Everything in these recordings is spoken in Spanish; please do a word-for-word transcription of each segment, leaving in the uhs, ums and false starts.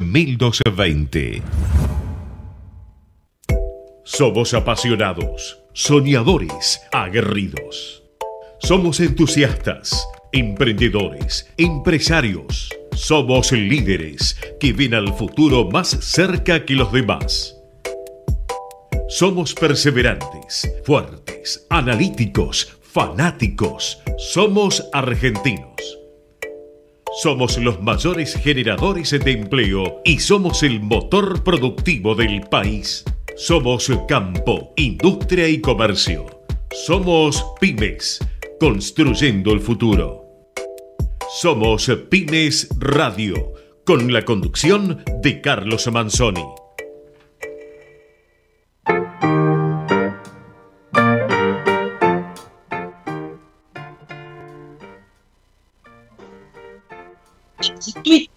mil doscientos veinte. Somos apasionados, soñadores, aguerridos. Somos entusiastas, emprendedores, empresarios. Somos líderes que ven al futuro más cerca que los demás. Somos perseverantes, fuertes, analíticos, fanáticos. Somos argentinos. Somos los mayores generadores de empleo y somos el motor productivo del país. Somos campo, industria y comercio. Somos pymes, construyendo el futuro. Somos Pymes Radio, con la conducción de Carlos Manzoni. El tuit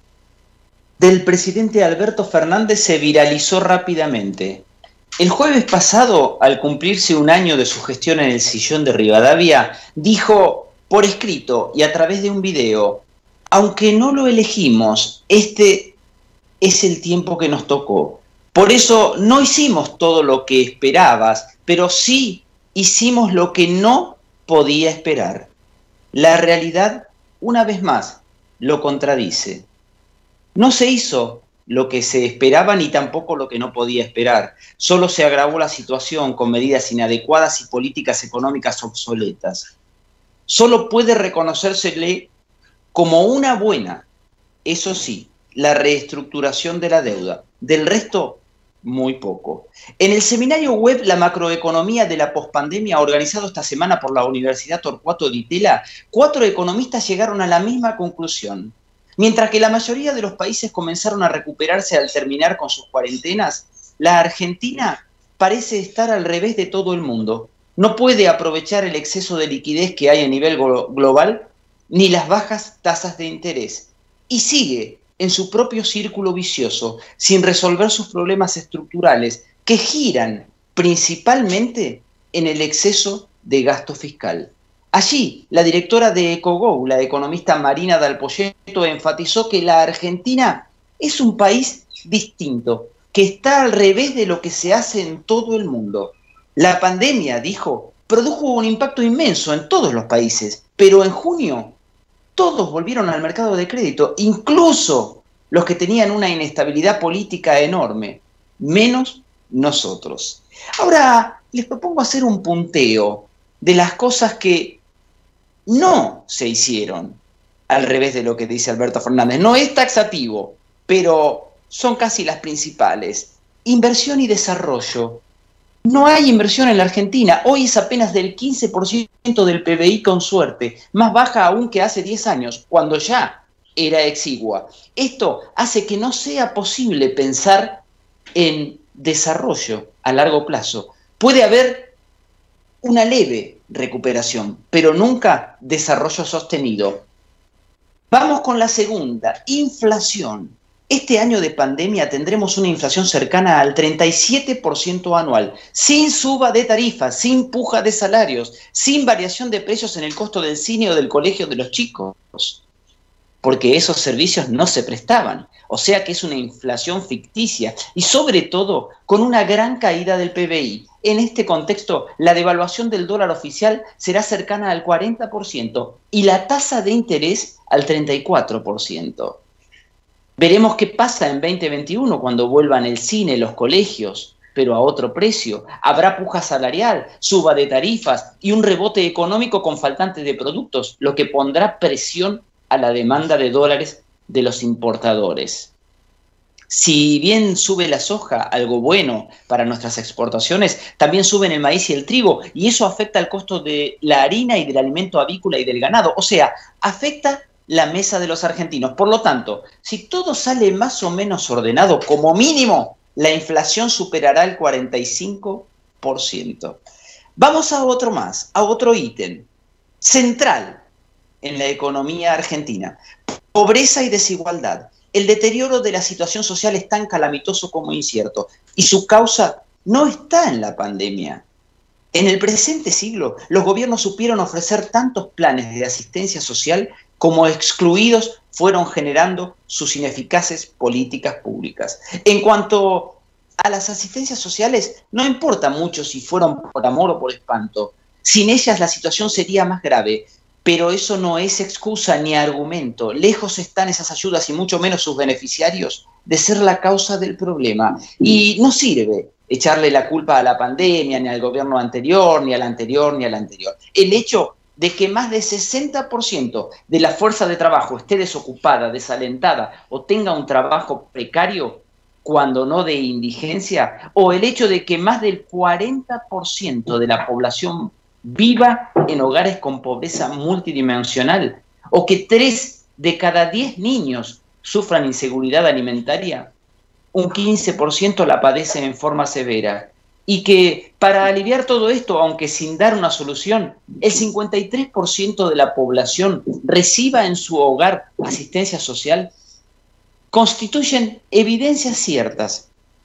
del presidente Alberto Fernández se viralizó rápidamente. El jueves pasado, al cumplirse un año de su gestión en el sillón de Rivadavia, dijo por escrito y a través de un video: aunque no lo elegimos, este es el tiempo que nos tocó. Por eso no hicimos todo lo que esperabas, pero sí hicimos lo que no podía esperar. La realidad, una vez más, lo contradice. No se hizo lo que se esperaba ni tampoco lo que no podía esperar. Solo se agravó la situación con medidas inadecuadas y políticas económicas obsoletas. Solo puede reconocérsele como una buena, eso sí, la reestructuración de la deuda. Del resto, muy poco. En el seminario web La macroeconomía de la pospandemia, organizado esta semana por la Universidad Torcuato Di Tella, cuatro economistas llegaron a la misma conclusión. Mientras que la mayoría de los países comenzaron a recuperarse al terminar con sus cuarentenas, la Argentina parece estar al revés de todo el mundo. No puede aprovechar el exceso de liquidez que hay a nivel global ni las bajas tasas de interés, y sigue en su propio círculo vicioso, sin resolver sus problemas estructurales, que giran principalmente en el exceso de gasto fiscal. Allí, la directora de EcoGo, la economista Marina Dal Poyetto, enfatizó que la Argentina es un país distinto, que está al revés de lo que se hace en todo el mundo. La pandemia, dijo, produjo un impacto inmenso en todos los países, pero en junio todos volvieron al mercado de crédito, incluso los que tenían una inestabilidad política enorme, menos nosotros. Ahora les propongo hacer un punteo de las cosas que no se hicieron, al revés de lo que dice Alberto Fernández. No es taxativo, pero son casi las principales. Inversión y desarrollo. No hay inversión en la Argentina. Hoy es apenas del quince por ciento del P B I con suerte, más baja aún que hace diez años, cuando ya era exigua. Esto hace que no sea posible pensar en desarrollo a largo plazo. Puede haber una leve recuperación, pero nunca desarrollo sostenido. Vamos con la segunda, inflación. Este año de pandemia tendremos una inflación cercana al treinta y siete por ciento anual, sin suba de tarifas, sin puja de salarios, sin variación de precios en el costo del cine o del colegio de los chicos, porque esos servicios no se prestaban. O sea que es una inflación ficticia y sobre todo con una gran caída del P B I. En este contexto, la devaluación del dólar oficial será cercana al cuarenta por ciento y la tasa de interés al treinta y cuatro por ciento. Veremos qué pasa en veinte veintiuno cuando vuelvan el cine, los colegios, pero a otro precio. Habrá puja salarial, suba de tarifas y un rebote económico con faltante de productos, lo que pondrá presión a la demanda de dólares de los importadores. Si bien sube la soja, algo bueno para nuestras exportaciones, también suben el maíz y el trigo, y eso afecta el costo de la harina y del alimento avícola y del ganado. O sea, afecta la mesa de los argentinos. Por lo tanto, si todo sale más o menos ordenado, como mínimo, la inflación superará el cuarenta y cinco por ciento. Vamos a otro más, a otro ítem central en la economía argentina. Pobreza y desigualdad. El deterioro de la situación social es tan calamitoso como incierto, y su causa no está en la pandemia. En el presente siglo, los gobiernos supieron ofrecer tantos planes de asistencia social como excluidos fueron generando sus ineficaces políticas públicas. En cuanto a las asistencias sociales, no importa mucho si fueron por amor o por espanto. Sin ellas la situación sería más grave, pero eso no es excusa ni argumento. Lejos están esas ayudas y mucho menos sus beneficiarios de ser la causa del problema. Y no sirve echarle la culpa a la pandemia, ni al gobierno anterior, ni al anterior, ni al anterior. El hecho de que más del sesenta por ciento de la fuerza de trabajo esté desocupada, desalentada o tenga un trabajo precario, cuando no de indigencia, o el hecho de que más del cuarenta por ciento de la población viva en hogares con pobreza multidimensional, o que tres de cada diez niños sufran inseguridad alimentaria, un quince por ciento la padece en forma severa, y que para aliviar todo esto, aunque sin dar una solución, el cincuenta y tres por ciento de la población reciba en su hogar asistencia social, constituyen evidencias ciertas,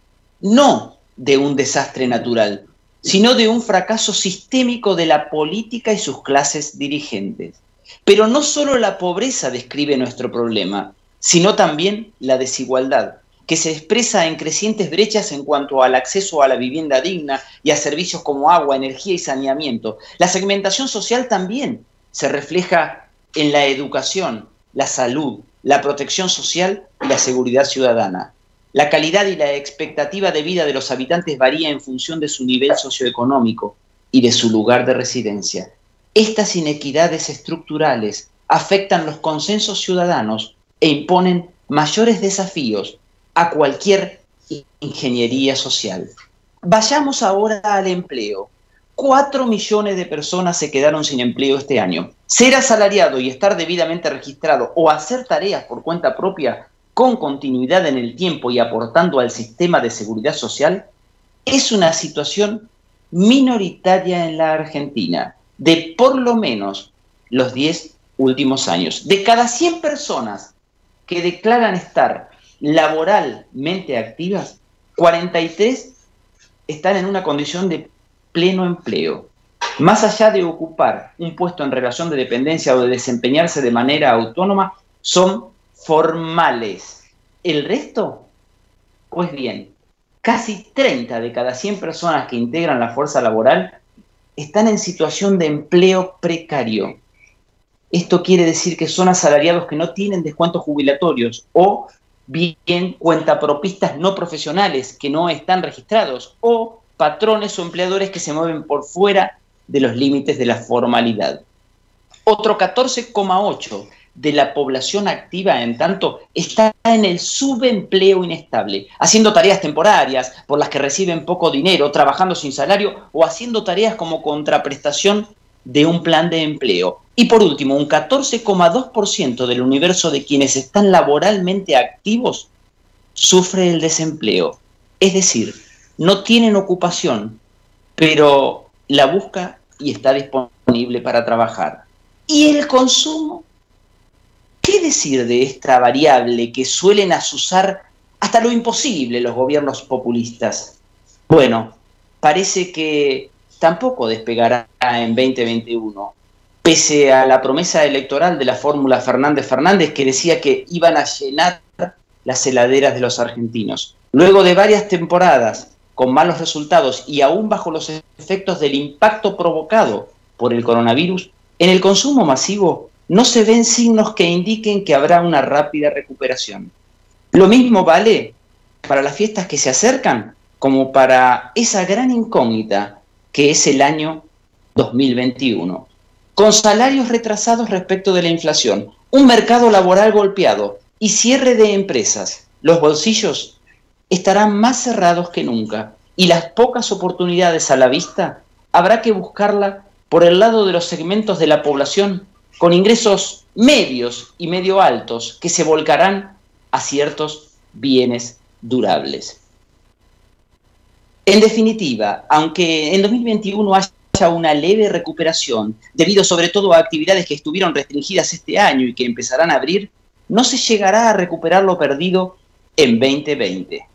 no de un desastre natural, sino de un fracaso sistémico de la política y sus clases dirigentes. Pero no solo la pobreza describe nuestro problema, sino también la desigualdad, que se expresa en crecientes brechas en cuanto al acceso a la vivienda digna y a servicios como agua, energía y saneamiento. La segmentación social también se refleja en la educación, la salud, la protección social y la seguridad ciudadana. La calidad y la expectativa de vida de los habitantes varía en función de su nivel socioeconómico y de su lugar de residencia. Estas inequidades estructurales afectan los consensos ciudadanos e imponen mayores desafíos a cualquier ingeniería social. Vayamos ahora al empleo. Cuatro millones de personas se quedaron sin empleo este año. Ser asalariado y estar debidamente registrado o hacer tareas por cuenta propia con continuidad en el tiempo y aportando al sistema de seguridad social es una situación minoritaria en la Argentina, de por lo menos los diez últimos años. De cada cien personas que declaran estar laboralmente activas, cuarenta y tres están en una condición de pleno empleo. Más allá de ocupar un puesto en relación de dependencia o de desempeñarse de manera autónoma, son formales. ¿El resto? Pues bien, casi treinta de cada cien personas que integran la fuerza laboral están en situación de empleo precario. Esto quiere decir que son asalariados que no tienen descuentos jubilatorios o bien cuentapropistas no profesionales que no están registrados o patrones o empleadores que se mueven por fuera de los límites de la formalidad. Otro catorce coma ocho de la población activa, en tanto, está en el subempleo inestable, haciendo tareas temporarias por las que reciben poco dinero, trabajando sin salario o haciendo tareas como contraprestación de un plan de empleo. Y por último, un catorce coma dos por ciento del universo de quienes están laboralmente activos sufre el desempleo. Es decir, no tienen ocupación, pero la busca y está disponible para trabajar. ¿Y el consumo? ¿Qué decir de esta variable que suelen azuzar hasta lo imposible los gobiernos populistas? Bueno, parece que tampoco despegará en veinte veintiuno, pese a la promesa electoral de la fórmula Fernández-Fernández que decía que iban a llenar las heladeras de los argentinos. Luego de varias temporadas con malos resultados y aún bajo los efectos del impacto provocado por el coronavirus, en el consumo masivo no se ven signos que indiquen que habrá una rápida recuperación. Lo mismo vale para las fiestas que se acercan como para esa gran incógnita que es el año dos mil veintiuno. Con salarios retrasados respecto de la inflación, un mercado laboral golpeado y cierre de empresas, los bolsillos estarán más cerrados que nunca y las pocas oportunidades a la vista habrá que buscarla por el lado de los segmentos de la población con ingresos medios y medio altos que se volcarán a ciertos bienes durables. En definitiva, aunque en dos mil veintiuno haya una leve recuperación, debido sobre todo a actividades que estuvieron restringidas este año y que empezarán a abrir, no se llegará a recuperar lo perdido en veinte veinte.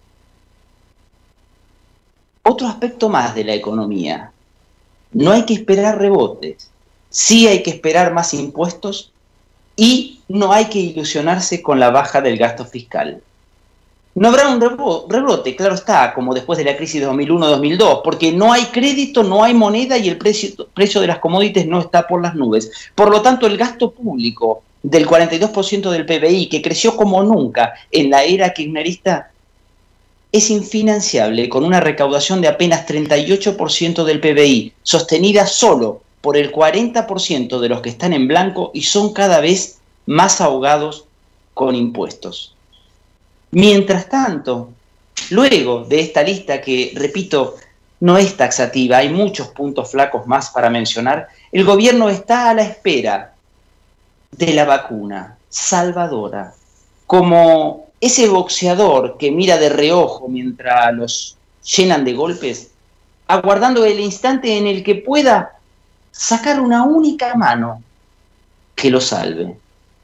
Otro aspecto más de la economía. No hay que esperar rebotes, sí hay que esperar más impuestos y no hay que ilusionarse con la baja del gasto fiscal. No habrá un rebrote, claro está, como después de la crisis de dos mil uno dos mil dos, porque no hay crédito, no hay moneda y el precio, precio de las commodities no está por las nubes. Por lo tanto, el gasto público del cuarenta y dos por ciento del P B I, que creció como nunca en la era kirchnerista, es infinanciable, con una recaudación de apenas treinta y ocho por ciento del P B I, sostenida solo por el cuarenta por ciento de los que están en blanco y son cada vez más ahogados con impuestos. Mientras tanto, luego de esta lista que, repito, no es taxativa, hay muchos puntos flacos más para mencionar, el gobierno está a la espera de la vacuna salvadora, como ese boxeador que mira de reojo mientras los llenan de golpes, aguardando el instante en el que pueda sacar una única mano que lo salve.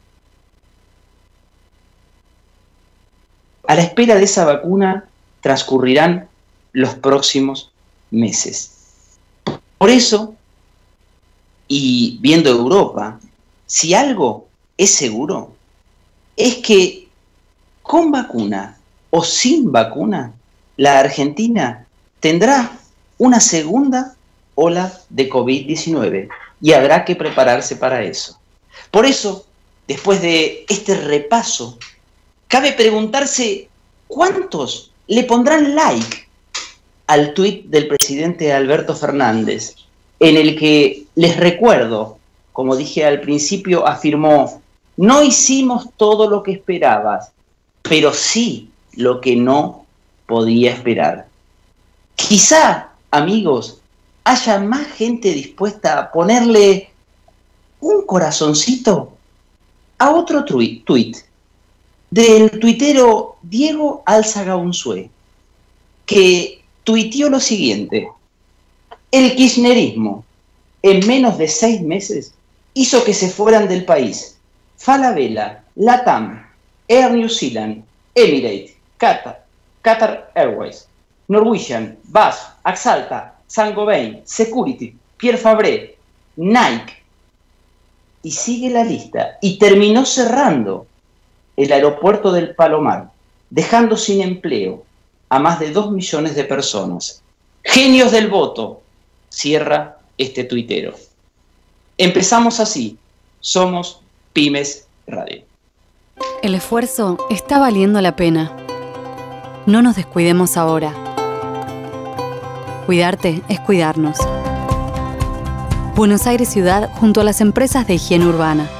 A la espera de esa vacuna transcurrirán los próximos meses. Por eso, y viendo Europa, si algo es seguro, es que con vacuna o sin vacuna, la Argentina tendrá una segunda ola de COVID diecinueve y habrá que prepararse para eso. Por eso, después de este repaso, cabe preguntarse cuántos le pondrán like al tuit del presidente Alberto Fernández, en el que, les recuerdo, como dije al principio, afirmó: no hicimos todo lo que esperabas, pero sí lo que no podía esperar. Quizá, amigos, haya más gente dispuesta a ponerle un corazoncito a otro tuit del tuitero Diego Álzaga Unzué, que tuiteó lo siguiente: el kirchnerismo en menos de seis meses hizo que se fueran del país Falabella, Latam, Air New Zealand, Emirates, Qatar, Qatar Airways, Norwegian, B A S F, Axalta, Saint-Gobain, Security, Pierre Fabre, Nike, y sigue la lista, y terminó cerrando el aeropuerto del Palomar, dejando sin empleo a más de dos millones de personas. Genios del voto, cierra este tuitero. Empezamos así, somos Pymes Radio. El esfuerzo está valiendo la pena. No nos descuidemos ahora. Cuidarte es cuidarnos. Buenos Aires Ciudad junto a las empresas de higiene urbana.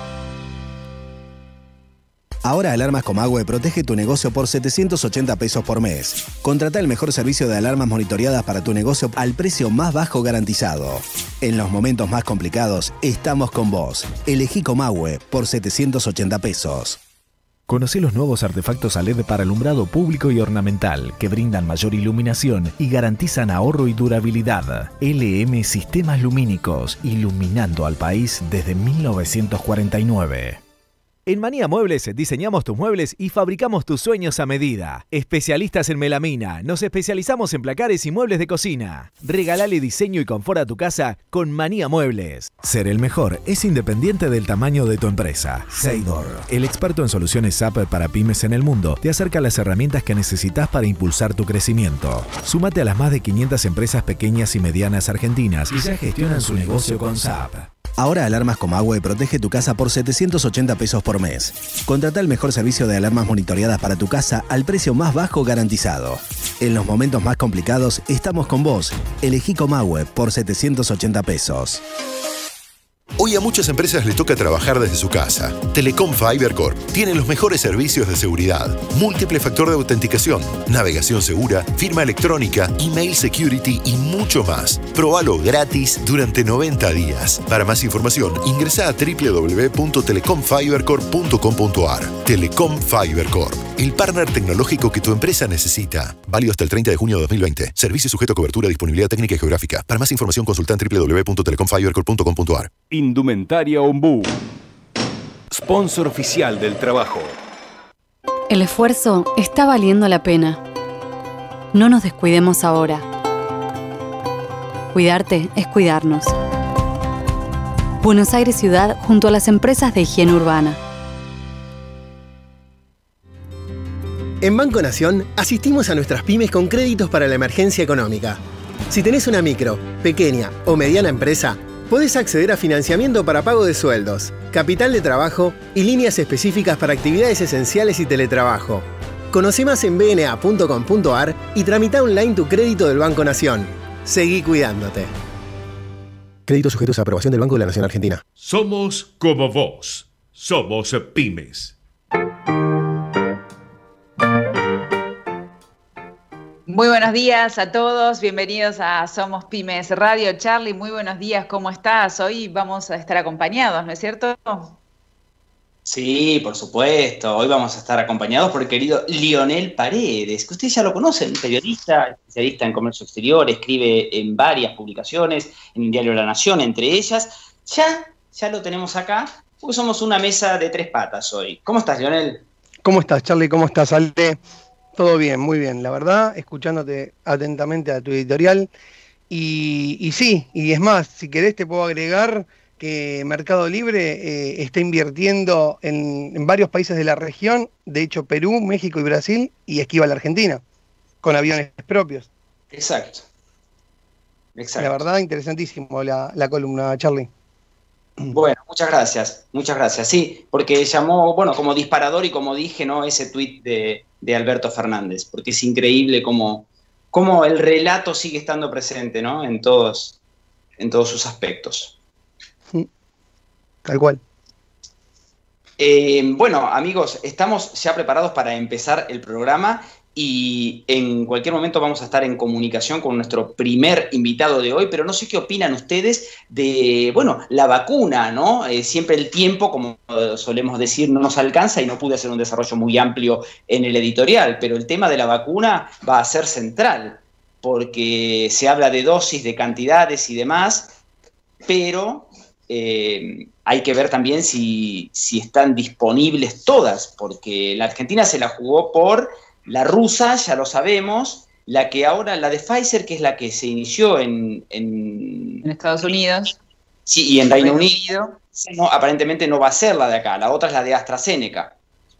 Ahora Alarmas Comahue protege tu negocio por setecientos ochenta pesos por mes. Contrata el mejor servicio de alarmas monitoreadas para tu negocio al precio más bajo garantizado. En los momentos más complicados, estamos con vos. Elegí Comahue por setecientos ochenta pesos. Conoce los nuevos artefactos a L E D para alumbrado público y ornamental que brindan mayor iluminación y garantizan ahorro y durabilidad. L M Sistemas Lumínicos, iluminando al país desde mil novecientos cuarenta y nueve. En Manía Muebles diseñamos tus muebles y fabricamos tus sueños a medida. Especialistas en melamina, nos especializamos en placares y muebles de cocina. Regalale diseño y confort a tu casa con Manía Muebles. Ser el mejor es independiente del tamaño de tu empresa. Seidor, el experto en soluciones S A P para pymes en el mundo, te acerca las herramientas que necesitas para impulsar tu crecimiento. Súmate a las más de quinientas empresas pequeñas y medianas argentinas y ya gestionan su negocio con S A P. Ahora Alarmas Comahue protege tu casa por setecientos ochenta pesos por mes. Contrata el mejor servicio de alarmas monitoreadas para tu casa al precio más bajo garantizado. En los momentos más complicados, estamos con vos. Elegí Comahue por setecientos ochenta pesos. Hoy a muchas empresas les toca trabajar desde su casa. Telecom Fiber Corp tiene los mejores servicios de seguridad, múltiple factor de autenticación, navegación segura, firma electrónica, email security y mucho más. Probalo gratis durante noventa días. Para más información, ingresa a doble u doble u doble u punto telecom fiber corp punto com punto a r. Telecom Fiber Corp, el partner tecnológico que tu empresa necesita. Válido hasta el treinta de junio de dos mil veinte. Servicio sujeto a cobertura, disponibilidad técnica y geográfica. Para más información, consulta en doble u doble u doble u punto telecom fiber corp punto com punto a r. Indumentaria Ombú, sponsor oficial del trabajo. El esfuerzo está valiendo la pena. No nos descuidemos ahora. Cuidarte es cuidarnos. Buenos Aires Ciudad junto a las empresas de higiene urbana. En Banco Nación asistimos a nuestras pymes con créditos para la emergencia económica. Si tenés una micro, pequeña o mediana empresa, podés acceder a financiamiento para pago de sueldos, capital de trabajo y líneas específicas para actividades esenciales y teletrabajo. Conoce más en b n a punto com punto a r y tramita online tu crédito del Banco Nación. Seguí cuidándote. Créditos sujetos a aprobación del Banco de la Nación Argentina. Somos como vos. Somos pymes. Muy buenos días a todos, bienvenidos a Somos Pymes Radio. Charlie, muy buenos días, ¿cómo estás? Hoy vamos a estar acompañados, ¿no es cierto? Sí, por supuesto. Hoy vamos a estar acompañados por el querido Lionel Paredes, que ustedes ya lo conocen, periodista, especialista en comercio exterior, escribe en varias publicaciones, en el diario La Nación, entre ellas. Ya, ya lo tenemos acá, porque somos una mesa de tres patas hoy. ¿Cómo estás, Lionel? ¿Cómo estás, Charlie? ¿Cómo estás, Ale? Todo bien, muy bien, la verdad, escuchándote atentamente a tu editorial. Y, y sí, y es más, si querés te puedo agregar que Mercado Libre eh, está invirtiendo en, en varios países de la región, de hecho Perú, México y Brasil, y esquiva a la Argentina, con aviones propios. Exacto. Exacto. La verdad, interesantísimo la, la columna, Charlie. Bueno, muchas gracias, muchas gracias. Sí, porque llamó, bueno, como disparador y como dije, ¿no? Ese tuit de, de Alberto Fernández, porque es increíble cómo, cómo el relato sigue estando presente, ¿no? En todos, en todos sus aspectos. Tal cual. Eh, bueno, amigos, estamos ya preparados para empezar el programa y en cualquier momento vamos a estar en comunicación con nuestro primer invitado de hoy, pero no sé qué opinan ustedes de, bueno, la vacuna, ¿no? Eh, siempre el tiempo, como solemos decir, no nos alcanza y no pude hacer un desarrollo muy amplio en el editorial, pero el tema de la vacuna va a ser central, porque se habla de dosis, de cantidades y demás, pero eh, hay que ver también si, si están disponibles todas, porque la Argentina se la jugó por la rusa, ya lo sabemos, la que ahora, la de Pfizer, que es la que se inició en... En, en Estados Unidos. Sí, y en Reino, Reino Unido, Unido. No, aparentemente no va a ser la de acá, la otra es la de AstraZeneca.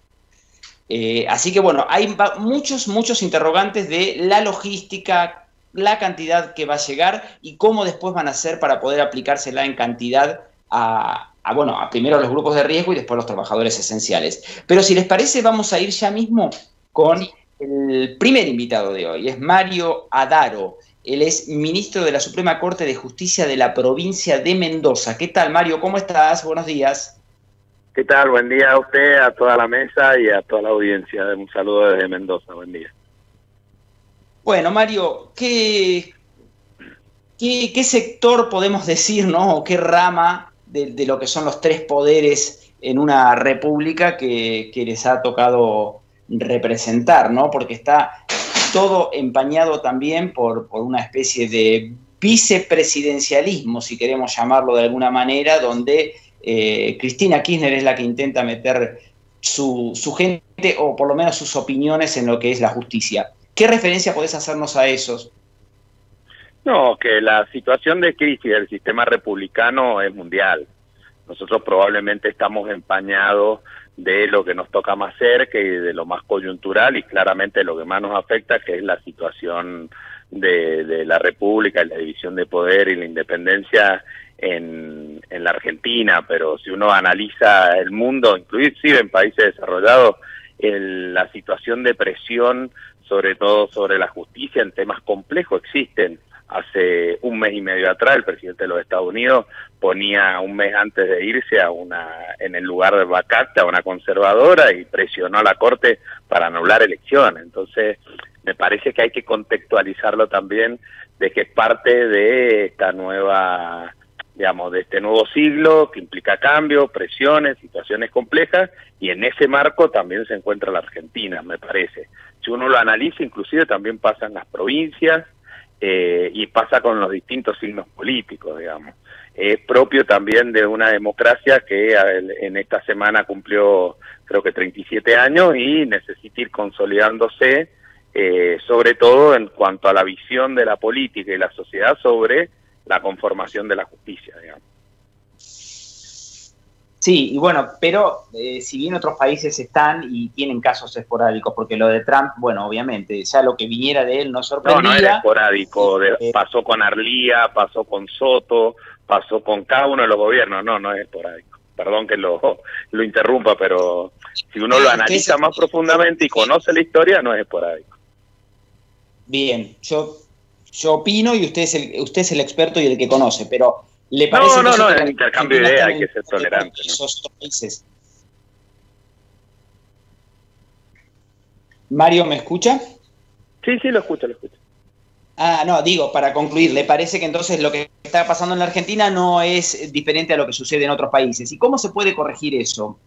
Eh, así que bueno, hay muchos, muchos interrogantes de la logística, la cantidad que va a llegar y cómo después van a hacer para poder aplicársela en cantidad a, a, bueno, a primero a los grupos de riesgo y después a los trabajadores esenciales. Pero si les parece, vamos a ir ya mismo con el primer invitado de hoy. Es Mario Adaro. Él es ministro de la Suprema Corte de Justicia de la provincia de Mendoza. ¿Qué tal, Mario? ¿Cómo estás? Buenos días. ¿Qué tal? Buen día a usted, a toda la mesa y a toda la audiencia. Un saludo desde Mendoza. Buen día. Bueno, Mario, ¿qué, qué, qué sector podemos decir, ¿no? O qué rama de, de lo que son los tres poderes en una república que, que les ha tocado representar, ¿no? Porque está todo empañado también por, por una especie de vicepresidencialismo, si queremos llamarlo de alguna manera, donde eh, Cristina Kirchner es la que intenta meter su, su gente, o por lo menos sus opiniones, en lo que es la justicia. ¿Qué referencia podés hacernos a esos? No, que la situación de crisis del sistema republicano es mundial. Nosotros probablemente estamos empañados de lo que nos toca más cerca y de lo más coyuntural y claramente lo que más nos afecta, que es la situación de, de la República y la división de poder y la independencia en, en la Argentina. Pero si uno analiza el mundo, inclusive en países desarrollados, el, la situación de presión, sobre todo sobre la justicia en temas complejos, existen. Hace un mes y medio atrás el presidente de los Estados Unidos ponía un mes antes de irse a una en el lugar de vacante a una conservadora y presionó a la Corte para anular elecciones. Entonces me parece que hay que contextualizarlo también de que es parte de esta nueva, digamos, de este nuevo siglo que implica cambios, presiones, situaciones complejas, y en ese marco también se encuentra la Argentina, me parece. Si uno lo analiza, inclusive también pasa en las provincias, Eh, y pasa con los distintos signos políticos, digamos. Es propio también de una democracia que en esta semana cumplió, creo que treinta y siete años, y necesita ir consolidándose, eh, sobre todo en cuanto a la visión de la política y la sociedad sobre la conformación de la justicia, digamos. Sí, y bueno, pero eh, si bien otros países están y tienen casos esporádicos, porque lo de Trump, bueno, obviamente, ya lo que viniera de él no sorprendía. No, no era esporádico, de, pasó con Arlía, pasó con Soto, pasó con cada uno de los gobiernos, no, no es esporádico. Perdón que lo, lo interrumpa, pero si uno lo analiza más profundamente y conoce la historia, no es esporádico. Bien, yo, yo opino y usted es, el, usted es el experto y el que conoce, pero... ¿Le parece no, no, que no, en el intercambio de ideas hay que ser tolerante, ¿no? Países? Mario, ¿me escucha? Sí, sí, lo escucho, lo escucho. Ah, no, digo, para concluir, ¿le parece que entonces lo que está pasando en la Argentina no es diferente a lo que sucede en otros países? ¿Y cómo se puede corregir eso?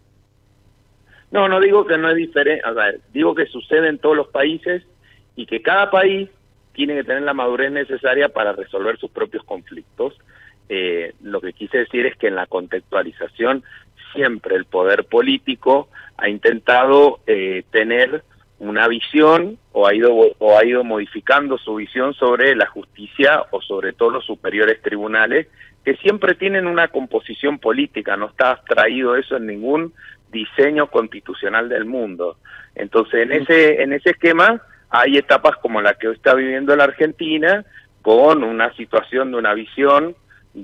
No, no digo que no es diferente, o sea, digo que sucede en todos los países y que cada país tiene que tener la madurez necesaria para resolver sus propios conflictos. Eh, lo que quise decir es que en la contextualización siempre el poder político ha intentado eh, tener una visión o ha ido o ha ido modificando su visión sobre la justicia o sobre todo los superiores tribunales, que siempre tienen una composición política, no está abstraído eso en ningún diseño constitucional del mundo. Entonces, en ese en ese esquema hay etapas como la que hoy está viviendo la Argentina, con una situación de una visión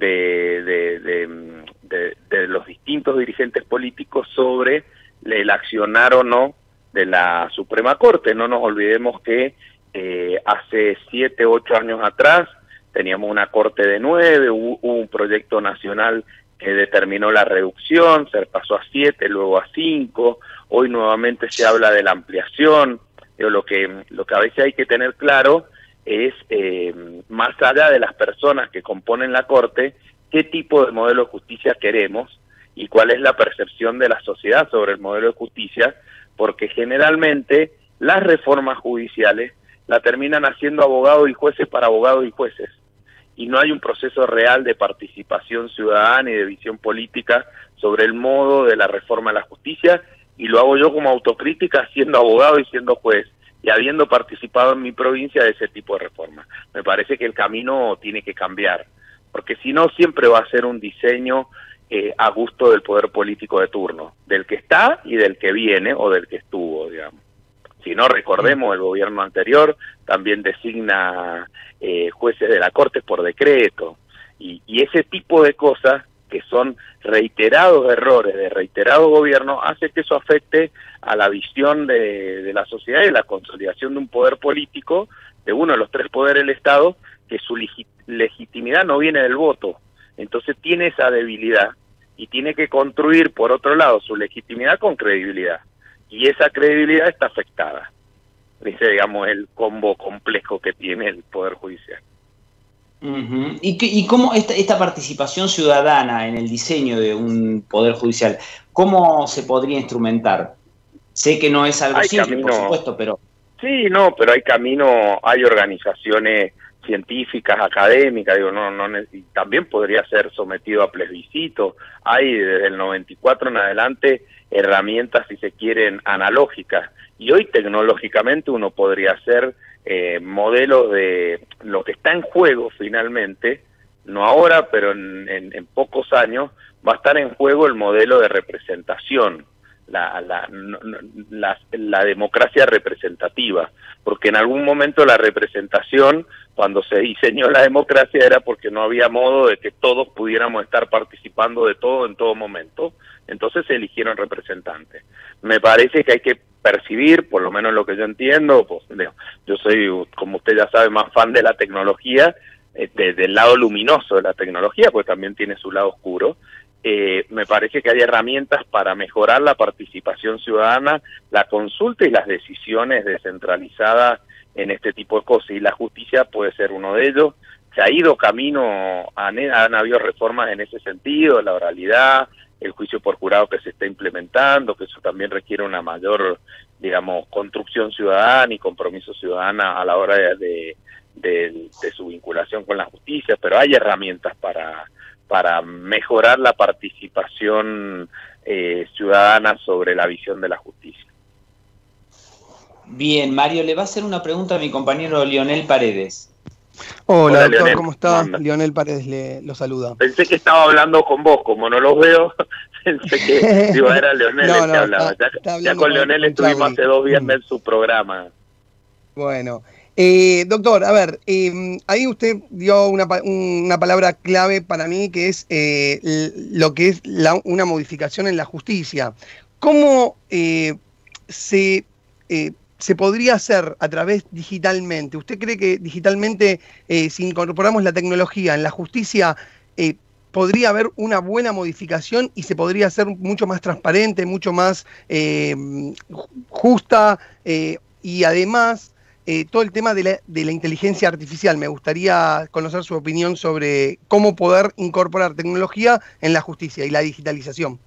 De, de, de, de, de los distintos dirigentes políticos sobre el accionar o no de la Suprema Corte. No nos olvidemos que eh, hace siete, ocho años atrás teníamos una Corte de nueve, hubo, hubo un proyecto nacional que determinó la reducción, se pasó a siete, luego a cinco, hoy nuevamente se habla de la ampliación. Pero lo que, lo que a veces hay que tener claro es, eh, más allá de las personas que componen la Corte, qué tipo de modelo de justicia queremos y cuál es la percepción de la sociedad sobre el modelo de justicia, porque generalmente las reformas judiciales la terminan haciendo abogados y jueces para abogados y jueces, y no hay un proceso real de participación ciudadana y de visión política sobre el modo de la reforma de la justicia, y lo hago yo como autocrítica siendo abogado y siendo juez, y habiendo participado en mi provincia de ese tipo de reforma. Me parece que el camino tiene que cambiar, porque si no siempre va a ser un diseño eh, a gusto del poder político de turno, del que está y del que viene o del que estuvo, digamos. Si no, recordemos, el gobierno anterior también designa eh, jueces de la Corte por decreto, y, y ese tipo de cosas que son reiterados errores de reiterados gobiernos, hace que eso afecte a la visión de, de la sociedad y la consolidación de un poder político, de uno de los tres poderes del Estado, que su legi- legitimidad no viene del voto. Entonces tiene esa debilidad y tiene que construir, por otro lado, su legitimidad con credibilidad. Y esa credibilidad está afectada. Ese, digamos, el combo complejo que tiene el Poder Judicial. Uh-huh. ¿Y, ¿Y cómo esta, esta participación ciudadana en el diseño de un poder judicial, cómo se podría instrumentar? Sé que no es algo Hay simple, camino, por supuesto, pero... Sí, no, pero hay camino, hay organizaciones científicas, académicas, digo, no, no, y también podría ser sometido a plebiscito. Hay desde el noventa y cuatro en adelante herramientas, si se quieren, analógicas, y hoy tecnológicamente uno podría hacer eh, modelos de lo que está en juego finalmente, no ahora, pero en, en, en pocos años, va a estar en juego el modelo de representación, la, la, la, la democracia representativa, porque en algún momento la representación, cuando se diseñó la democracia, era porque no había modo de que todos pudiéramos estar participando de todo en todo momento, entonces se eligieron representantes. Me parece que hay que percibir, por lo menos lo que yo entiendo, pues, yo soy, como usted ya sabe, más fan de la tecnología, eh, de, del lado luminoso de la tecnología, pues también tiene su lado oscuro. Eh, me parece que hay herramientas para mejorar la participación ciudadana, la consulta y las decisiones descentralizadas en este tipo de cosas, y la justicia puede ser uno de ellos. Se ha ido camino, han, han habido reformas en ese sentido, la oralidad, el juicio por jurado que se está implementando, que eso también requiere una mayor, digamos, construcción ciudadana y compromiso ciudadana a la hora de, de, de, de su vinculación con la justicia, pero hay herramientas para, para mejorar la participación eh, ciudadana sobre la visión de la justicia. Bien, Mario, le va a hacer una pregunta a mi compañero Lionel Paredes. Hola, Hola, doctor, Leonel. ¿cómo está? ¿Cómo Lionel Paredes le, lo saluda. Pensé que estaba hablando con vos, como no los veo, Pensé que digo, era Leonel No, el que no, hablaba. está- Ya, está ya hablando con con- Leonel con estuvimos Charlie. hace dos viernes Mm. en su programa. Bueno, eh, doctor, a ver, eh, ahí usted dio una, pa- una palabra clave para mí, que es eh, l- lo que es la- una modificación en la justicia. ¿Cómo eh, se, eh, se podría hacer a través digitalmente? ¿Usted cree que digitalmente, eh, si incorporamos la tecnología en la justicia, eh, podría haber una buena modificación y se podría hacer mucho más transparente, mucho más eh, ju- justa eh, y además eh, todo el tema de la, de la inteligencia artificial? Me gustaría conocer su opinión sobre cómo poder incorporar tecnología en la justicia y la digitalización.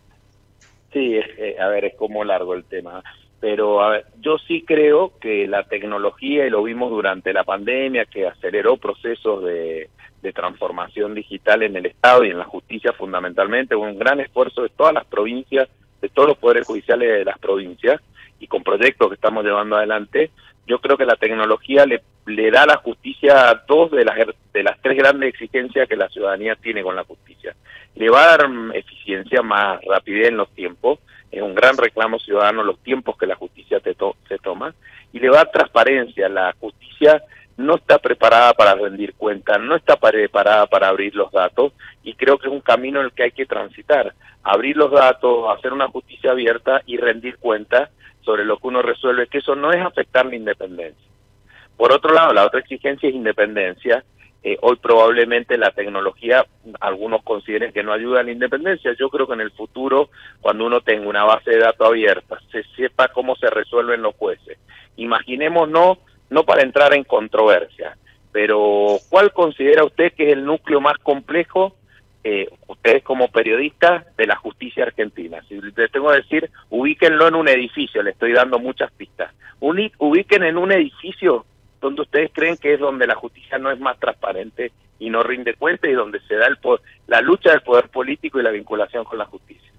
Sí, es, eh, a ver, es como largo el tema. Pero a ver, yo sí creo que la tecnología, y lo vimos durante la pandemia, que aceleró procesos de, de transformación digital en el Estado y en la justicia fundamentalmente, un gran esfuerzo de todas las provincias, de todos los poderes judiciales de las provincias, y con proyectos que estamos llevando adelante. Yo creo que la tecnología le, le da a la justicia dos de las, de las tres grandes exigencias que la ciudadanía tiene con la justicia. Le va a dar mm, eficiencia, más rapidez en los tiempos, es un gran reclamo ciudadano los tiempos que la justicia te to se toma, y le va a dar transparencia. La justicia no está preparada para rendir cuentas, no está preparada para abrir los datos, y creo que es un camino en el que hay que transitar, abrir los datos, hacer una justicia abierta y rendir cuentas sobre lo que uno resuelve, que eso no es afectar la independencia. Por otro lado, la otra exigencia es independencia. Eh, hoy probablemente la tecnología, algunos consideren que no ayuda a la independencia. Yo creo que en el futuro, cuando uno tenga una base de datos abierta, se sepa cómo se resuelven los jueces. Imaginémonos, no para entrar en controversia, pero ¿cuál considera usted que es el núcleo más complejo, eh, ustedes como periodistas, de la justicia argentina? Si les tengo que decir, ubíquenlo en un edificio, le estoy dando muchas pistas. Uni- ubiquen en un edificio donde ustedes creen que es donde la justicia no es más transparente y no rinde cuenta, y donde se da el poder, la lucha del poder político y la vinculación con la justicia.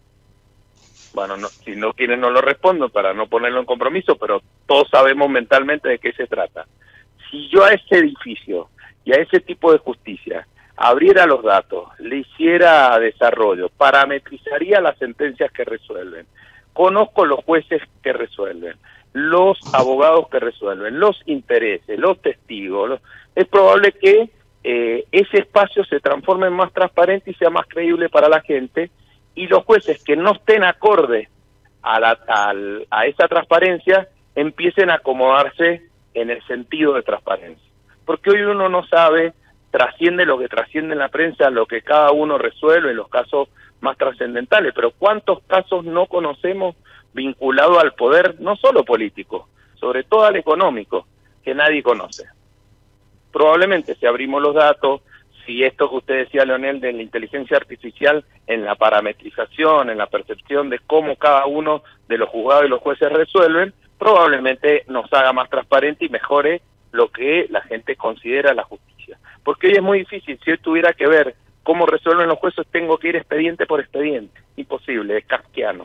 Bueno, no, si no quieren no lo respondo para no ponerlo en compromiso, pero todos sabemos mentalmente de qué se trata. Si yo a ese edificio y a ese tipo de justicia abriera los datos, le hiciera desarrollo, parametrizaría las sentencias que resuelven, conozco los jueces que resuelven, los abogados que resuelven, los intereses, los testigos, los, es probable que eh, ese espacio se transforme en más transparente y sea más creíble para la gente, y los jueces que no estén acorde a, la, a, a esa transparencia empiecen a acomodarse en el sentido de transparencia. Porque hoy uno no sabe, trasciende lo que trasciende en la prensa, lo que cada uno resuelve en los casos más trascendentales, pero ¿cuántos casos no conocemos vinculados al poder, no solo político, sobre todo al económico, que nadie conoce? Probablemente si abrimos los datos, si esto que usted decía, Leonel, de la inteligencia artificial en la parametrización, en la percepción de cómo cada uno de los juzgados y los jueces resuelven, probablemente nos haga más transparente y mejore lo que la gente considera la justicia. Porque hoy es muy difícil, si hoy tuviera que ver cómo resuelven los jueces, tengo que ir expediente por expediente. Imposible, es kafkiano,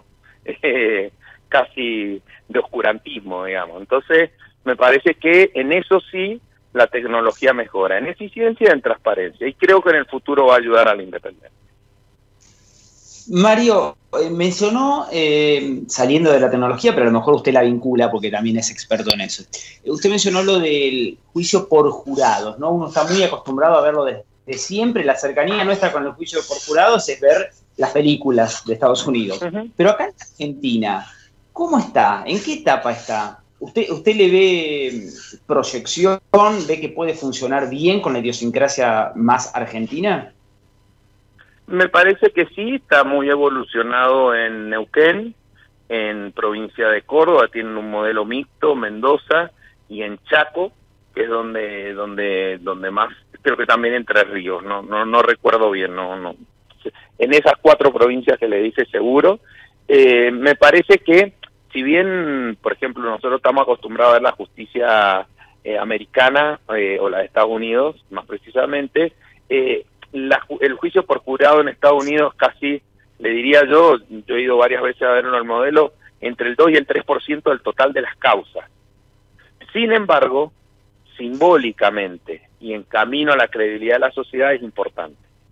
eh, casi de oscurantismo, digamos. Entonces, me parece que en eso sí la tecnología mejora, en eficiencia y en transparencia, y creo que en el futuro va a ayudar a la independencia. Mario, eh, mencionó, eh, saliendo de la tecnología, pero a lo mejor usted la vincula porque también es experto en eso. Eh, usted mencionó lo del juicio por jurados, ¿no? Uno está muy acostumbrado a verlo desde siempre. La cercanía nuestra con el juicio por jurados es ver las películas de Estados Unidos. Uh-huh. Pero acá en Argentina, ¿cómo está? ¿En qué etapa está? ¿Usted, usted le ve proyección? ¿Ve que puede funcionar bien con la idiosincrasia más argentina? Me parece que sí, está muy evolucionado en Neuquén, en provincia de Córdoba, tienen un modelo mixto, Mendoza, y en Chaco, que es donde donde donde más, creo que también Entre Ríos, no no no recuerdo bien, no no en esas cuatro provincias que le dice seguro. Eh, me parece que, si bien, por ejemplo, nosotros estamos acostumbrados a ver la justicia eh, americana, eh, o la de Estados Unidos, más precisamente, eh, La, el juicio por jurado en Estados Unidos casi, le diría yo, yo he ido varias veces a verlo al modelo, entre el dos y el tres por ciento del total de las causas. Sin embargo, simbólicamente y en camino a la credibilidad de la sociedad es importante.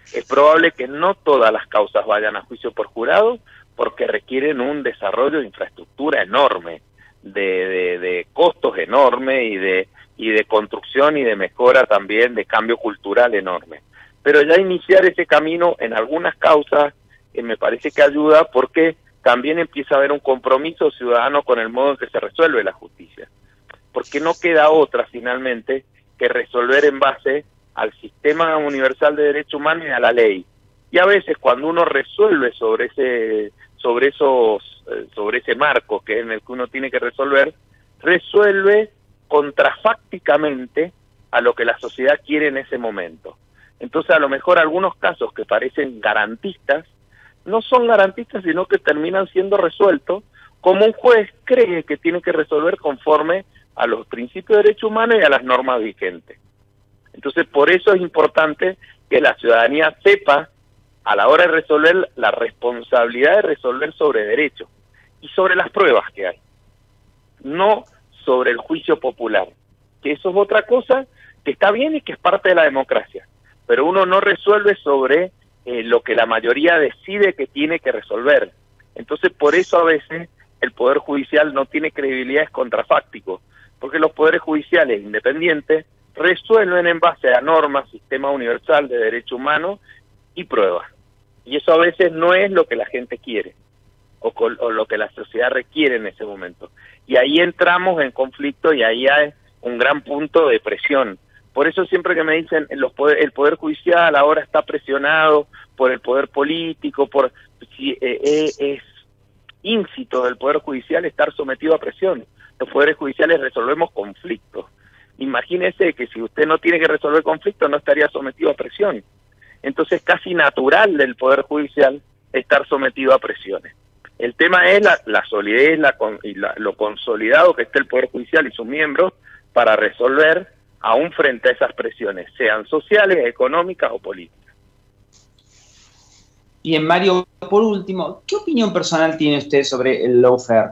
es probable que no todas las causas vayan a juicio por jurado, porque requieren un desarrollo de infraestructura enorme, de, de, de costos enormes y de, y de construcción y de mejora también, de cambio cultural enorme. Pero ya iniciar ese camino en algunas causas eh, me parece que ayuda, porque también empieza a haber un compromiso ciudadano con el modo en que se resuelve la justicia. Porque no queda otra finalmente que resolver en base al sistema universal de derechos humanos y a la ley. Y a veces cuando uno resuelve sobre ese sobre esos sobre ese marco que es en el que uno tiene que resolver, resuelve contrafácticamente a lo que la sociedad quiere en ese momento. Entonces a lo mejor algunos casos que parecen garantistas no son garantistas, sino que terminan siendo resueltos como un juez cree que tiene que resolver conforme a los principios de derechos humanos y a las normas vigentes. Entonces, por eso es importante que la ciudadanía sepa, a la hora de resolver, la responsabilidad de resolver sobre derechos y sobre las pruebas que hay, no sobre el juicio popular, que eso es otra cosa que está bien y que es parte de la democracia, pero uno no resuelve sobre eh, lo que la mayoría decide que tiene que resolver. Entonces, por eso a veces el Poder Judicial no tiene credibilidad, es contrafáctico, porque los poderes judiciales independientes resuelven en base a normas, sistema universal de derechos humanos y pruebas. Y eso a veces no es lo que la gente quiere o, con, o lo que la sociedad requiere en ese momento. Y ahí entramos en conflicto y ahí hay un gran punto de presión. Por eso siempre que me dicen los poder, el Poder Judicial ahora está presionado por el poder político, por si, eh, eh, es íncito del Poder Judicial estar sometido a presión. Los poderes judiciales resolvemos conflictos. Imagínese que si usted no tiene que resolver conflictos no estaría sometido a presión. Entonces es casi natural del Poder Judicial estar sometido a presiones. El tema es la, la solidez la, y la, lo consolidado que esté el Poder Judicial y sus miembros para resolver aún frente a esas presiones, sean sociales, económicas o políticas. Bien, Mario, por último, ¿qué opinión personal tiene usted sobre el lawfare?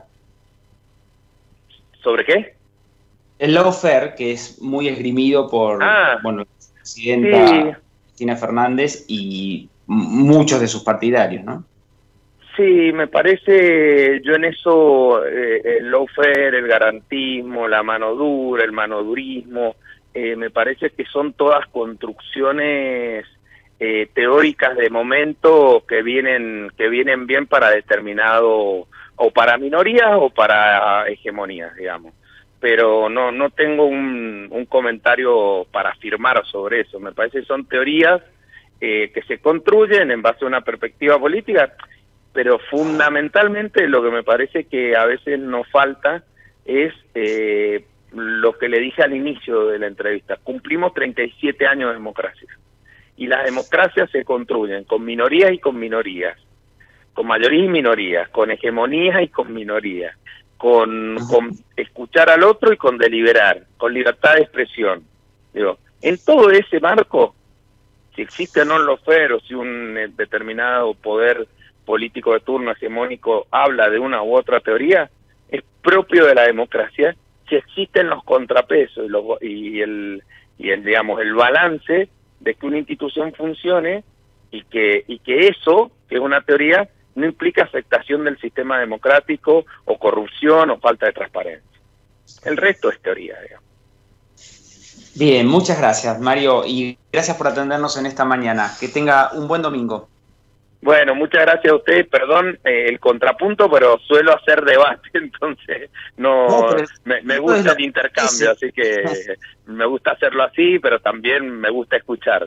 ¿Sobre qué? El lawfare, que es muy esgrimido por ah, bueno, la presidenta sí. Cristina Fernández y muchos de sus partidarios, ¿no? Sí, me parece, yo en eso, eh, el lawfare, el garantismo, la mano dura, el manodurismo, eh, me parece que son todas construcciones eh, teóricas de momento que vienen que vienen bien para determinado, o para minorías o para hegemonías, digamos. Pero no no tengo un, un comentario para afirmar sobre eso. Me parece que son teorías eh, que se construyen en base a una perspectiva política, pero fundamentalmente lo que me parece que a veces nos falta es eh, lo que le dije al inicio de la entrevista. Cumplimos treinta y siete años de democracia, y las democracias se construyen con minorías y con minorías, con mayorías y minorías, con hegemonías y con minorías, con, con escuchar al otro y con deliberar, con libertad de expresión. Digo, en todo ese marco, si existe o no el lawfare, o si un determinado poder político de turno hegemónico habla de una u otra teoría, es propio de la democracia si existen los contrapesos y, los, y el y el digamos el balance de que una institución funcione y que y que eso, que es una teoría, no implica afectación del sistema democrático o corrupción o falta de transparencia. El resto es teoría, digamos. Bien, muchas gracias, Mario, y gracias por atendernos en esta mañana. Que tenga un buen domingo. Bueno, muchas gracias a usted. Perdón eh, el contrapunto, pero suelo hacer debate, entonces no, no me, me gusta el intercambio, así que me gusta hacerlo así, pero también me gusta escuchar.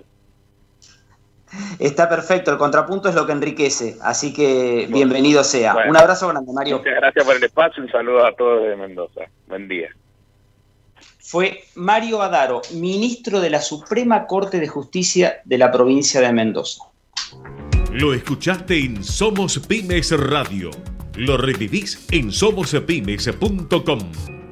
Está perfecto, el contrapunto es lo que enriquece, así que bienvenido sea. Bueno, un abrazo grande, Mario. Muchas gracias por el espacio, un saludo a todos de Mendoza. Buen día. Fue Mario Adaro, ministro de la Suprema Corte de Justicia de la provincia de Mendoza. Lo escuchaste en Somos Pymes Radio. Lo revivís en somos pymes punto com.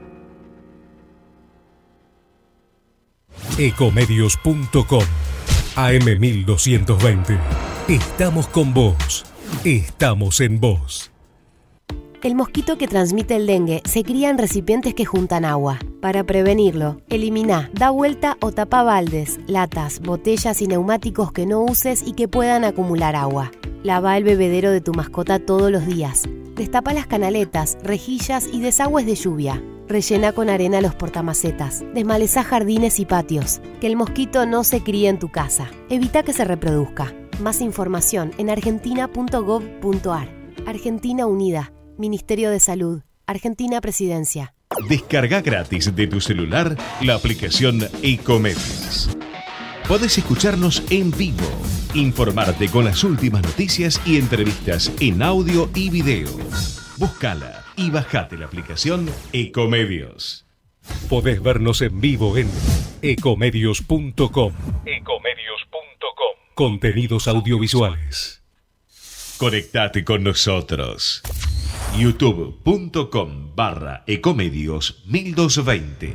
Ecomedios punto com A M mil doscientos veinte. Estamos con vos. Estamos en vos. El mosquito que transmite el dengue se cría en recipientes que juntan agua. Para prevenirlo, elimina, da vuelta o tapa baldes, latas, botellas y neumáticos que no uses y que puedan acumular agua. Lava el bebedero de tu mascota todos los días. Destapa las canaletas, rejillas y desagües de lluvia. Rellena con arena los portamacetas. Desmalezá jardines y patios. Que el mosquito no se críe en tu casa. Evita que se reproduzca. Más información en argentina punto gov punto ar. Argentina Unida. Ministerio de Salud. Argentina Presidencia. Descarga gratis de tu celular la aplicación Ecomedios. Podés escucharnos en vivo, informarte con las últimas noticias y entrevistas en audio y video. Búscala y bajate la aplicación Ecomedios. Podés vernos en vivo en ecomedios punto com. ecomedios punto com. Contenidos audiovisuales. Conectate con nosotros. youtube.com barra ecomedios mil doscientos veinte.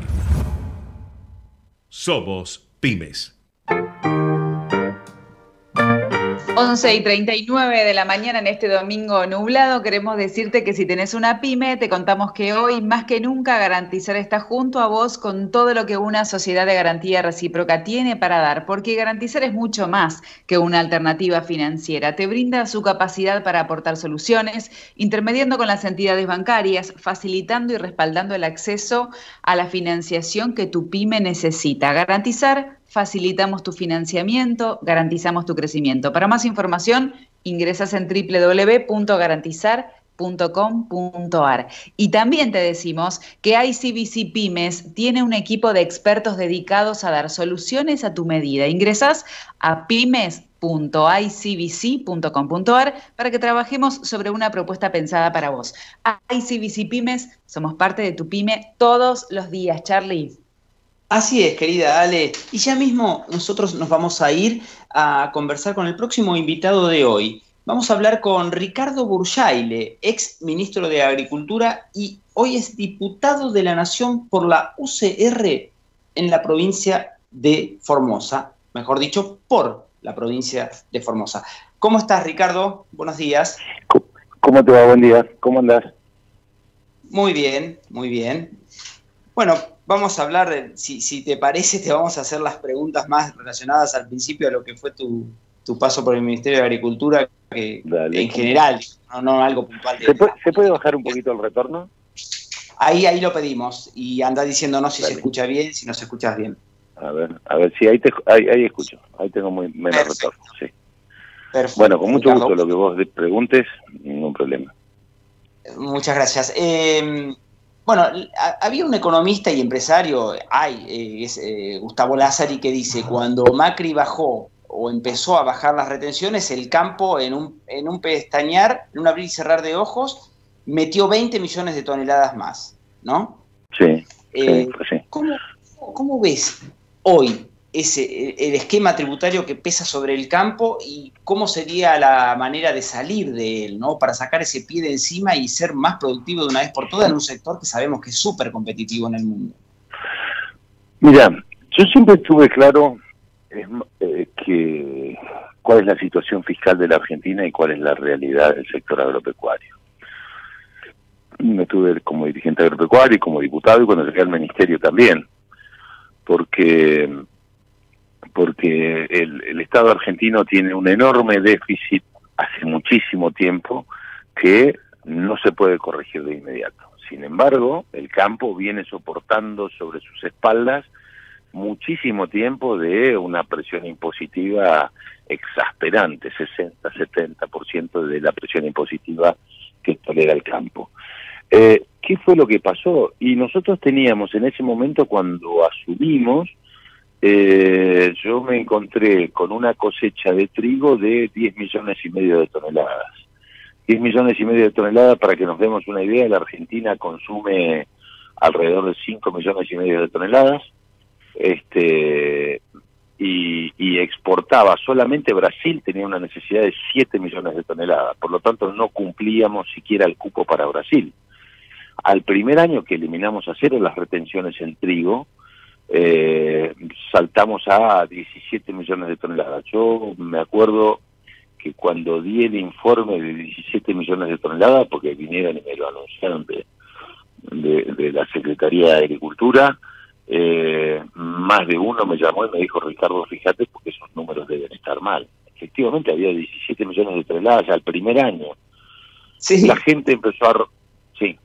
Somos Pymes. once y treinta y nueve de la mañana en este domingo nublado, queremos decirte que si tenés una pyme, te contamos que hoy más que nunca Garantizar está junto a vos con todo lo que una sociedad de garantía recíproca tiene para dar, porque Garantizar es mucho más que una alternativa financiera. Te brinda su capacidad para aportar soluciones, intermediando con las entidades bancarias, facilitando y respaldando el acceso a la financiación que tu pyme necesita. Garantizar, facilitamos tu financiamiento, garantizamos tu crecimiento. Para más información, ingresas en doble u doble u doble u punto garantizar punto com punto ar. Y también te decimos que I C B C Pymes tiene un equipo de expertos dedicados a dar soluciones a tu medida. Ingresas a pymes punto i c b c punto com punto ar para que trabajemos sobre una propuesta pensada para vos. I C B C Pymes, somos parte de tu pyme todos los días, Charlie. Así es, querida Ale. Y ya mismo nosotros nos vamos a ir a conversar con el próximo invitado de hoy. Vamos a hablar con Ricardo Burjaile, ex ministro de Agricultura y hoy es diputado de la Nación por la U C R en la provincia de Formosa. Mejor dicho, por la provincia de Formosa. ¿Cómo estás, Ricardo? Buenos días. ¿Cómo te va? Buen día. ¿Cómo andás? Muy bien, muy bien. Bueno, vamos a hablar, de, si, si te parece, te vamos a hacer las preguntas más relacionadas al principio a lo que fue tu, tu paso por el Ministerio de Agricultura, que Dale, en general, no, no algo puntual. De ¿Se, puede, ¿Se puede bajar un poquito el retorno? Ahí, ahí lo pedimos, y anda diciéndonos si Dale. se escucha bien, si no se escuchas bien. A ver, a ver, sí, ahí, te, ahí, ahí escucho, ahí tengo muy menos Perfecto. retorno, sí. Perfecto. Bueno, con mucho Ricardo. gusto lo que vos preguntes, ningún problema. Muchas gracias. Eh, Bueno, había un economista y empresario, hay, eh, es eh, Gustavo Lázari, que dice, cuando Macri bajó o empezó a bajar las retenciones, el campo en un, en un pestañear, en un abrir y cerrar de ojos, metió veinte millones de toneladas más, ¿no? Sí, eh, sí, pues sí. ¿cómo, ¿Cómo ves hoy ese el esquema tributario que pesa sobre el campo y cómo sería la manera de salir de él, ¿no? Para sacar ese pie de encima y ser más productivo de una vez por todas en un sector que sabemos que es súper competitivo en el mundo. Mira, yo siempre tuve claro eh, que cuál es la situación fiscal de la Argentina y cuál es la realidad del sector agropecuario. Me tuve como dirigente agropecuario y como diputado y cuando llegué al ministerio también, porque porque el, el Estado argentino tiene un enorme déficit hace muchísimo tiempo que no se puede corregir de inmediato. Sin embargo, el campo viene soportando sobre sus espaldas muchísimo tiempo de una presión impositiva exasperante, sesenta, setenta por ciento de la presión impositiva que tolera el campo. Eh, ¿Qué fue lo que pasó? Y nosotros teníamos en ese momento, cuando asumimos, Eh, yo me encontré con una cosecha de trigo de diez millones y medio de toneladas. diez millones y medio de toneladas, para que nos demos una idea, la Argentina consume alrededor de cinco millones y medio de toneladas, este y, y exportaba, solamente Brasil tenía una necesidad de siete millones de toneladas, por lo tanto no cumplíamos siquiera el cupo para Brasil. Al primer año que eliminamos a cero las retenciones en trigo, Eh, saltamos a diecisiete millones de toneladas. Yo me acuerdo que cuando di el informe de diecisiete millones de toneladas, porque vinieron y me lo anunciaron de, de, de la Secretaría de Agricultura, eh, más de uno me llamó y me dijo, Ricardo, fíjate porque esos números deben estar mal. Efectivamente había diecisiete millones de toneladas al primer año. Sí. La gente empezó a... Sí.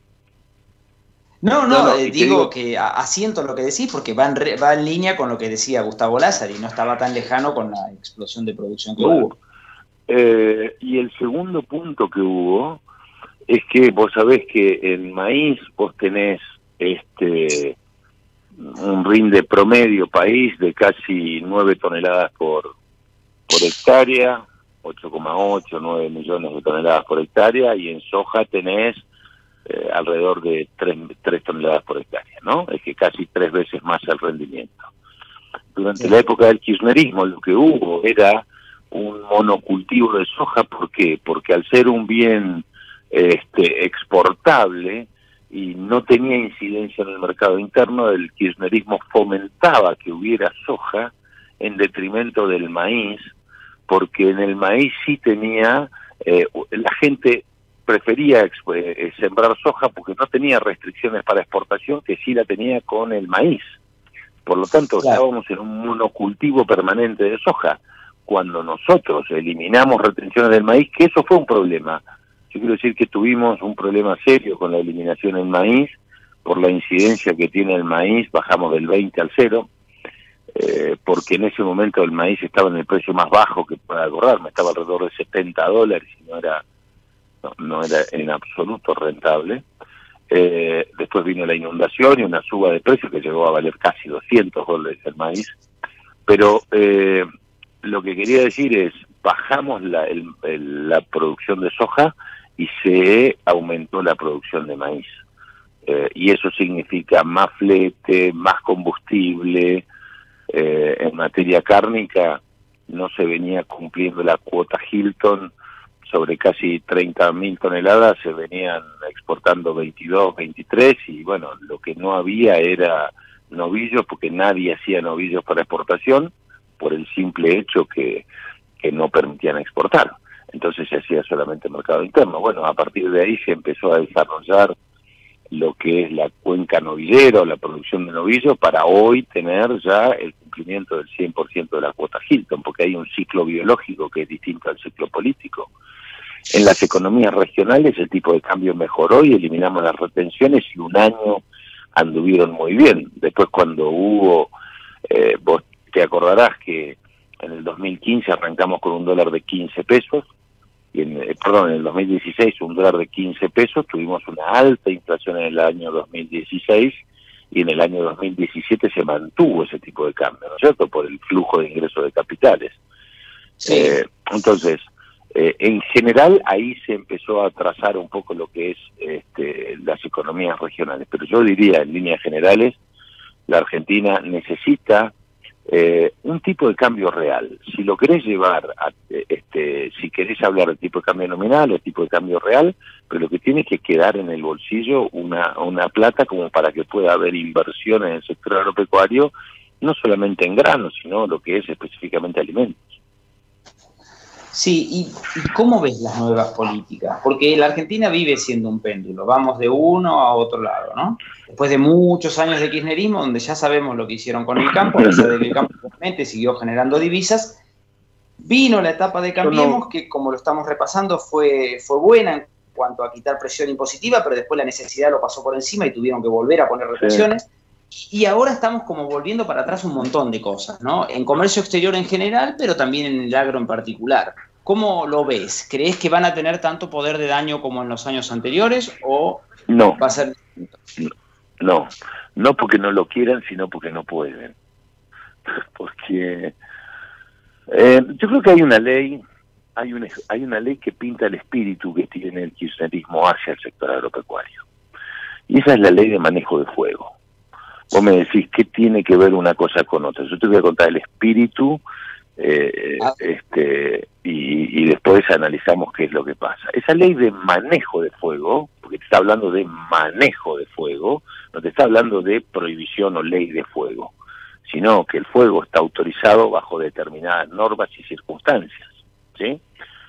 No, no, no, no eh, digo, digo que asiento lo que decís porque va en, re, va en línea con lo que decía Gustavo Lázaro y no estaba tan lejano con la explosión de producción que bueno, hubo. Eh, y el segundo punto que hubo es que vos sabés que en maíz vos tenés este un rinde promedio país de casi nueve toneladas por, por hectárea, ocho coma ocho, nueve millones de toneladas por hectárea, y en soja tenés Eh, alrededor de tres toneladas por hectárea, ¿no? Es que casi tres veces más el rendimiento. Durante sí. la época del kirchnerismo lo que hubo era un monocultivo de soja. ¿Por qué? Porque al ser un bien este, exportable y no tenía incidencia en el mercado interno, el kirchnerismo fomentaba que hubiera soja en detrimento del maíz, porque en el maíz sí tenía, eh, la gente prefería eh, sembrar soja porque no tenía restricciones para exportación que sí la tenía con el maíz. Por lo tanto, claro, estábamos en un monocultivo permanente de soja. Cuando nosotros eliminamos retenciones del maíz, que eso fue un problema. Yo quiero decir que tuvimos un problema serio con la eliminación del maíz, por la incidencia que tiene el maíz, bajamos del veinte al cero, eh, porque en ese momento el maíz estaba en el precio más bajo que pueda acordarme, estaba alrededor de setenta dólares y no era No, no era en absoluto rentable. Eh, después vino la inundación y una suba de precios que llegó a valer casi doscientos dólares el maíz. Pero eh, lo que quería decir es, bajamos la, el, el, la producción de soja y se aumentó la producción de maíz. Eh, y eso significa más flete, más combustible. Eh, en materia cárnica no se venía cumpliendo la cuota Hilton. Sobre casi treinta mil toneladas se venían exportando veintidós, veintitrés, y bueno, lo que no había era novillos, porque nadie hacía novillos para exportación, por el simple hecho que, que no permitían exportar. Entonces se hacía solamente mercado interno. Bueno, a partir de ahí se empezó a desarrollar lo que es la cuenca novillera o la producción de novillos, para hoy tener ya el cumplimiento del cien por ciento de la cuota Hilton, porque hay un ciclo biológico que es distinto al ciclo político. En las economías regionales el tipo de cambio mejoró y eliminamos las retenciones y un año anduvieron muy bien. Después cuando hubo, eh, vos te acordarás que en el dos mil quince arrancamos con un dólar de quince pesos, y en, eh, perdón, en el dos mil dieciséis un dólar de quince pesos, tuvimos una alta inflación en el año dos mil dieciséis y en el año dos mil diecisiete se mantuvo ese tipo de cambio, ¿no es cierto?, por el flujo de ingresos de capitales. Sí. Eh, entonces, Eh, en general ahí se empezó a trazar un poco lo que es este, las economías regionales, pero yo diría en líneas generales la Argentina necesita eh, un tipo de cambio real. Si lo querés llevar, a, este, si querés hablar del tipo de cambio nominal o el tipo de cambio real, pero lo que tiene que quedar en el bolsillo una, una plata como para que pueda haber inversión en el sector agropecuario, no solamente en granos, sino lo que es específicamente alimentos. Sí, y, ¿y cómo ves las nuevas políticas? Porque la Argentina vive siendo un péndulo, vamos de uno a otro lado, ¿no? Después de muchos años de kirchnerismo, donde ya sabemos lo que hicieron con el campo, a pesar de que el campo realmente siguió generando divisas, vino la etapa de Cambiemos, que como lo estamos repasando fue, fue buena en cuanto a quitar presión impositiva, pero después la necesidad lo pasó por encima y tuvieron que volver a poner restricciones. Sí. Y ahora estamos como volviendo para atrás un montón de cosas, ¿no? En comercio exterior en general, pero también en el agro en particular. ¿Cómo lo ves? ¿Crees que van a tener tanto poder de daño como en los años anteriores o no, va a ser...? No, no porque no lo quieran, sino porque no pueden. Porque eh, yo creo que hay una ley, hay una, hay una ley que pinta el espíritu que tiene el kirchnerismo hacia el sector agropecuario. Y esa es la ley de manejo de fuego. Vos me decís, ¿qué tiene que ver una cosa con otra? Yo te voy a contar el espíritu eh, ah. este y, y después analizamos qué es lo que pasa. Esa ley de manejo de fuego, porque te está hablando de manejo de fuego, no te está hablando de prohibición o ley de fuego, sino que el fuego está autorizado bajo determinadas normas y circunstancias, ¿sí?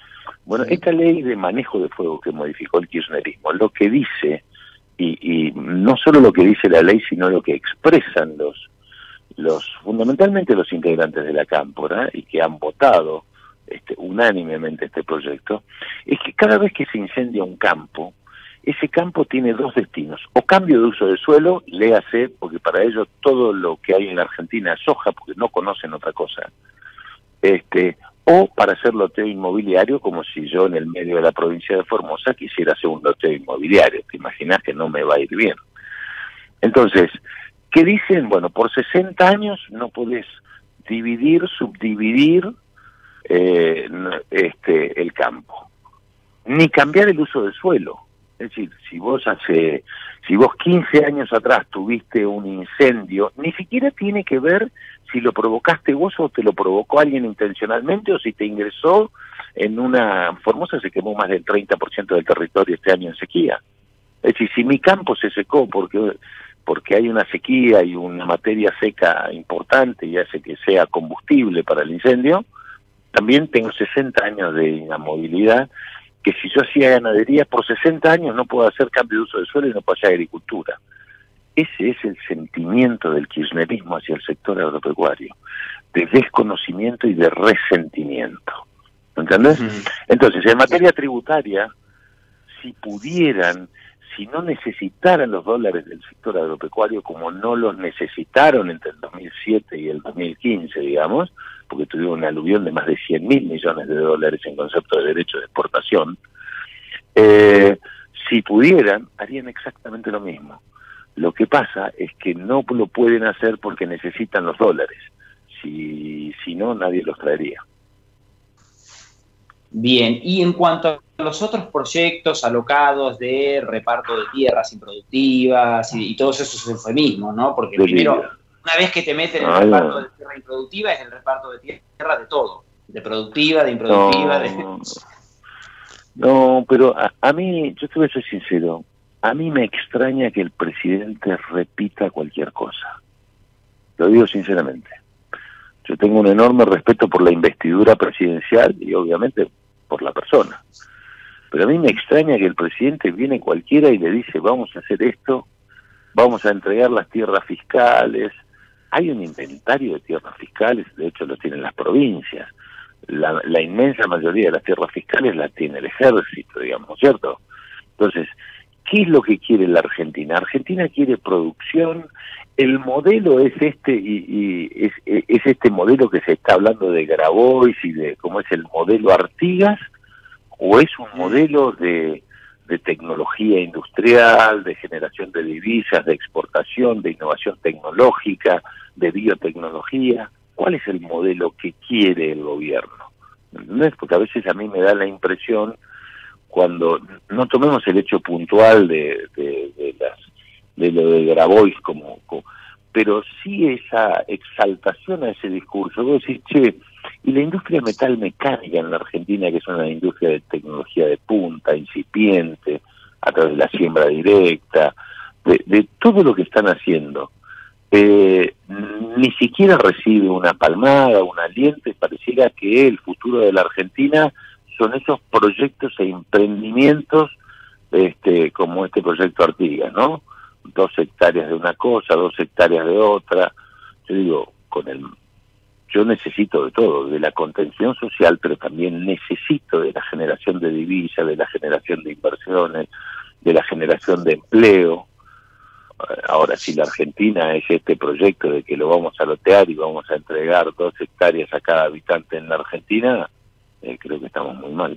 Bueno, esta ley de manejo de fuego que modificó el kirchnerismo, lo que dice, y, y no solo lo que dice la ley, sino lo que expresan los, los fundamentalmente los integrantes de la Cámpora, y que han votado este, unánimemente este proyecto, es que cada vez que se incendia un campo, ese campo tiene dos destinos: o cambio de uso de suelo, léase, porque para ellos todo lo que hay en la Argentina es soja, porque no conocen otra cosa, este, o para hacer loteo inmobiliario, como si yo en el medio de la provincia de Formosa quisiera hacer un loteo inmobiliario. Te imaginas que no me va a ir bien. Entonces, ¿qué dicen? Bueno, por sesenta años no podés dividir, subdividir eh, este, el campo, ni cambiar el uso del suelo. Es decir, si vos hace, si vos quince años atrás tuviste un incendio, ni siquiera tiene que ver si lo provocaste vos o te lo provocó alguien intencionalmente, o si te ingresó en una... Formosa se quemó más del treinta por ciento del territorio este año en sequía. Es decir, si mi campo se secó porque, porque hay una sequía y una materia seca importante y hace que sea combustible para el incendio, también tengo sesenta años de inamovilidad, que si yo hacía ganadería, por sesenta años no puedo hacer cambio de uso de suelo y no puedo hacer agricultura. Ese es el sentimiento del kirchnerismo hacia el sector agropecuario, de desconocimiento y de resentimiento. ¿Entendés? Mm. Entonces, en materia tributaria, si pudieran, si no necesitaran los dólares del sector agropecuario como no los necesitaron entre el dos mil siete y el dos mil quince, digamos, porque tuvieron una aluvión de más de cien mil millones de dólares en concepto de derecho de exportación, eh, si pudieran, harían exactamente lo mismo. Lo que pasa es que no lo pueden hacer porque necesitan los dólares. Si, si no, nadie los traería. Bien, y en cuanto a los otros proyectos alocados de reparto de tierras improductivas y, y todos esos eufemismos, ¿no? Porque de primero, vida. Una vez que te meten en el ah, reparto de tierra improductiva, es el reparto de tierra de todo, de productiva, de improductiva. No, de... no pero a, a mí, yo te voy a ser sincero, a mí me extraña que el presidente repita cualquier cosa. Lo digo sinceramente. Yo tengo un enorme respeto por la investidura presidencial y obviamente por la persona. Pero a mí me extraña que el presidente viene cualquiera y le dice, vamos a hacer esto, vamos a entregar las tierras fiscales. Hay un inventario de tierras fiscales, de hecho lo tienen las provincias. La, la inmensa mayoría de las tierras fiscales las tiene el ejército, digamos, ¿cierto? Entonces, ¿qué es lo que quiere la Argentina? Argentina quiere producción. El modelo es este, y, y es, es este modelo que se está hablando de Grabois y de cómo es el modelo Artigas, o es un modelo de, de tecnología industrial, de generación de divisas, de exportación, de innovación tecnológica, de biotecnología. ¿Cuál es el modelo que quiere el gobierno? ¿No es? Porque a veces a mí me da la impresión, cuando no tomemos el hecho puntual de, de, de las de lo de Grabois, como, como, pero sí esa exaltación a ese discurso. Vos decís, che, y la industria metalmecánica en la Argentina, que es una industria de tecnología de punta, incipiente, a través de la siembra directa, de, de todo lo que están haciendo, eh, ni siquiera recibe una palmada, un aliento, y pareciera que el futuro de la Argentina son esos proyectos e emprendimientos este, como este proyecto Artigas, ¿no? Dos hectáreas de una cosa, dos hectáreas de otra. Yo digo, con el, yo necesito de todo, de la contención social, pero también necesito de la generación de divisas, de la generación de inversiones, de la generación de empleo. Ahora, si la Argentina es este proyecto de que lo vamos a lotear y vamos a entregar dos hectáreas a cada habitante en la Argentina, eh, creo que estamos muy mal.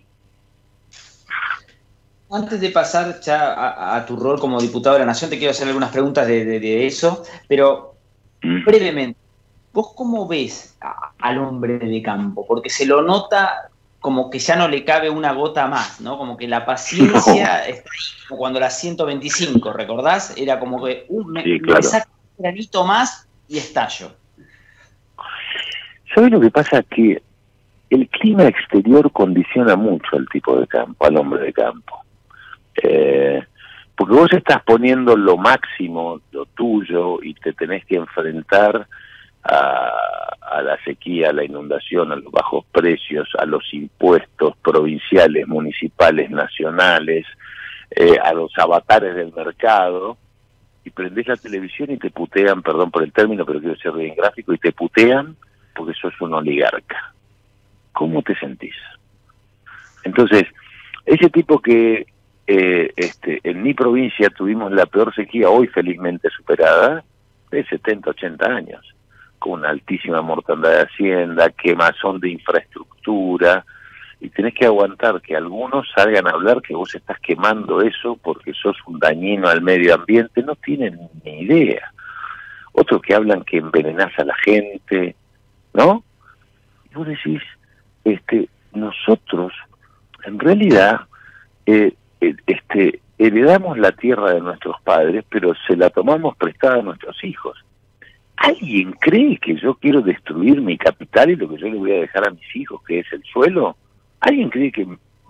Antes de pasar ya a, a tu rol como diputado de la Nación, te quiero hacer algunas preguntas de, de, de eso, pero brevemente, ¿vos cómo ves a, al hombre de campo? Porque se lo nota como que ya no le cabe una gota más, ¿no? Como que la paciencia no. está ahí, como cuando las ciento veinticinco, ¿recordás? Era como que uh, me, sí, claro. me saca un granito más y estallo. ¿Sabés lo que pasa? Que el clima exterior condiciona mucho al tipo de campo, al hombre de campo. Eh, porque vos estás poniendo lo máximo, lo tuyo, y te tenés que enfrentar a, a la sequía, a la inundación, a los bajos precios, a los impuestos provinciales, municipales, nacionales, eh, a los avatares del mercado, y prendés la televisión y te putean, perdón por el término, pero quiero ser bien gráfico, y te putean porque sos un oligarca. ¿Cómo te sentís? Entonces, ese tipo que eh, este, en mi provincia tuvimos la peor sequía, hoy felizmente superada, de setenta, ochenta años, con una altísima mortandad de hacienda, quemazón de infraestructura, y tenés que aguantar que algunos salgan a hablar que vos estás quemando eso porque sos un dañino al medio ambiente, no tienen ni idea. Otros que hablan que envenenás a la gente, ¿no? Y vos decís, este, nosotros, en realidad, eh, eh, este, heredamos la tierra de nuestros padres, pero se la tomamos prestada a nuestros hijos. ¿Alguien cree que yo quiero destruir mi capital y lo que yo le voy a dejar a mis hijos, que es el suelo? ¿Alguien cree que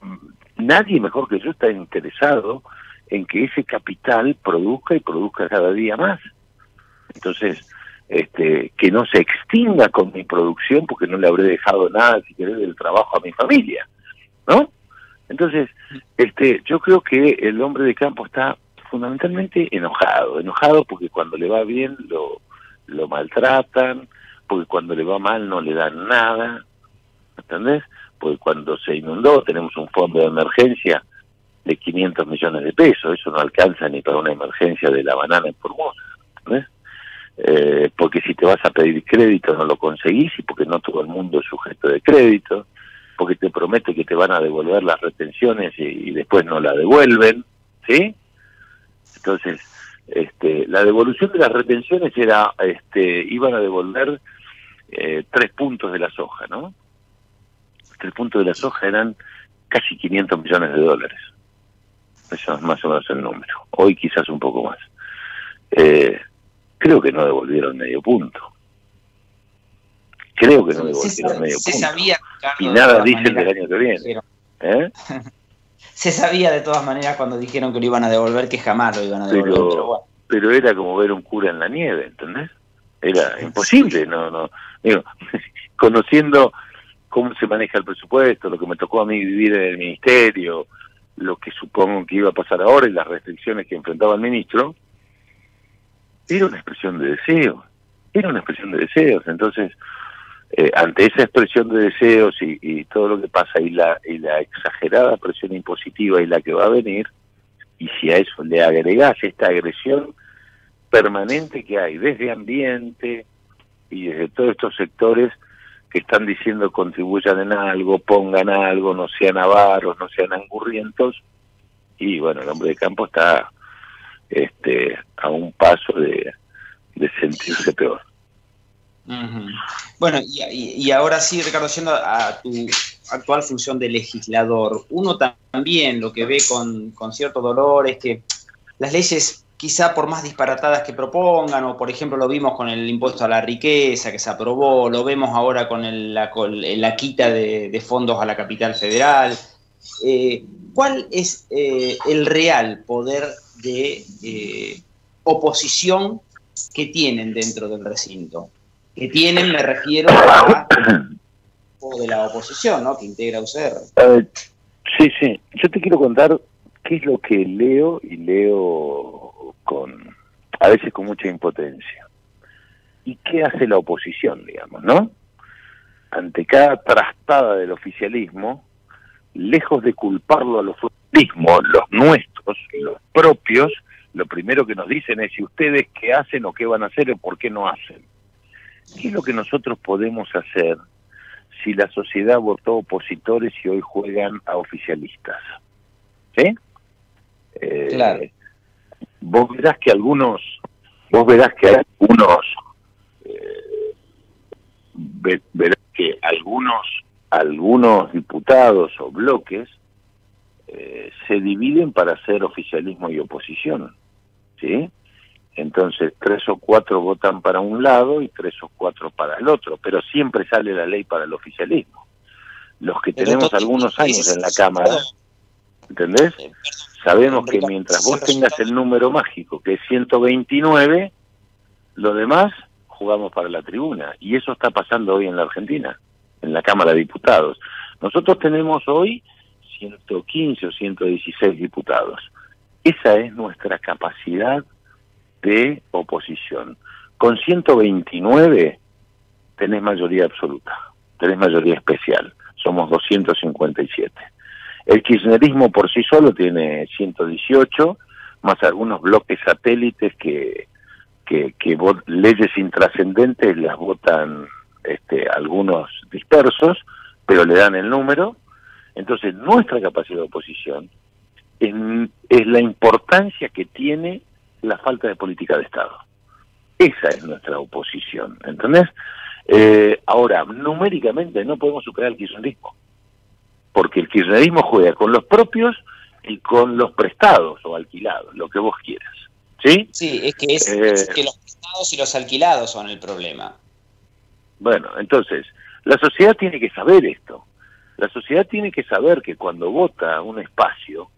nadie mejor que yo está interesado en que ese capital produzca y produzca cada día más? Entonces, este, que no se extinga con mi producción porque no le habré dejado nada, si querés, del trabajo a mi familia, ¿no? Entonces, este, yo creo que el hombre de campo está fundamentalmente enojado, enojado porque cuando le va bien lo, lo maltratan, porque cuando le va mal no le dan nada, ¿entendés? Porque cuando se inundó tenemos un fondo de emergencia de quinientos millones de pesos, eso no alcanza ni para una emergencia de la banana en Formosa, ¿entendés? Eh, porque si te vas a pedir crédito no lo conseguís, y porque no todo el mundo es sujeto de crédito, porque te promete que te van a devolver las retenciones y, y después no la devuelven, ¿sí? Entonces, este, la devolución de las retenciones era, este, iban a devolver eh, tres puntos de la soja, ¿no? Tres puntos de la soja eran casi quinientos millones de dólares. Eso es más o menos el número. Hoy quizás un poco más. Eh, creo que no devolvieron medio punto. Creo que no devolvieron se, medio se punto. Sabía, Carlos, y nada dicen maneras, del año que viene. ¿Eh? Se sabía de todas maneras cuando dijeron que lo iban a devolver, que jamás lo iban a devolver. Pero, pero, bueno. pero era como ver un cura en la nieve, ¿entendés? Era imposible, no, no. Digo, conociendo cómo se maneja el presupuesto, lo que me tocó a mí vivir en el ministerio, lo que supongo que iba a pasar ahora y las restricciones que enfrentaba el ministro, era una expresión de deseos, era una expresión de deseos. Entonces, eh, ante esa expresión de deseos y, y todo lo que pasa y la, y la exagerada presión impositiva y la que va a venir, y si a eso le agregás esta agresión permanente que hay desde ambiente y desde todos estos sectores que están diciendo contribuyan en algo, pongan algo, no sean avaros, no sean angurrientos, y bueno, el hombre de campo está este a un paso de, de sentirse peor. Uh-huh. Bueno, y, y, y ahora sí, Ricardo, yendo a tu actual función de legislador, uno también lo que ve con, con cierto dolor es que las leyes, quizá por más disparatadas que propongan, o por ejemplo lo vimos con el impuesto a la riqueza que se aprobó, lo vemos ahora con el, la, con la quita de, de fondos a la capital federal, eh, ¿cuál es eh, el real poder de eh, oposición que tienen dentro del recinto? Que tienen, me refiero a o de la oposición, ¿no? Que integra U C R. Uh, sí, sí. Yo te quiero contar qué es lo que leo, y leo con a veces con mucha impotencia. ¿Y qué hace la oposición, digamos, no? Ante cada trastada del oficialismo, lejos de culparlo a los oficialismos, los nuestros, los propios, lo primero que nos dicen es si ustedes qué hacen o qué van a hacer o por qué no hacen. ¿Qué es lo que nosotros podemos hacer si la sociedad votó opositores y hoy juegan a oficialistas? ¿Sí? Eh, claro. Vos verás que algunos, vos verás que algunos, eh, ve, verás que algunos, algunos diputados o bloques eh, se dividen para hacer oficialismo y oposición, ¿sí? Entonces, tres o cuatro votan para un lado y tres o cuatro para el otro, pero siempre sale la ley para el oficialismo. Los que pero tenemos algunos años en la Cámara, ¿entendés? Sabemos que mientras vos tengas el número mágico, que es ciento veintinueve, lo demás jugamos para la tribuna. Y eso está pasando hoy en la Argentina, en la Cámara de Diputados. Nosotros tenemos hoy ciento quince o ciento dieciséis diputados. Esa es nuestra capacidad de oposición. Con ciento veintinueve tenés mayoría absoluta, tenés mayoría especial. Somos doscientos cincuenta y siete. El kirchnerismo por sí solo tiene ciento dieciocho, más algunos bloques satélites que, que, que vot, leyes intrascendentes las votan este, algunos dispersos, pero le dan el número. Entonces, nuestra capacidad de oposición es, es la importancia que tiene la falta de política de Estado. Esa es nuestra oposición, ¿entendés? Eh, ahora, numéricamente no podemos superar el kirchnerismo, porque el kirchnerismo juega con los propios y con los prestados o alquilados, lo que vos quieras. ¿Sí? Sí, es que, es, eh, es que los prestados y los alquilados son el problema. Bueno, entonces, la sociedad tiene que saber esto. La sociedad tiene que saber que cuando vota un espacio,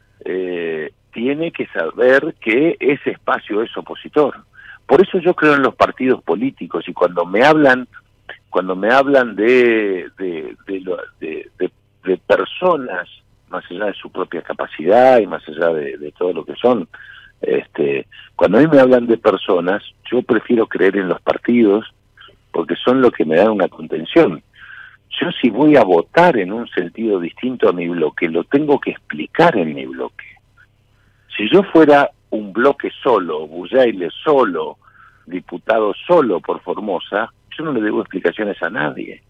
eh, tiene que saber que ese espacio es opositor. Por eso yo creo en los partidos políticos, y cuando me hablan, cuando me hablan de, de, de, lo, de, de, de personas, más allá de su propia capacidad y más allá de, de todo lo que son, este, cuando a mí me hablan de personas, yo prefiero creer en los partidos, porque son los que me dan una contención. Yo si voy a votar en un sentido distinto a mi bloque, lo tengo que explicar en mi bloque. Si yo fuera un bloque solo, Bujaile solo, diputado solo por Formosa, yo no le debo explicaciones a nadie.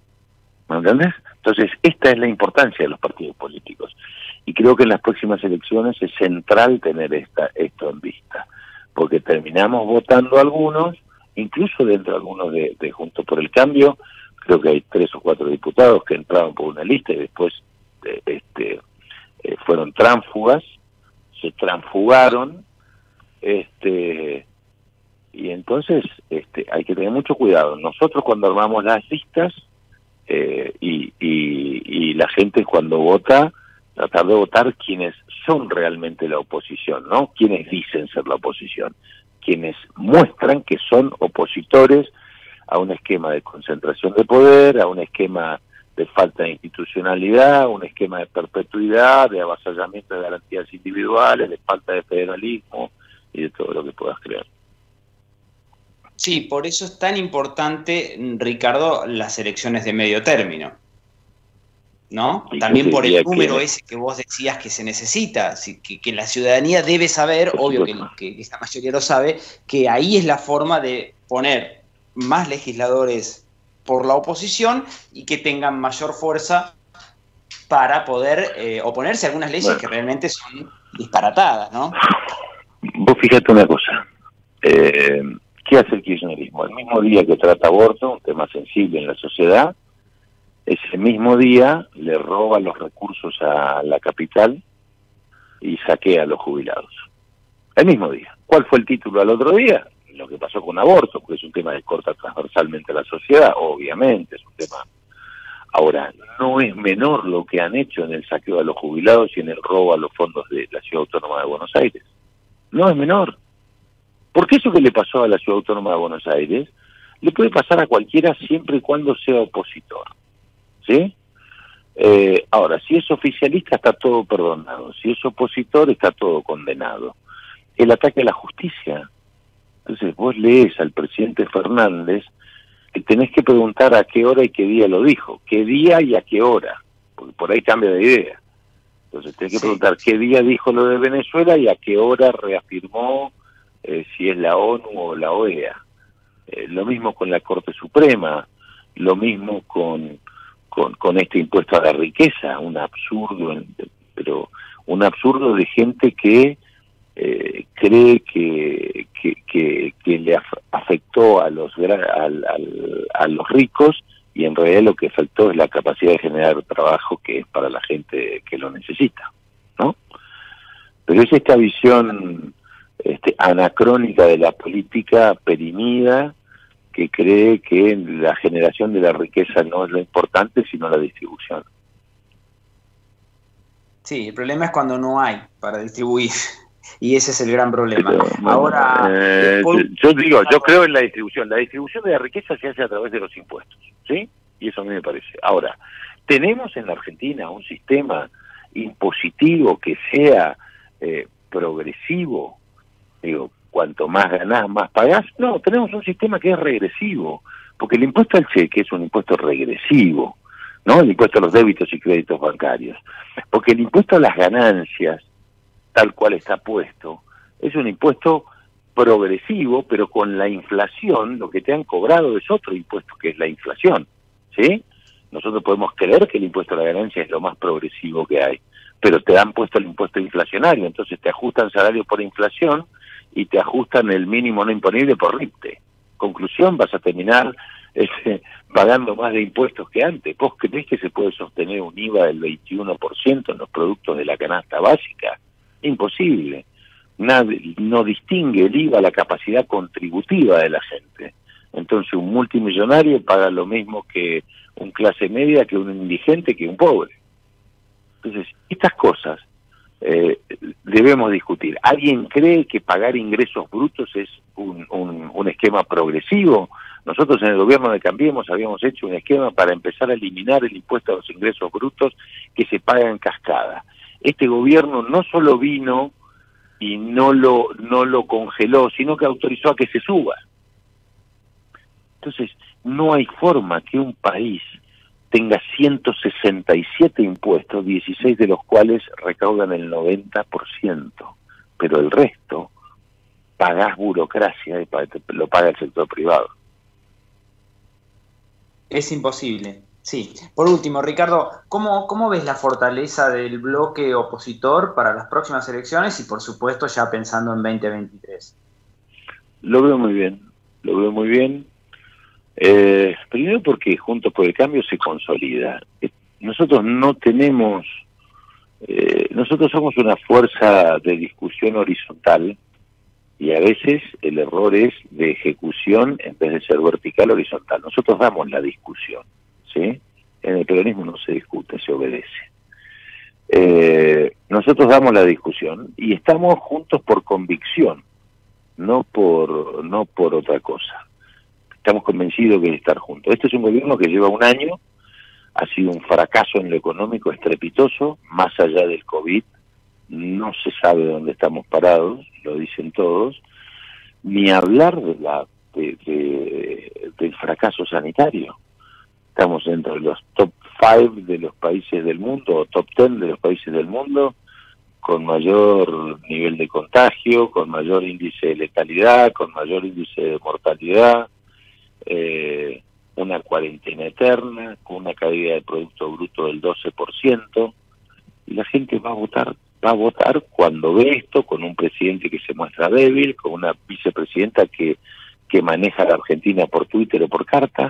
¿Me entendés? Entonces, esta es la importancia de los partidos políticos. Y creo que en las próximas elecciones es central tener esta, esto en vista, porque terminamos votando algunos, incluso dentro de algunos de, de Juntos por el Cambio, creo que hay tres o cuatro diputados que entraron por una lista y después eh, este, eh, fueron tránsfugas, se transfugaron, este, y entonces este, hay que tener mucho cuidado. Nosotros cuando armamos las listas eh, y, y, y la gente cuando vota, tratar de votar quienes son realmente la oposición, ¿no? Quienes dicen ser la oposición, quienes muestran que son opositores a un esquema de concentración de poder, a un esquema de falta de institucionalidad, un esquema de perpetuidad, de avasallamiento de garantías individuales, de falta de federalismo y de todo lo que puedas creer. Sí, por eso es tan importante, Ricardo, las elecciones de medio término, ¿no? También por el número que... ese que vos decías que se necesita, que, que la ciudadanía debe saber, obvio que, que esta mayoría lo sabe, que ahí es la forma de poner más legisladores por la oposición y que tengan mayor fuerza para poder eh, oponerse a algunas leyes bueno. que realmente son disparatadas, ¿no? Vos fíjate una cosa, eh, ¿qué hace el kirchnerismo? El mismo día que trata aborto, un tema sensible en la sociedad, ese mismo día le roba los recursos a la capital y saquea a los jubilados. El mismo día. ¿Cuál fue el título al otro día? Lo que pasó con aborto, porque es un tema que corta transversalmente a la sociedad, obviamente es un tema. Ahora, no es menor lo que han hecho en el saqueo a los jubilados y en el robo a los fondos de la Ciudad Autónoma de Buenos Aires. No es menor. Porque eso que le pasó a la Ciudad Autónoma de Buenos Aires, le puede pasar a cualquiera siempre y cuando sea opositor. ¿Sí? Eh, ahora, si es oficialista está todo perdonado, si es opositor está todo condenado. El ataque a la justicia. Entonces vos lees al presidente Fernández que tenés que preguntar a qué hora y qué día lo dijo, qué día y a qué hora, porque por ahí cambia de idea. Entonces tenés que sí. preguntar qué día dijo lo de Venezuela y a qué hora reafirmó eh, si es la ONU o la O E A. Eh, lo mismo con la Corte Suprema, lo mismo con, con, con este impuesto a la riqueza, un absurdo, pero un absurdo de gente que Eh, cree que, que, que, que le afectó a los, a, a, a los ricos y en realidad lo que afectó es la capacidad de generar trabajo que es para la gente que lo necesita, ¿no? Pero es esta visión este, anacrónica de la política perimida que cree que la generación de la riqueza no es lo importante sino la distribución. Sí, el problema es cuando no hay para distribuir. Y ese es el gran problema. Pero, bueno, Ahora, eh, por... yo digo, yo creo en la distribución. La distribución de la riqueza se hace a través de los impuestos, ¿sí? Y eso a mí me parece. Ahora, tenemos en la Argentina un sistema impositivo que sea eh, progresivo. Digo, cuanto más ganás, más pagás. No, tenemos un sistema que es regresivo, porque el impuesto al cheque es un impuesto regresivo, ¿no? El impuesto a los débitos y créditos bancarios. Porque el impuesto a las ganancias, tal cual está puesto, es un impuesto progresivo, pero con la inflación, lo que te han cobrado es otro impuesto, que es la inflación, ¿sí? Nosotros podemos creer que el impuesto a la ganancia es lo más progresivo que hay, pero te han puesto el impuesto inflacionario, entonces te ajustan salario por inflación y te ajustan el mínimo no imponible por R I P T E. Conclusión, vas a terminar este, pagando más de impuestos que antes. ¿Vos creés que se puede sostener un I V A del veintiuno por ciento en los productos de la canasta básica? Imposible. Nadie, no distingue el I V A la capacidad contributiva de la gente. Entonces un multimillonario paga lo mismo que un clase media, que un indigente, que un pobre. Entonces, estas cosas eh, debemos discutir. ¿Alguien cree que pagar ingresos brutos es un, un, un esquema progresivo? Nosotros en el gobierno de Cambiemos habíamos hecho un esquema para empezar a eliminar el impuesto a los ingresos brutos que se paga en cascada. Este gobierno no solo vino y no lo no lo congeló, sino que autorizó a que se suba. Entonces, no hay forma que un país tenga ciento sesenta y siete impuestos, dieciséis de los cuales recaudan el noventa por ciento, pero el resto pagás burocracia y lo paga el sector privado. Es imposible. Sí. Por último, Ricardo, ¿cómo, ¿cómo ves la fortaleza del bloque opositor para las próximas elecciones y, por supuesto, ya pensando en veinte veintitrés? Lo veo muy bien, lo veo muy bien. Eh, primero porque Juntos por el Cambio se consolida. Nosotros no tenemos, eh, nosotros somos una fuerza de discusión horizontal y a veces el error es de ejecución en vez de ser vertical horizontal. Nosotros damos la discusión. ¿Sí? En el peronismo no se discute, se obedece. Eh, nosotros damos la discusión y estamos juntos por convicción, no por no por otra cosa. Estamos convencidos de estar juntos. Este es un gobierno que lleva un año, ha sido un fracaso en lo económico estrepitoso, más allá del COVID, no se sabe dónde estamos parados, lo dicen todos, ni hablar de la de, de, del fracaso sanitario. Estamos dentro de los top cinco de los países del mundo, o top diez de los países del mundo, con mayor nivel de contagio, con mayor índice de letalidad, con mayor índice de mortalidad, eh, una cuarentena eterna, con una caída del Producto Bruto del doce por ciento, y la gente va a votar, va a votar cuando ve esto, con un presidente que se muestra débil, con una vicepresidenta que, que maneja a la Argentina por Twitter o por carta.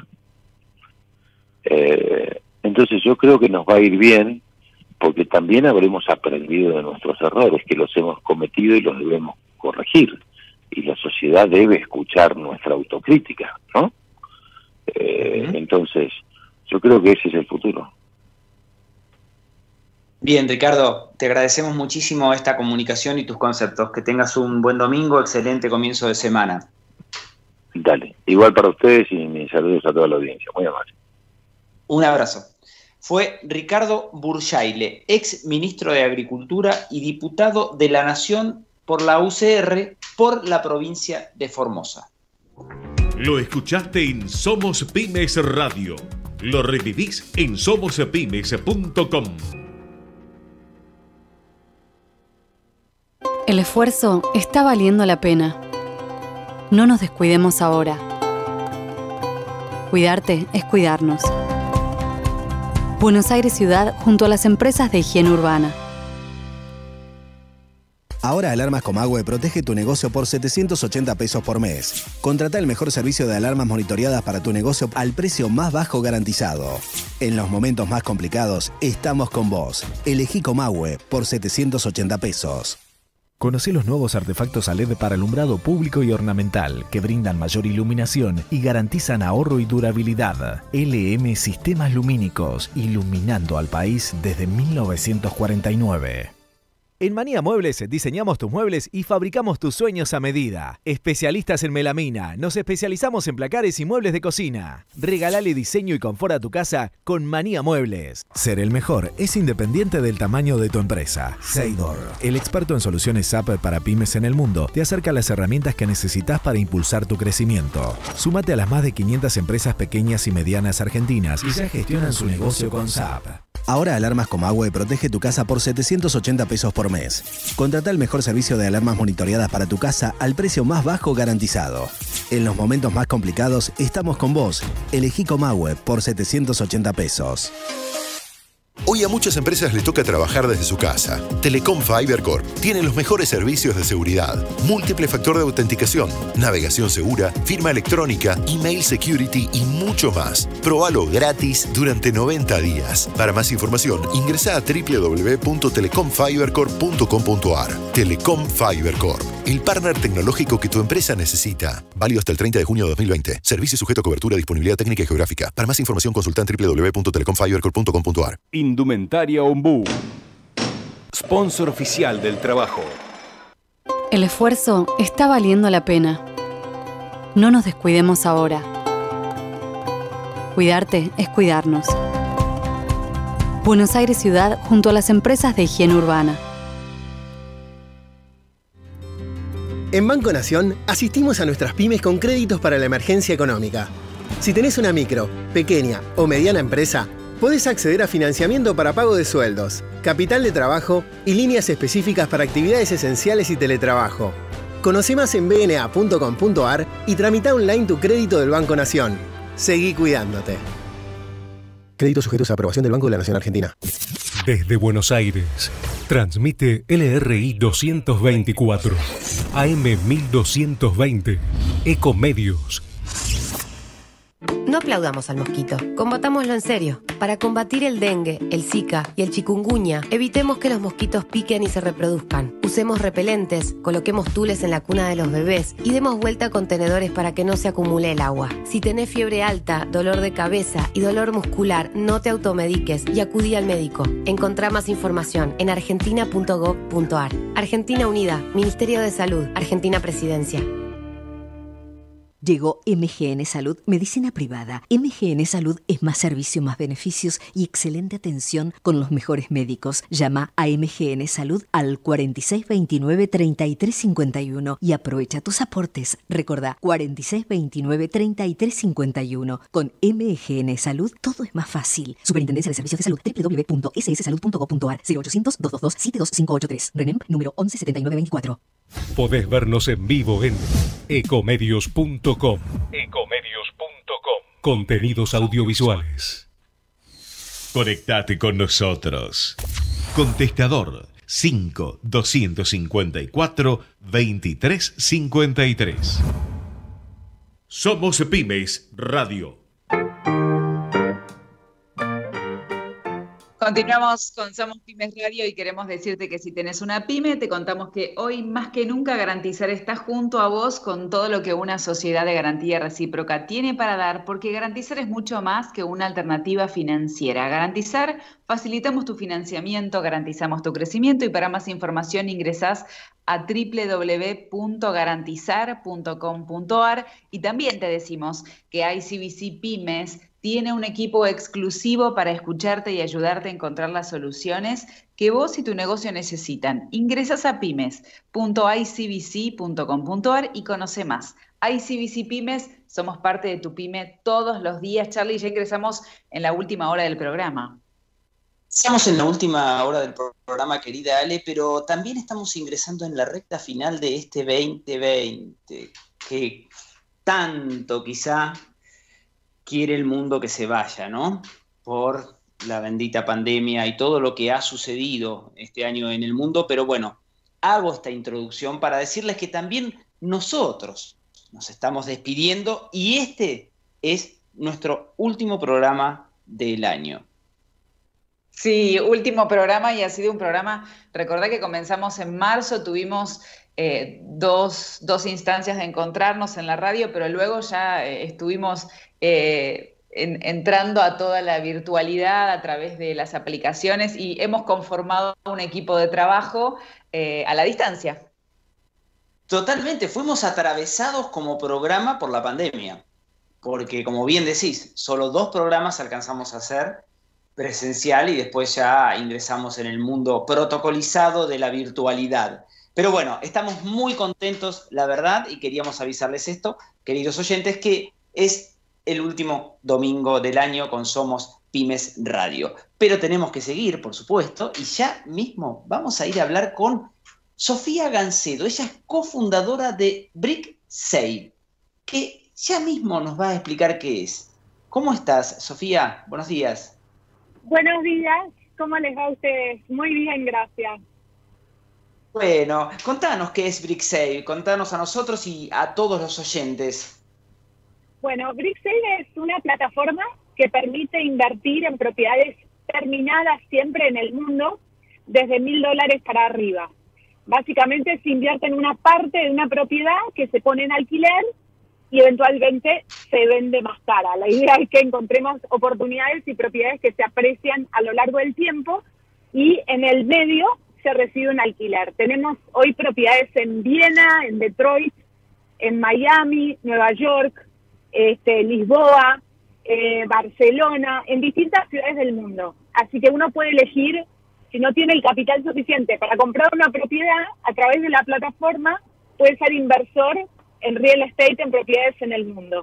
Eh, entonces yo creo que nos va a ir bien, porque también habremos aprendido de nuestros errores, que los hemos cometido y los debemos corregir, y la sociedad debe escuchar nuestra autocrítica, ¿no? Eh, uh-huh. Entonces yo creo que ese es el futuro. Bien, Ricardo, te agradecemos muchísimo esta comunicación y tus conceptos. Que tengas un buen domingo, excelente comienzo de semana. Dale, igual para ustedes y mis saludos a toda la audiencia, muy amable. Un abrazo. Fue Ricardo Burjaile, ex ministro de Agricultura y diputado de la Nación por la U C R por la provincia de Formosa. Lo escuchaste en Somos Pymes Radio. Lo revivís en somos pymes punto com. El esfuerzo está valiendo la pena. No nos descuidemos ahora. Cuidarte es cuidarnos. Buenos Aires Ciudad junto a las empresas de higiene urbana. Ahora Alarmas Comahue protege tu negocio por setecientos ochenta pesos por mes. Contrata el mejor servicio de alarmas monitoreadas para tu negocio al precio más bajo garantizado. En los momentos más complicados, estamos con vos. Elegí Comahue por setecientos ochenta pesos. Conoce los nuevos artefactos a L E D para alumbrado público y ornamental que brindan mayor iluminación y garantizan ahorro y durabilidad. L M Sistemas Lumínicos, iluminando al país desde mil novecientos cuarenta y nueve. En Manía Muebles diseñamos tus muebles y fabricamos tus sueños a medida. Especialistas en melamina, nos especializamos en placares y muebles de cocina. Regalale diseño y confort a tu casa con Manía Muebles. Ser el mejor es independiente del tamaño de tu empresa. Seidor, el experto en soluciones S A P para pymes en el mundo, te acerca las herramientas que necesitas para impulsar tu crecimiento. Súmate a las más de quinientas empresas pequeñas y medianas argentinas y ya gestionan su negocio con S A P. Ahora Alarmas Comahue protege tu casa por setecientos ochenta pesos por mes. Contrata el mejor servicio de alarmas monitoreadas para tu casa al precio más bajo garantizado. En los momentos más complicados estamos con vos. Elegí Comahue por setecientos ochenta pesos. Hoy a muchas empresas les toca trabajar desde su casa. Telecom Fiber Corp tiene los mejores servicios de seguridad, múltiple factor de autenticación, navegación segura, firma electrónica, email security y mucho más. Probalo gratis durante noventa días. Para más información, ingresa a doble u doble u doble u punto telecom fiber corp punto com punto a r. Telecom Fiber Corp, el partner tecnológico que tu empresa necesita. Válido hasta el treinta de junio de dos mil veinte. Servicio sujeto a cobertura, disponibilidad técnica y geográfica. Para más información, consulta en doble u doble u doble u punto telecom fiber corp punto com punto a r. Indumentaria Ombú, sponsor oficial del trabajo. El esfuerzo está valiendo la pena. No nos descuidemos ahora. Cuidarte es cuidarnos. Buenos Aires Ciudad junto a las empresas de higiene urbana. En Banco Nación asistimos a nuestras pymes con créditos para la emergencia económica. Si tenés una micro, pequeña o mediana empresa, podés acceder a financiamiento para pago de sueldos, capital de trabajo y líneas específicas para actividades esenciales y teletrabajo. Conoce más en b n a punto com punto a r y tramita online tu crédito del Banco Nación. Seguí cuidándote. Créditos sujetos a aprobación del Banco de la Nación Argentina. Desde Buenos Aires, transmite L R I doscientos veinticuatro, A M mil doscientos veinte, Ecomedios. No aplaudamos al mosquito, combatámoslo en serio. Para combatir el dengue, el zika y el chikungunya, evitemos que los mosquitos piquen y se reproduzcan. Usemos repelentes, coloquemos tules en la cuna de los bebés y demos vuelta a contenedores para que no se acumule el agua. Si tenés fiebre alta, dolor de cabeza y dolor muscular, no te automediques y acudí al médico. Encontrá más información en argentina punto gov punto a r. Argentina Unida, Ministerio de Salud, Argentina Presidencia. Llegó M G N Salud, medicina privada. M G N Salud es más servicio, más beneficios y excelente atención con los mejores médicos. Llama a M G N Salud al cuatro seis dos nueve, tres tres cinco uno y aprovecha tus aportes. Recordá, cuatro seis dos nueve, tres tres cinco uno. Con M G N Salud todo es más fácil. Superintendencia de Servicios de Salud, doble u doble u doble u punto s s salud punto gov punto a r, cero ochocientos, dos dos dos, siete dos cinco ocho tres. RENEM número once setenta y nueve veinticuatro. Podés vernos en vivo en ecomedios punto com. ecomedios punto com. Contenidos audiovisuales. Conectate con nosotros. Contestador cinco doscientos cincuenta y cuatro, veintitrés cincuenta y tres. Somos Pymes Radio. Continuamos con Somos Pymes Radio y queremos decirte que si tenés una pyme, te contamos que hoy más que nunca Garantizar está junto a vos con todo lo que una sociedad de garantía recíproca tiene para dar, porque Garantizar es mucho más que una alternativa financiera. Garantizar, facilitamos tu financiamiento, garantizamos tu crecimiento y para más información ingresás a doble u doble u doble u punto garantizar punto com punto a r y también te decimos que I C B C Pymes tiene un equipo exclusivo para escucharte y ayudarte a encontrar las soluciones que vos y tu negocio necesitan. Ingresas a pymes punto i c b c punto com punto a r y conoce más. I C B C Pymes, somos parte de tu pyme todos los días. Charlie, ya ingresamos en la última hora del programa. Estamos en la última hora del programa, querida Ale, pero también estamos ingresando en la recta final de este veinte veinte, que tanto quizá quiere el mundo que se vaya, ¿no? Por la bendita pandemia y todo lo que ha sucedido este año en el mundo, pero bueno, hago esta introducción para decirles que también nosotros nos estamos despidiendo y este es nuestro último programa del año. Sí, último programa y ha sido un programa, recordá que comenzamos en marzo, tuvimos eh, dos, dos instancias de encontrarnos en la radio, pero luego ya eh, estuvimos eh, en, entrando a toda la virtualidad a través de las aplicaciones y hemos conformado un equipo de trabajo eh, a la distancia. Totalmente, fuimos atravesados como programa por la pandemia, porque como bien decís, solo dos programas alcanzamos a hacer presencial y después ya ingresamos en el mundo protocolizado de la virtualidad. Pero bueno, estamos muy contentos, la verdad, y queríamos avisarles esto, queridos oyentes, que es el último domingo del año con Somos Pymes Radio. Pero tenemos que seguir, por supuesto, y ya mismo vamos a ir a hablar con Sofía Gancedo. Ella es cofundadora de BrickSave, que ya mismo nos va a explicar qué es. ¿Cómo estás, Sofía? Buenos días. Buenos días. ¿Cómo les va a ustedes? Muy bien, gracias. Bueno, contanos qué es BrickSave, contanos a nosotros y a todos los oyentes. Bueno, BrickSave es una plataforma que permite invertir en propiedades terminadas siempre en el mundo desde mil dólares para arriba. Básicamente se invierte en una parte de una propiedad que se pone en alquiler y eventualmente se vende más cara. La idea es que encontremos oportunidades y propiedades que se aprecian a lo largo del tiempo y en el medio se recibe un alquiler. Tenemos hoy propiedades en Viena, en Detroit, en Miami, Nueva York, este, Lisboa, eh, Barcelona, en distintas ciudades del mundo. Así que uno puede elegir, si no tiene el capital suficiente para comprar una propiedad, a través de la plataforma puede ser inversor en real estate, en propiedades en el mundo.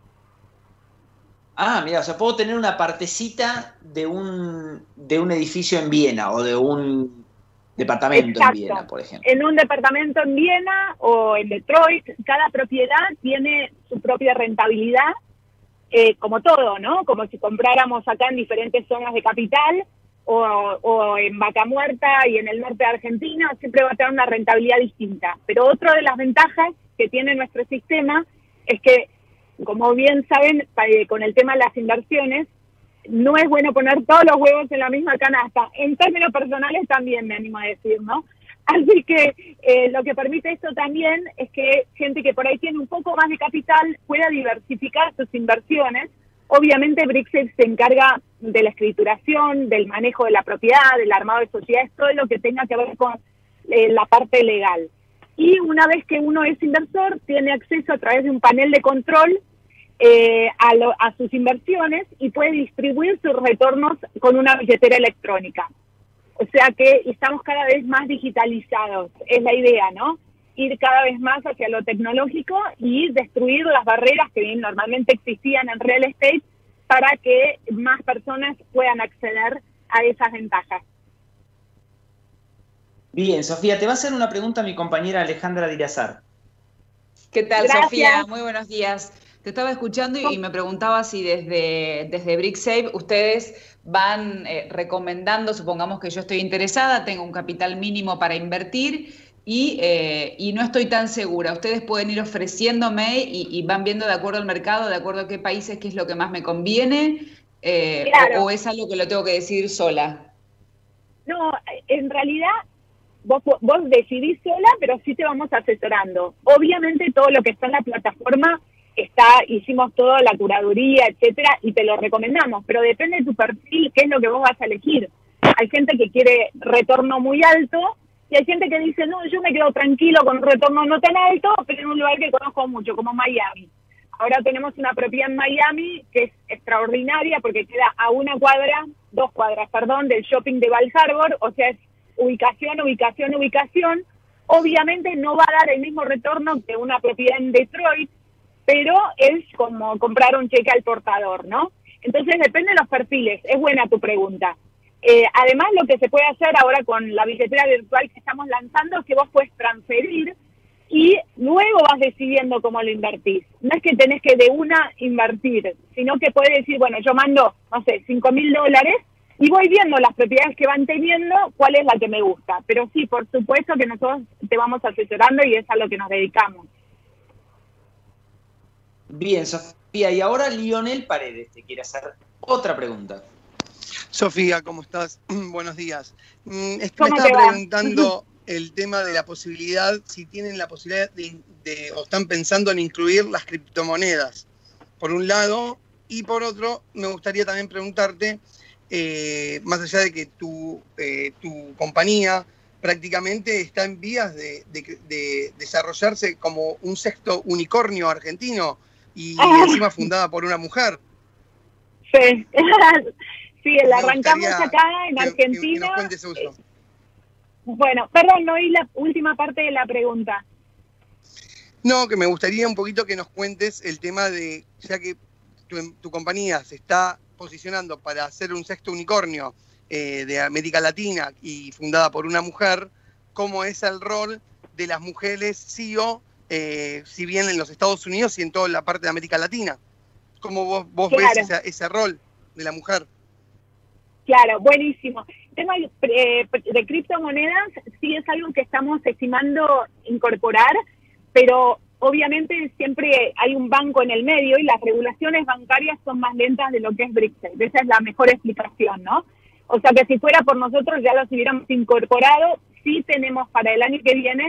Ah, mira, o sea, puedo tener una partecita de un, de un edificio en Viena o de un departamento Exacto. en Viena, por ejemplo. En un departamento en Viena o en Detroit, cada propiedad tiene su propia rentabilidad, eh, como todo, ¿no? Como si compráramos acá en diferentes zonas de capital o, o en Vaca Muerta y en el norte de Argentina, siempre va a tener una rentabilidad distinta. Pero otra de las ventajas que tiene nuestro sistema es que, como bien saben, con el tema de las inversiones, no es bueno poner todos los huevos en la misma canasta. En términos personales también me animo a decir, ¿no? Así que eh, lo que permite esto también es que gente que por ahí tiene un poco más de capital pueda diversificar sus inversiones. Obviamente BrickSave se encarga de la escrituración, del manejo de la propiedad, del armado de sociedades, todo lo que tenga que ver con eh, la parte legal. Y una vez que uno es inversor, tiene acceso a través de un panel de control Eh, a, lo, a sus inversiones y puede distribuir sus retornos con una billetera electrónica. O sea que estamos cada vez más digitalizados, es la idea, ¿no? Ir cada vez más hacia lo tecnológico y destruir las barreras que bien normalmente existían en real estate para que más personas puedan acceder a esas ventajas. Bien, Sofía, te va a hacer una pregunta mi compañera Alejandra Dirasar. ¿Qué tal, Gracias. Sofía? Muy buenos días. Te estaba escuchando y, y me preguntaba si desde, desde BrickSave ustedes van eh, recomendando, supongamos que yo estoy interesada, tengo un capital mínimo para invertir y, eh, y no estoy tan segura. Ustedes pueden ir ofreciéndome y, y van viendo de acuerdo al mercado, de acuerdo a qué países, qué es lo que más me conviene, eh, Claro. o, o es algo que lo tengo que decidir sola. No, en realidad vos, vos decidís sola, pero sí te vamos asesorando. Obviamente todo lo que está en la plataforma está, hicimos toda la curaduría, etcétera, y te lo recomendamos, pero depende de tu perfil, qué es lo que vos vas a elegir. Hay gente que quiere retorno muy alto y hay gente que dice, no, yo me quedo tranquilo con un retorno no tan alto, pero en un lugar que conozco mucho, como Miami. Ahora tenemos una propiedad en Miami que es extraordinaria porque queda a una cuadra, dos cuadras, perdón, del shopping de Bal Harbour, o sea, es ubicación, ubicación, ubicación. Obviamente no va a dar el mismo retorno que una propiedad en Detroit, pero es como comprar un cheque al portador, ¿no? Entonces depende de los perfiles, es buena tu pregunta. Eh, además, lo que se puede hacer ahora con la billetera virtual que estamos lanzando es que vos puedes transferir y luego vas decidiendo cómo lo invertís. No es que tenés que de una invertir, sino que puedes decir, bueno, yo mando, no sé, cinco mil dólares y voy viendo las propiedades que van teniendo, cuál es la que me gusta. Pero sí, por supuesto que nosotros te vamos asesorando y es a lo que nos dedicamos. Bien, Sofía, y ahora Lionel Paredes te quiere hacer otra pregunta. Sofía, ¿cómo estás? Buenos días. Mm, me ¿Cómo estaba te va? preguntando el tema de la posibilidad, si tienen la posibilidad de, de- o están pensando en incluir las criptomonedas. Por un lado, Y por otro, me gustaría también preguntarte, eh, más allá de que tu, eh, tu compañía prácticamente está en vías de, de, de desarrollarse como un sexto unicornio argentino y Ah. encima fundada por una mujer. Sí, sí, la Me arrancamos gustaría acá en que- que- Argentina. que nos cuentes eso. Bueno, perdón, no oí la última parte de la pregunta. No, que me gustaría un poquito que nos cuentes el tema de, ya que tu, tu compañía se está posicionando para ser un sexto unicornio eh, de América Latina y fundada por una mujer, ¿cómo es el rol de las mujeres C E O, eh, si bien en los Estados Unidos y en toda la parte de América Latina? ¿Cómo vos, vos Claro. ves esa- ese rol de la mujer? Claro, buenísimo. El tema eh, de criptomonedas sí es algo que estamos estimando incorporar, pero obviamente siempre hay un banco en el medio y las regulaciones bancarias son más lentas de lo que es Brixel. Esa es la mejor explicación, ¿no? O sea que si fuera por nosotros ya los hubiéramos incorporado. Sí tenemos para el año que viene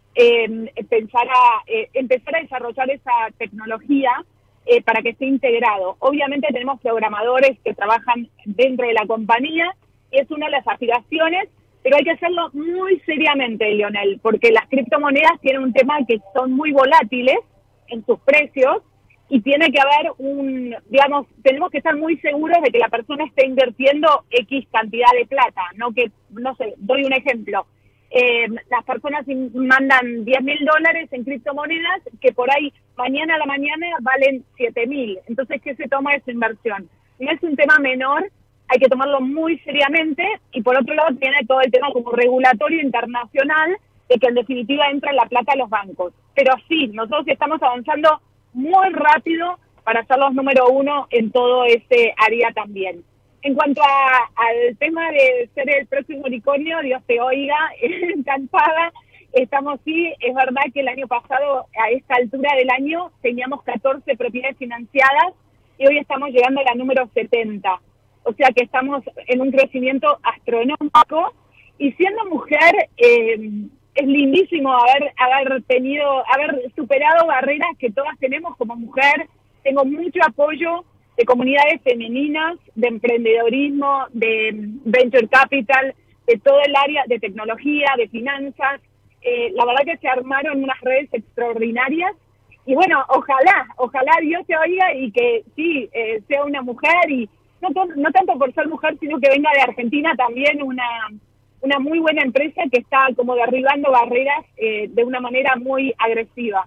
eh, pensar a, eh, empezar a desarrollar esa tecnología eh, para que esté integrado. Obviamente tenemos programadores que trabajan dentro de la compañía y es una de las aspiraciones, pero hay que hacerlo muy seriamente, Lionel, porque las criptomonedas tienen un tema que son muy volátiles en sus precios y tiene que haber un, digamos, tenemos que estar muy seguros de que la persona esté invirtiendo X cantidad de plata, no que, no sé, doy un ejemplo. Eh, las personas in- mandan diez mil dólares en criptomonedas que por ahí mañana a la mañana valen siete mil. Entonces, ¿qué se toma de su inversión? No es un tema menor, hay que tomarlo muy seriamente y por otro lado tiene todo el tema como regulatorio internacional de que en definitiva entra la plata a los bancos. Pero sí, nosotros estamos avanzando muy rápido para ser los número uno en todo ese área también. En cuanto a, al tema de ser el próximo unicornio, Dios te oiga, encantada. Estamos, sí, es verdad que el año pasado, a esta altura del año, teníamos catorce propiedades financiadas y hoy estamos llegando a la número setenta. O sea que estamos en un crecimiento astronómico y siendo mujer eh, es lindísimo haber, haber tenido, haber superado barreras que todas tenemos como mujer. Tengo mucho apoyo de comunidades femeninas, de emprendedorismo, de venture capital, de todo el área de tecnología, de finanzas. Eh, la verdad que se armaron unas redes extraordinarias y bueno, ojalá, ojalá Dios te oiga y que sí, eh, sea una mujer y no, to- no tanto por ser mujer, sino que venga de Argentina también una, una muy buena empresa que está como derribando barreras eh, de una manera muy agresiva.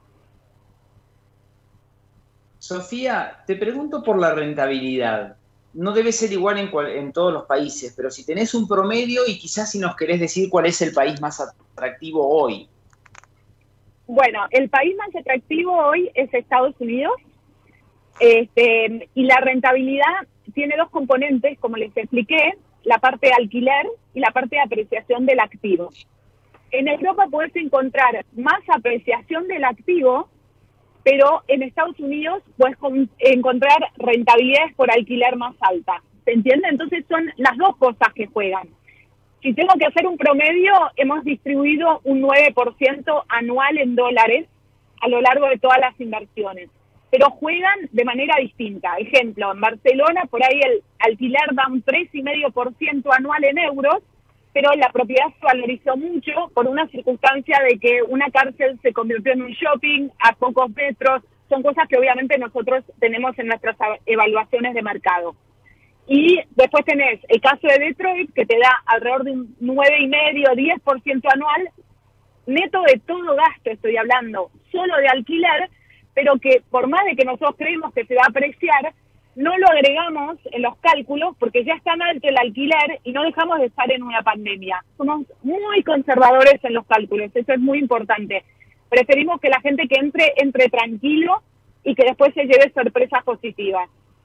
Sofía, te pregunto por la rentabilidad. No debe ser igual en, cual- en todos los países, pero si tenés un promedio y quizás si nos querés decir cuál es el país más atractivo hoy. Bueno, el país más atractivo hoy es Estados Unidos, este, y la rentabilidad tiene dos componentes, como les expliqué, la parte de alquiler y la parte de apreciación del activo. En Europa puedes encontrar más apreciación del activo, pero en Estados Unidos puedes con- encontrar rentabilidades por alquiler más alta. ¿Se entiende? Entonces son las dos cosas que juegan. Si tengo que hacer un promedio, hemos distribuido un nueve por ciento anual en dólares a lo largo de todas las inversiones, pero juegan de manera distinta. Ejemplo, en Barcelona por ahí el alquiler da un tres coma cinco por ciento anual en euros, pero la propiedad se valorizó mucho por una circunstancia de que una cárcel se convirtió en un shopping a pocos metros. Son cosas que obviamente nosotros tenemos en nuestras evaluaciones de mercado. Y después tenés el caso de Detroit, que te da alrededor de un nueve coma cinco, diez por ciento anual, neto de todo gasto, estoy hablando, solo de alquiler, pero que por más de que nosotros creemos que se va a apreciar, no lo agregamos en los cálculos porque ya está alto el alquiler y no dejamos de estar en una pandemia. Somos muy conservadores en los cálculos, eso es muy importante. Preferimos que la gente que entre, entre tranquilo y que después se lleve sorpresas positivas.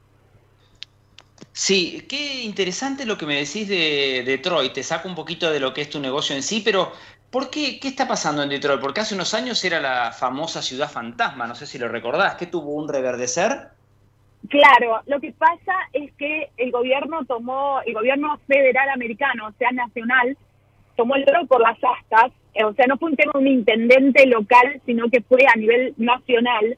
Sí, qué interesante lo que me decís de Detroit. Te saco un poquito de lo que es tu negocio en sí, pero ¿por qué? ¿Qué está pasando en Detroit? Porque hace unos años era la famosa ciudad fantasma, no sé si lo recordás, que tuvo un reverdecer. Claro, lo que pasa es que el gobierno tomó, el gobierno federal americano, o sea, nacional, tomó el toro por las astas, o sea, no fue un tema de un intendente local, sino que fue a nivel nacional,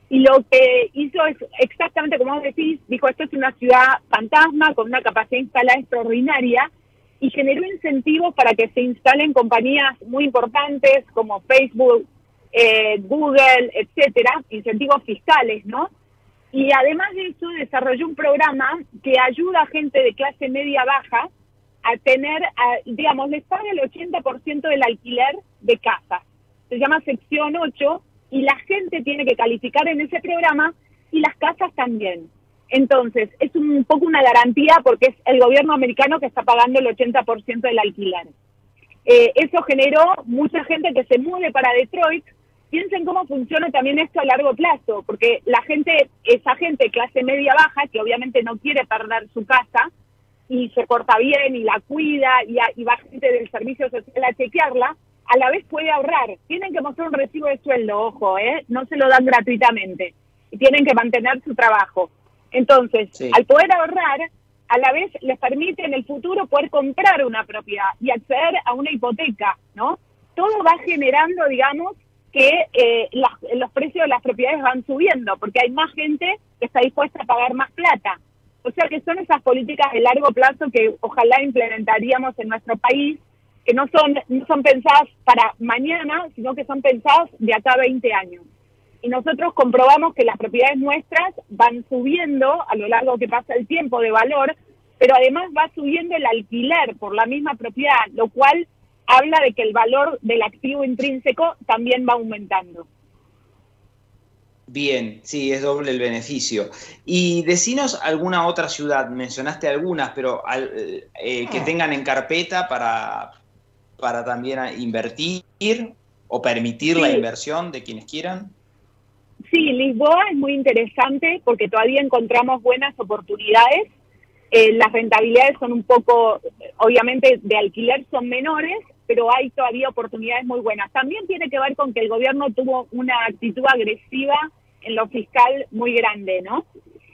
Y lo que hizo es exactamente como vos decís, dijo, esto es una ciudad fantasma con una capacidad instalada extraordinaria, y generó incentivos para que se instalen compañías muy importantes como Facebook, eh, Google, etcétera, incentivos fiscales, ¿no? Y además de eso desarrolló un programa que ayuda a gente de clase media baja a tener, a, digamos, les paga el ochenta por ciento del alquiler de casas. Se llama Sección ocho, y la gente tiene que calificar en ese programa y las casas también. Entonces, es un poco una garantía porque es el gobierno americano que está pagando el ochenta por ciento del alquiler. Eh, eso generó mucha gente que se mueve para Detroit. Piensen cómo funciona también esto a largo plazo, porque la gente, esa gente clase media baja, que obviamente no quiere perder su casa, y se porta bien y la cuida, y, a, y va gente del servicio social a chequearla, a la vez puede ahorrar. Tienen que mostrar un recibo de sueldo, ojo, ¿eh? No se lo dan gratuitamente. Y tienen que mantener su trabajo. Entonces, sí, al poder ahorrar, a la vez les permite en el futuro poder comprar una propiedad y acceder a una hipoteca, ¿no? Todo va generando, digamos, que eh, las, los precios de las propiedades van subiendo, porque hay más gente que está dispuesta a pagar más plata. O sea que son esas políticas de largo plazo que ojalá implementaríamos en nuestro país, que no son, no son pensadas para mañana, sino que son pensadas de acá a veinte años. Y nosotros comprobamos que las propiedades nuestras van subiendo a lo largo que pasa el tiempo de valor, pero además va subiendo el alquiler por la misma propiedad, lo cual habla de que el valor del activo intrínseco también va aumentando. Bien, sí, es doble el beneficio. Y decinos alguna otra ciudad, mencionaste algunas, pero al, eh, que tengan en carpeta para, para también invertir o permitir sí. la inversión de quienes quieran. Sí, Lisboa es muy interesante porque todavía encontramos buenas oportunidades. Eh, las rentabilidades son un poco, obviamente de alquiler son menores, pero hay todavía oportunidades muy buenas. También tiene que ver con que el gobierno tuvo una actitud agresiva en lo fiscal muy grande, ¿no?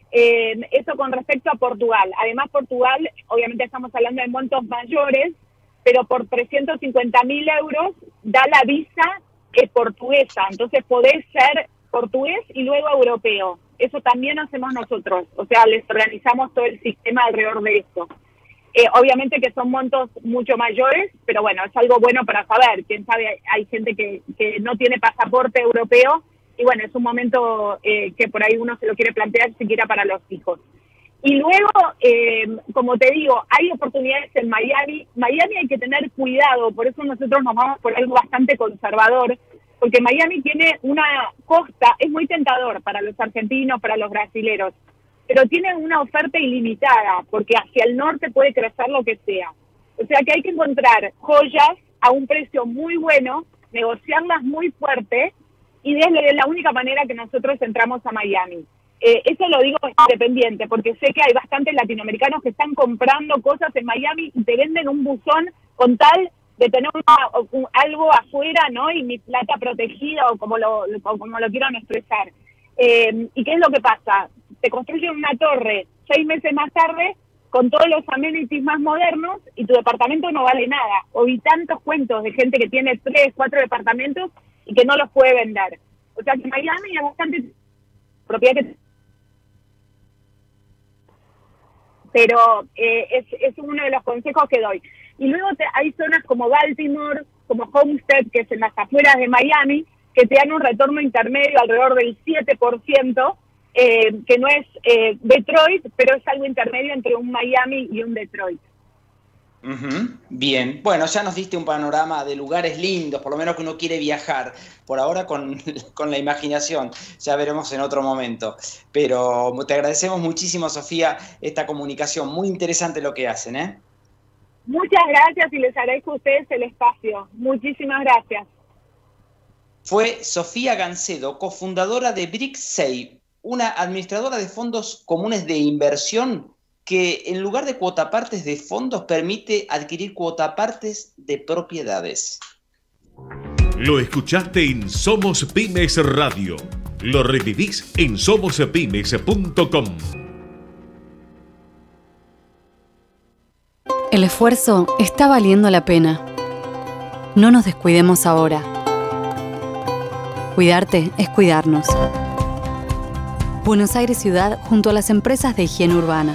Eh, eso con respecto a Portugal. Además, Portugal, obviamente estamos hablando de montos mayores, pero por trescientos cincuenta mil euros da la visa eh, portuguesa. Entonces podés ser portugués y luego europeo. Eso también hacemos nosotros. O sea, les organizamos todo el sistema alrededor de eso. Eh, obviamente que son montos mucho mayores, pero bueno, es algo bueno para saber. Quién sabe, hay gente que, que no tiene pasaporte europeo y bueno, es un momento eh, que por ahí uno se lo quiere plantear siquiera para los hijos. Y luego, eh, como te digo, hay oportunidades en Miami. Miami hay que tener cuidado, por eso nosotros nos vamos por algo bastante conservador, porque Miami tiene una costa, es muy tentador para los argentinos, para los brasileros, pero tiene una oferta ilimitada, porque hacia el norte puede crecer lo que sea. O sea que hay que encontrar joyas a un precio muy bueno, negociarlas muy fuerte, y es la única manera que nosotros entramos a Miami. Eh, eso lo digo independiente, porque sé que hay bastantes latinoamericanos que están comprando cosas en Miami y te venden un buzón con tal de tener una, un, algo afuera, ¿no? Y mi plata protegida, o como lo, o como lo quieran expresar. Eh, ¿Y qué es lo que pasa? Te construyen una torre seis meses más tarde con todos los amenities más modernos y tu departamento no vale nada. Oí tantos cuentos de gente que tiene tres, cuatro departamentos y que no los puede vender. O sea que Miami es bastante propiedad que... Pero eh, es, es uno de los consejos que doy. Y luego te, hay zonas como Baltimore, como Homestead, que es en las afueras de Miami, que te dan un retorno intermedio alrededor del siete por ciento, eh, que no es eh, Detroit, pero es algo intermedio entre un Miami y un Detroit. Uh-huh. Bien, bueno, ya nos diste un panorama de lugares lindos, por lo menos que uno quiere viajar, por ahora con, con la imaginación, ya veremos en otro momento, pero te agradecemos muchísimo, Sofía, esta comunicación, muy interesante lo que hacen, ¿eh? Muchas gracias y les agradezco a ustedes el espacio, muchísimas gracias. Fue Sofía Gancedo, cofundadora de BrickSave, una administradora de fondos comunes de inversión que en lugar de cuotapartes de fondos permite adquirir cuotapartes de propiedades. Lo escuchaste en Somos Pymes Radio. Lo revivís en somos pymes punto com. El esfuerzo está valiendo la pena. No nos descuidemos ahora. Cuidarte es cuidarnos. Buenos Aires Ciudad junto a las empresas de higiene urbana.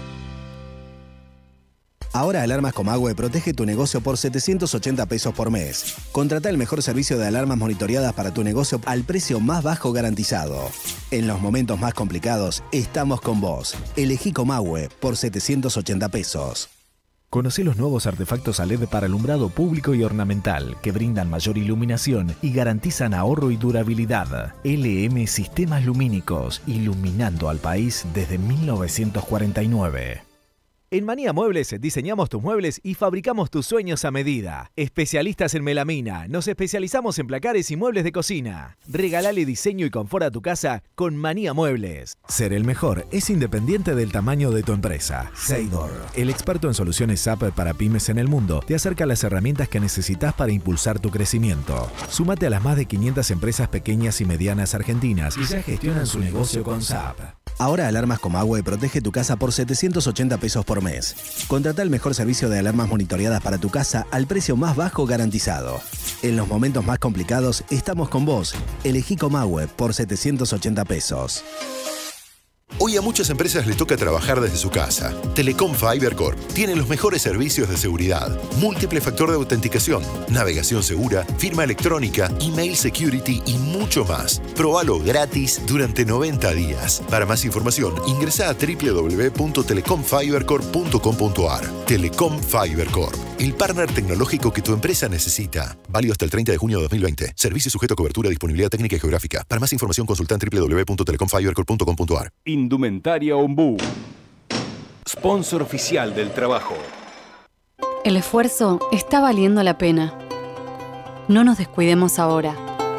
Ahora Alarmas Comahue protege tu negocio por setecientos ochenta pesos por mes. Contrata el mejor servicio de alarmas monitoreadas para tu negocio al precio más bajo garantizado. En los momentos más complicados, estamos con vos. Elegí Comahue por setecientos ochenta pesos. Conoce los nuevos artefactos a L E D para alumbrado público y ornamental que brindan mayor iluminación y garantizan ahorro y durabilidad. L M Sistemas Lumínicos, iluminando al país desde mil novecientos cuarenta y nueve. En Manía Muebles diseñamos tus muebles y fabricamos tus sueños a medida. Especialistas en melamina, nos especializamos en placares y muebles de cocina. Regalale diseño y confort a tu casa con Manía Muebles. Ser el mejor es independiente del tamaño de tu empresa. Seidor, el experto en soluciones S A P para pymes en el mundo, te acerca las herramientas que necesitas para impulsar tu crecimiento. Súmate a las más de quinientas empresas pequeñas y medianas argentinas y ya gestionan su negocio con S A P. Ahora Alarmas Comahue protege tu casa por setecientos ochenta pesos por mes. Contrata el mejor servicio de alarmas monitoreadas para tu casa al precio más bajo garantizado. En los momentos más complicados, estamos con vos. Elegí Comahue por setecientos ochenta pesos. Hoy a muchas empresas les toca trabajar desde su casa. Telecom Fiber Corp tiene los mejores servicios de seguridad, múltiple factor de autenticación, navegación segura, firma electrónica, email security y mucho más. Probalo gratis durante noventa días. Para más información, ingresa a doble u doble u doble u punto telecom fiber corp punto com punto a r. Telecom Fiber Corp, el partner tecnológico que tu empresa necesita. Válido hasta el treinta de junio de dos mil veinte. Servicio sujeto a cobertura, disponibilidad técnica y geográfica. Para más información, consulta en doble u doble u doble u punto telecom fiber corp punto com punto a r. Indumentaria Ombú, sponsor oficial del trabajo. El esfuerzo está valiendo la pena. No nos descuidemos ahora.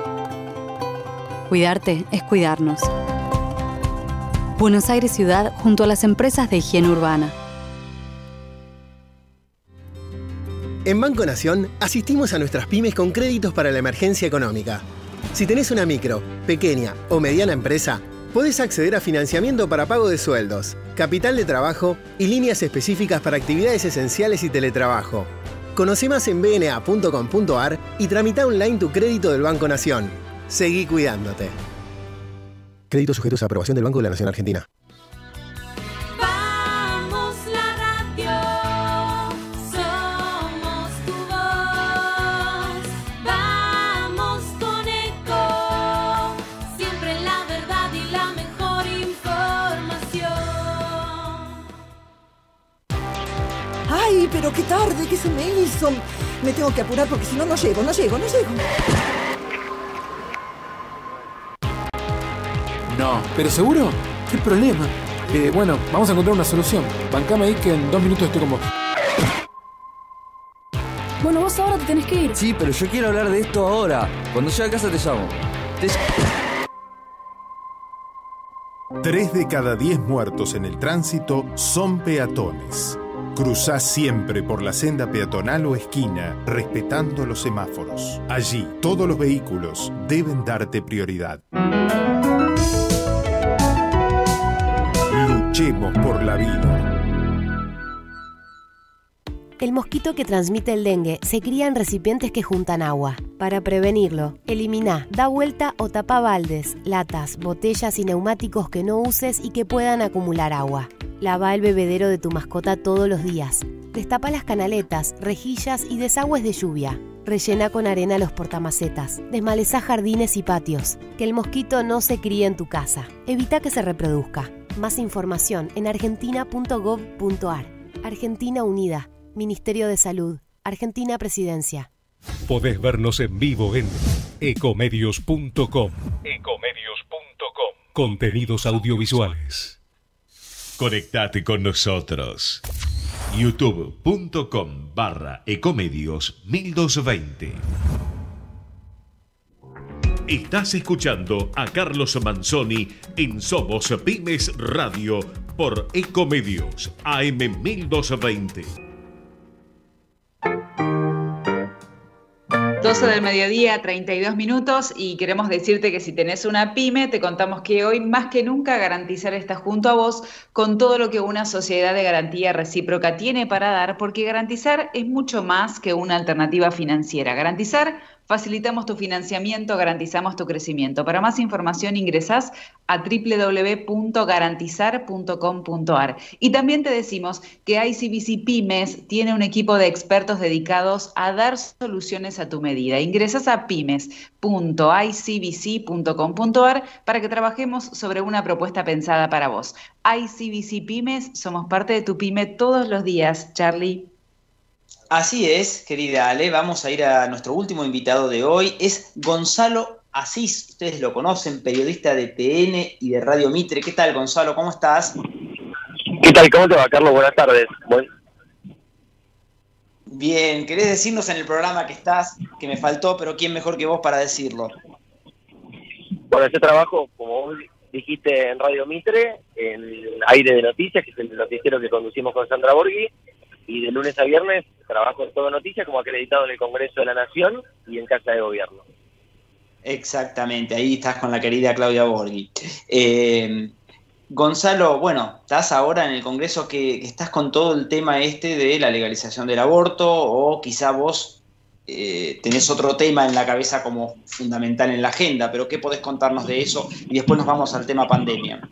Cuidarte es cuidarnos. Buenos Aires Ciudad junto a las empresas de higiene urbana. En Banco Nación asistimos a nuestras pymes con créditos para la emergencia económica. Si tenés una micro, pequeña o mediana empresa, podés acceder a financiamiento para pago de sueldos, capital de trabajo y líneas específicas para actividades esenciales y teletrabajo. Conoce más en b n a punto com punto a r y tramita online tu crédito del Banco Nación. Seguí cuidándote. Créditos sujetos a aprobación del Banco de la Nación Argentina. Vamos la radio, somos tu voz. Vamos con Eco, siempre la verdad y la mejor información. ¡Ay, pero qué tarde que se me hizo! Me tengo que apurar porque si no, no llego, no llego, no llego. No, ¿pero seguro? ¿Qué problema? Eh, bueno, vamos a encontrar una solución. Bancame ahí que en dos minutos estoy con vos. Bueno, vos ahora te tenés que ir. Sí, pero yo quiero hablar de esto ahora. Cuando llegue a casa te llamo. Te... Tres de cada diez muertos en el tránsito son peatones. Cruzá siempre por la senda peatonal o esquina, respetando los semáforos. Allí, todos los vehículos deben darte prioridad. Luchemos por la vida. El mosquito que transmite el dengue se cría en recipientes que juntan agua. Para prevenirlo, elimina, da vuelta o tapa baldes, latas, botellas y neumáticos que no uses y que puedan acumular agua. Lava el bebedero de tu mascota todos los días. Destapa las canaletas, rejillas y desagües de lluvia. Rellena con arena los portamacetas. Desmaleza jardines y patios. Que el mosquito no se críe en tu casa. Evita que se reproduzca. Más información en argentina punto gov punto a r. Argentina Unida. Ministerio de Salud. Argentina Presidencia. Podés vernos en vivo en ecomedios punto com. ecomedios punto com. Contenidos audiovisuales. Conectate con nosotros. youtube punto com barra ecomedios mil doscientos veinte. Estás escuchando a Carlos Manzoni en Somos Pymes Radio por Ecomedios A M mil doscientos veinte. doce del mediodía, treinta y dos minutos, y queremos decirte que si tenés una pyme, te contamos que hoy más que nunca Garantizar está junto a vos con todo lo que una sociedad de garantía recíproca tiene para dar, porque Garantizar es mucho más que una alternativa financiera. Garantizar Facilitamos tu financiamiento, garantizamos tu crecimiento. Para más información ingresás a doble u doble u doble u punto garantizar punto com punto a r. Y también te decimos que I C B C Pymes tiene un equipo de expertos dedicados a dar soluciones a tu medida. Ingresás a pymes punto i c b c punto com punto a r para que trabajemos sobre una propuesta pensada para vos. I C B C Pymes, somos parte de tu pyme todos los días, Charlie. Así es, querida Ale, vamos a ir a nuestro último invitado de hoy, es Gonzalo Asís, ustedes lo conocen, periodista de T N y de Radio Mitre. ¿Qué tal, Gonzalo? ¿Cómo estás? ¿Qué tal? ¿Cómo te va, Carlos? Buenas tardes. Buen... Bien, ¿querés decirnos en el programa que estás, que me faltó, pero quién mejor que vos para decirlo? Bueno, yo trabajo, como vos dijiste, en Radio Mitre, en Aire de Noticias, que es el noticiero que conducimos con Sandra Borghi, y de lunes a viernes trabajo en Todo Noticias como acreditado en el Congreso de la Nación y en Casa de Gobierno. Exactamente, ahí estás con la querida Claudia Borghi. Eh, Gonzalo, bueno, estás ahora en el Congreso que, que estás con todo el tema este de la legalización del aborto, o quizá vos eh, tenés otro tema en la cabeza como fundamental en la agenda, pero ¿qué podés contarnos de eso? Y después nos vamos al tema pandemia.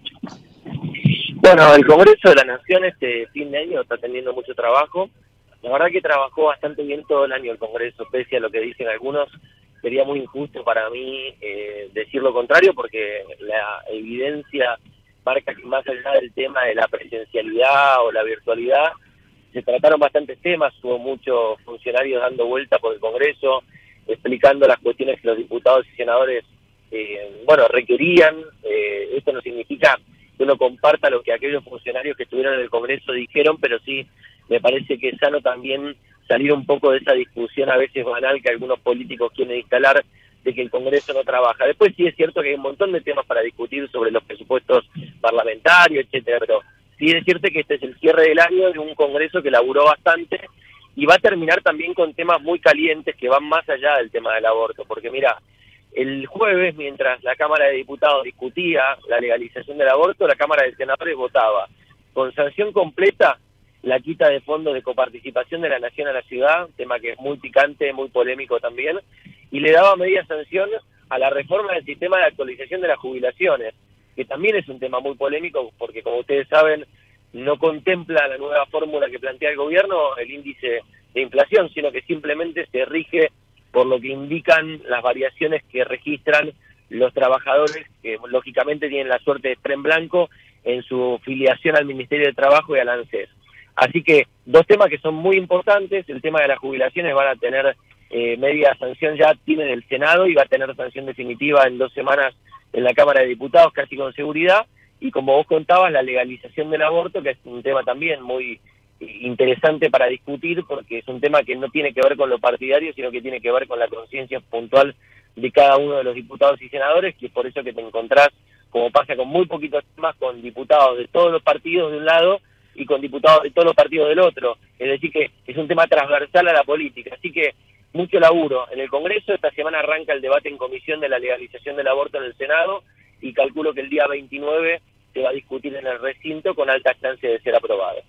Bueno, el Congreso de la Nación este fin de año está teniendo mucho trabajo. La verdad que trabajó bastante bien todo el año el Congreso, pese a lo que dicen algunos. Sería muy injusto para mí eh, decir lo contrario, porque la evidencia marca que más allá del tema de la presencialidad o la virtualidad, se trataron bastantes temas, hubo muchos funcionarios dando vuelta por el Congreso, explicando las cuestiones que los diputados y senadores, eh, bueno, requerían. Eh, esto no significa que uno comparta lo que aquellos funcionarios que estuvieron en el Congreso dijeron, pero sí me parece que es sano también salir un poco de esa discusión a veces banal que algunos políticos quieren instalar de que el Congreso no trabaja. Después sí es cierto que hay un montón de temas para discutir sobre los presupuestos parlamentarios, etcétera, pero sí es cierto que este es el cierre del año de un Congreso que laburó bastante y va a terminar también con temas muy calientes que van más allá del tema del aborto, porque mira, el jueves, mientras la Cámara de Diputados discutía la legalización del aborto, la Cámara de Senadores votaba con sanción completa la quita de fondos de coparticipación de la Nación a la ciudad, tema que es muy picante, muy polémico también, y le daba media sanción a la reforma del sistema de actualización de las jubilaciones, que también es un tema muy polémico porque, como ustedes saben, no contempla la nueva fórmula que plantea el gobierno, el índice de inflación, sino que simplemente se rige por lo que indican las variaciones que registran los trabajadores, que lógicamente tienen la suerte de estar en blanco en su filiación al Ministerio de Trabajo y al ANSES. Así que dos temas que son muy importantes. El tema de las jubilaciones van a tener eh, media sanción, ya tienen el Senado y va a tener sanción definitiva en dos semanas en la Cámara de Diputados, casi con seguridad. Y como vos contabas, la legalización del aborto, que es un tema también muy interesante para discutir, porque es un tema que no tiene que ver con lo partidario, sino que tiene que ver con la conciencia puntual de cada uno de los diputados y senadores, que es por eso que te encontrás, como pasa con muy poquitos temas, con diputados de todos los partidos de un lado y con diputados de todos los partidos del otro. Es decir, que es un tema transversal a la política. Así que mucho laburo en el Congreso. Esta semana arranca el debate en comisión de la legalización del aborto en el Senado y calculo que el día veintinueve se va a discutir en el recinto con alta chance de ser aprobado.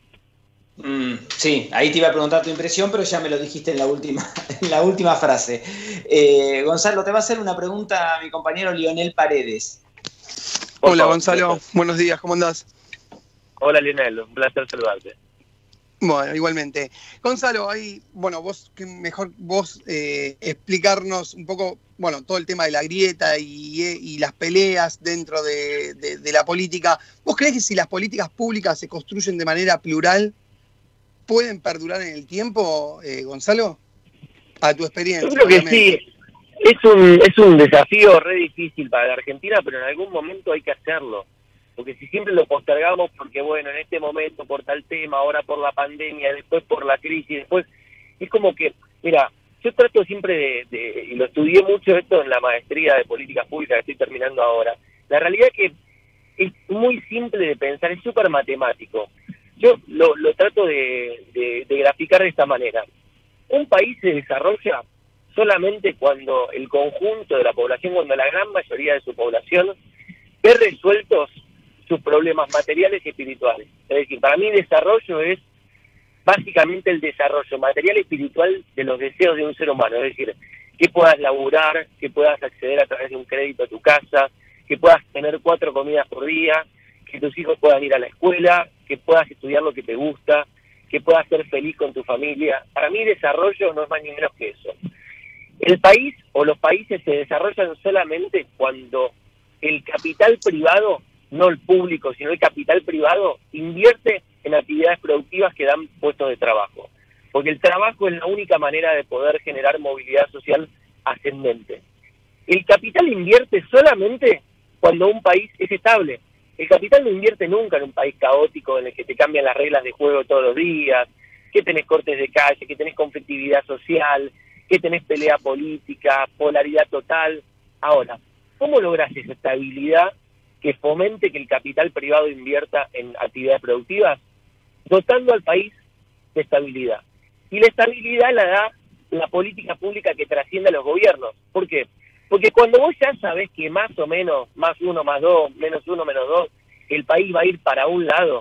Mm, sí, ahí te iba a preguntar tu impresión, pero ya me lo dijiste en la última, en la última frase. Eh, Gonzalo, te va a hacer una pregunta a mi compañero Lionel Paredes. Hola, Gonzalo, buenos días, ¿cómo andás? Hola, Lionel, un placer saludarte. Bueno, igualmente. Gonzalo, ahí, bueno, vos, que mejor vos eh, explicarnos un poco, bueno, todo el tema de la grieta y, y las peleas dentro de, de, de la política. ¿Vos creés que si las políticas públicas se construyen de manera plural, pueden perdurar en el tiempo, eh, Gonzalo? A tu experiencia. Yo creo que obviamente. sí. Es un, es un desafío re difícil para la Argentina, pero en algún momento hay que hacerlo. Porque si siempre lo postergamos, porque bueno, en este momento por tal tema, ahora por la pandemia, después por la crisis, después, es como que, mira, yo trato siempre de, de, y lo estudié mucho esto en la maestría de políticas públicas que estoy terminando ahora, la realidad es que es muy simple de pensar, es súper matemático. Yo lo, lo trato de, de, de graficar de esta manera. Un país se desarrolla solamente cuando el conjunto de la población, cuando la gran mayoría de su población ve resueltos sus problemas materiales y espirituales. Es decir, para mí desarrollo es básicamente el desarrollo material y espiritual de los deseos de un ser humano. Es decir, que puedas laburar, que puedas acceder a través de un crédito a tu casa, que puedas tener cuatro comidas por día, que tus hijos puedan ir a la escuela, que puedas estudiar lo que te gusta, que puedas ser feliz con tu familia. Para mí desarrollo no es más ni menos que eso. El país o los países se desarrollan solamente cuando el capital privado, no el público, sino el capital privado, invierte en actividades productivas que dan puestos de trabajo. Porque el trabajo es la única manera de poder generar movilidad social ascendente. El capital invierte solamente cuando un país es estable. El capital no invierte nunca en un país caótico en el que te cambian las reglas de juego todos los días, que tenés cortes de calle, que tenés conflictividad social, que tenés pelea política, polaridad total. Ahora, ¿cómo lográs esa estabilidad que fomente que el capital privado invierta en actividades productivas? Dotando al país de estabilidad. Y la estabilidad la da la política pública que trasciende a los gobiernos. ¿Por qué? Porque cuando vos ya sabés que más o menos, más uno, más dos, menos uno, menos dos, el país va a ir para un lado,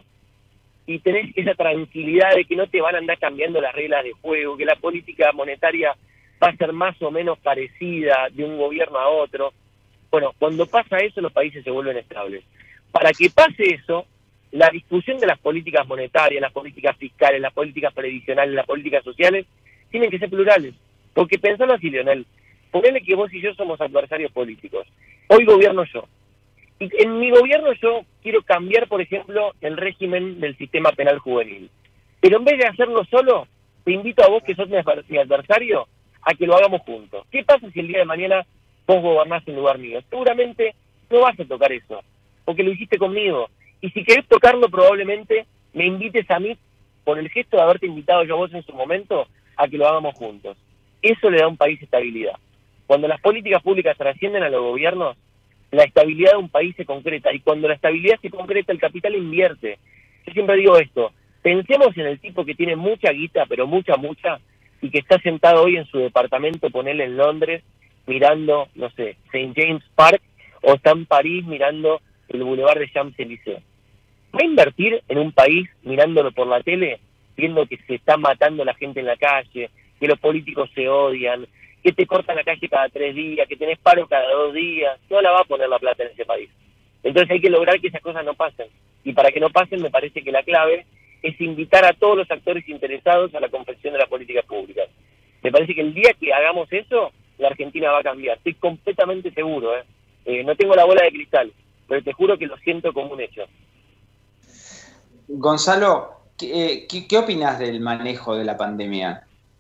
y tenés esa tranquilidad de que no te van a andar cambiando las reglas de juego, que la política monetaria va a ser más o menos parecida de un gobierno a otro. Bueno, cuando pasa eso, los países se vuelven estables. Para que pase eso, la discusión de las políticas monetarias, las políticas fiscales, las políticas previsionales, las políticas sociales, tienen que ser plurales. Porque pensalo así, Leonel, ponele que vos y yo somos adversarios políticos. Hoy gobierno yo. Y en mi gobierno yo quiero cambiar, por ejemplo, el régimen del sistema penal juvenil. Pero en vez de hacerlo solo, te invito a vos, que sos mi adversario, a que lo hagamos juntos. ¿Qué pasa si el día de mañana vos gobernás en lugar mío? Seguramente no vas a tocar eso, porque lo hiciste conmigo. Y si querés tocarlo, probablemente me invites a mí, por el gesto de haberte invitado yo a vos en su momento, a que lo hagamos juntos. Eso le da a un país estabilidad. Cuando las políticas públicas trascienden a los gobiernos, la estabilidad de un país se concreta. Y cuando la estabilidad se concreta, el capital invierte. Yo siempre digo esto, pensemos en el tipo que tiene mucha guita, pero mucha, mucha, y que está sentado hoy en su departamento, ponele en Londres, mirando, no sé, Saint James Park, o está en París mirando el Boulevard de Champs-Élysées. ¿Va a invertir en un país mirándolo por la tele, viendo que se está matando la gente en la calle, que los políticos se odian, que te cortan la calle cada tres días, que tenés paro cada dos días? No la va a poner la plata en ese país. Entonces hay que lograr que esas cosas no pasen. Y para que no pasen, me parece que la clave es invitar a todos los actores interesados a la confección de las políticas públicas. Me parece que el día que hagamos eso, la Argentina va a cambiar. Estoy completamente seguro, ¿eh? Eh, no tengo la bola de cristal, pero te juro que lo siento como un hecho. Gonzalo, ¿qué, qué, qué opinas del manejo de la pandemia?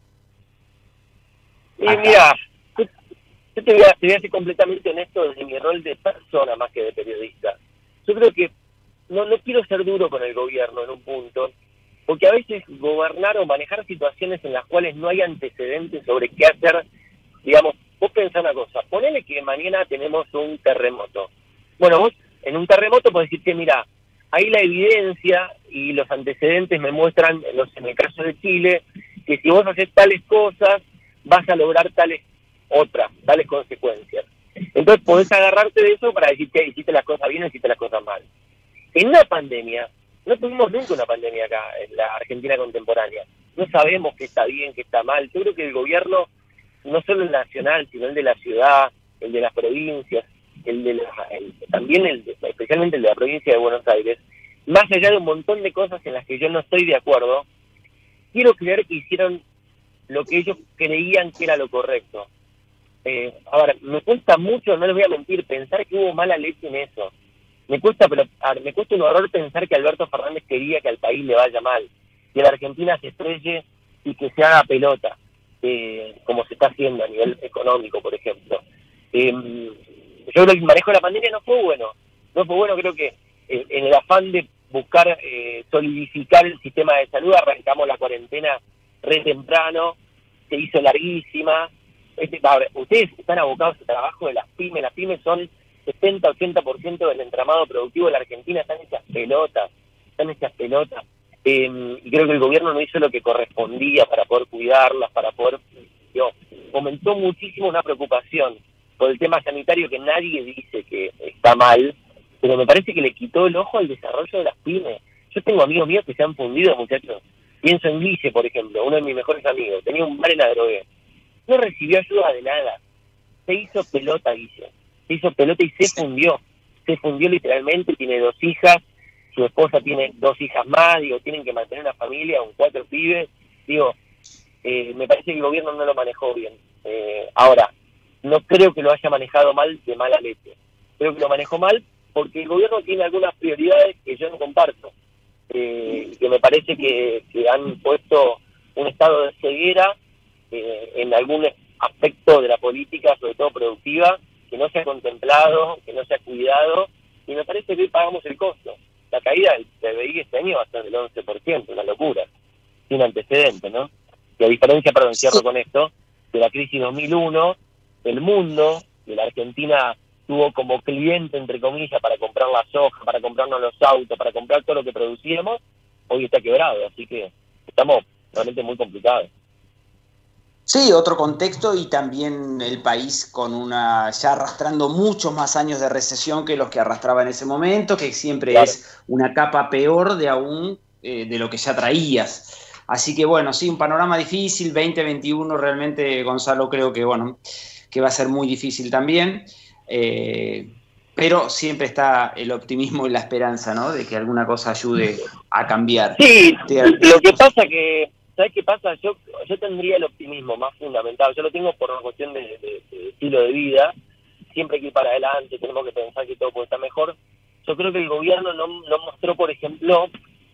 Y mira, yo, yo te, voy a, te voy a ser completamente honesto desde mi rol de persona más que de periodista. Yo creo que no, no quiero ser duro con el gobierno en un punto, porque a veces gobernar o manejar situaciones en las cuales no hay antecedentes sobre qué hacer, digamos, vos pensás una cosa, ponele que mañana tenemos un terremoto. Bueno, vos en un terremoto podés decir que, mira, ahí la evidencia y los antecedentes me muestran, los, en el caso de Chile, que si vos haces tales cosas, vas a lograr tales otras, tales consecuencias. Entonces podés agarrarte de eso para decir que hiciste las cosas bien o hiciste las cosas mal. En una pandemia, no tuvimos nunca una pandemia acá, en la Argentina contemporánea. No sabemos qué está bien, qué está mal. Yo creo que el gobierno, no solo el nacional, sino el de la ciudad, el de las provincias, el de la, el, también el de, especialmente el de la provincia de Buenos Aires, más allá de un montón de cosas en las que yo no estoy de acuerdo, quiero creer que hicieron lo que ellos creían que era lo correcto. Eh, ahora, me cuesta mucho, no les voy a mentir, pensar que hubo mala leche en eso. Me cuesta, pero a ver, me cuesta un horror pensar que Alberto Fernández quería que al país le vaya mal, que la Argentina se estrelle y que se haga pelota, eh, como se está haciendo a nivel económico, por ejemplo. Eh, yo creo que el manejo de la pandemia no fue bueno. No fue bueno, creo que eh, en el afán de buscar eh, solidificar el sistema de salud, arrancamos la cuarentena re temprano, se hizo larguísima. Este, a ver, ustedes están abocados al trabajo de las pymes. Las pymes son setenta a ochenta por ciento del entramado productivo de la Argentina. Están hechas pelotas, están hechas pelotas. Eh, y creo que el gobierno no hizo lo que correspondía para poder cuidarlas, para poder... Yo, aumentó muchísimo una preocupación por el tema sanitario que nadie dice que está mal, pero me parece que le quitó el ojo al desarrollo de las pymes. Yo tengo amigos míos que se han fundido, muchachos. Pienso en Guille, por ejemplo, uno de mis mejores amigos. Tenía un bar en Adrogué. no recibió ayuda de nada. Se hizo pelota, Guille. Se hizo pelota y se fundió. Se fundió literalmente, tiene dos hijas, su esposa tiene dos hijas más, digo, tienen que mantener una familia con cuatro pibes. Digo, eh, me parece que el gobierno no lo manejó bien. Eh, ahora, no creo que lo haya manejado mal de mala leche. Creo que lo manejó mal porque el gobierno tiene algunas prioridades que yo no comparto. Eh, que me parece que, que han puesto un estado de ceguera eh, en algún aspecto de la política, sobre todo productiva, que no se ha contemplado, que no se ha cuidado, y me parece que hoy pagamos el costo. La caída del P B I este año va a ser del once por ciento, una locura, sin antecedentes, ¿no? Y a diferencia, perdón, cierro con esto, de la crisis dos mil uno, el mundo, de la Argentina tuvo como cliente, entre comillas, para comprar la soja, para comprarnos los autos, para comprar todo lo que producíamos, hoy está quebrado, así que estamos realmente muy complicados. Sí, otro contexto y también el país con una, ya arrastrando muchos más años de recesión que los que arrastraba en ese momento, que siempre claro. es una capa peor de aún eh, de lo que ya traías. Así que bueno, sí, un panorama difícil, veinte veintiuno realmente, Gonzalo, creo que bueno, que va a ser muy difícil también. Eh, pero siempre está el optimismo y la esperanza, ¿no? De que alguna cosa ayude a cambiar. Sí, lo que pasa que, ¿sabes qué pasa? Yo yo tendría el optimismo más fundamental. Yo lo tengo por una cuestión de, de, de estilo de vida. Siempre hay que ir para adelante, tenemos que pensar que todo puede estar mejor. Yo creo que el gobierno no, no mostró, por ejemplo,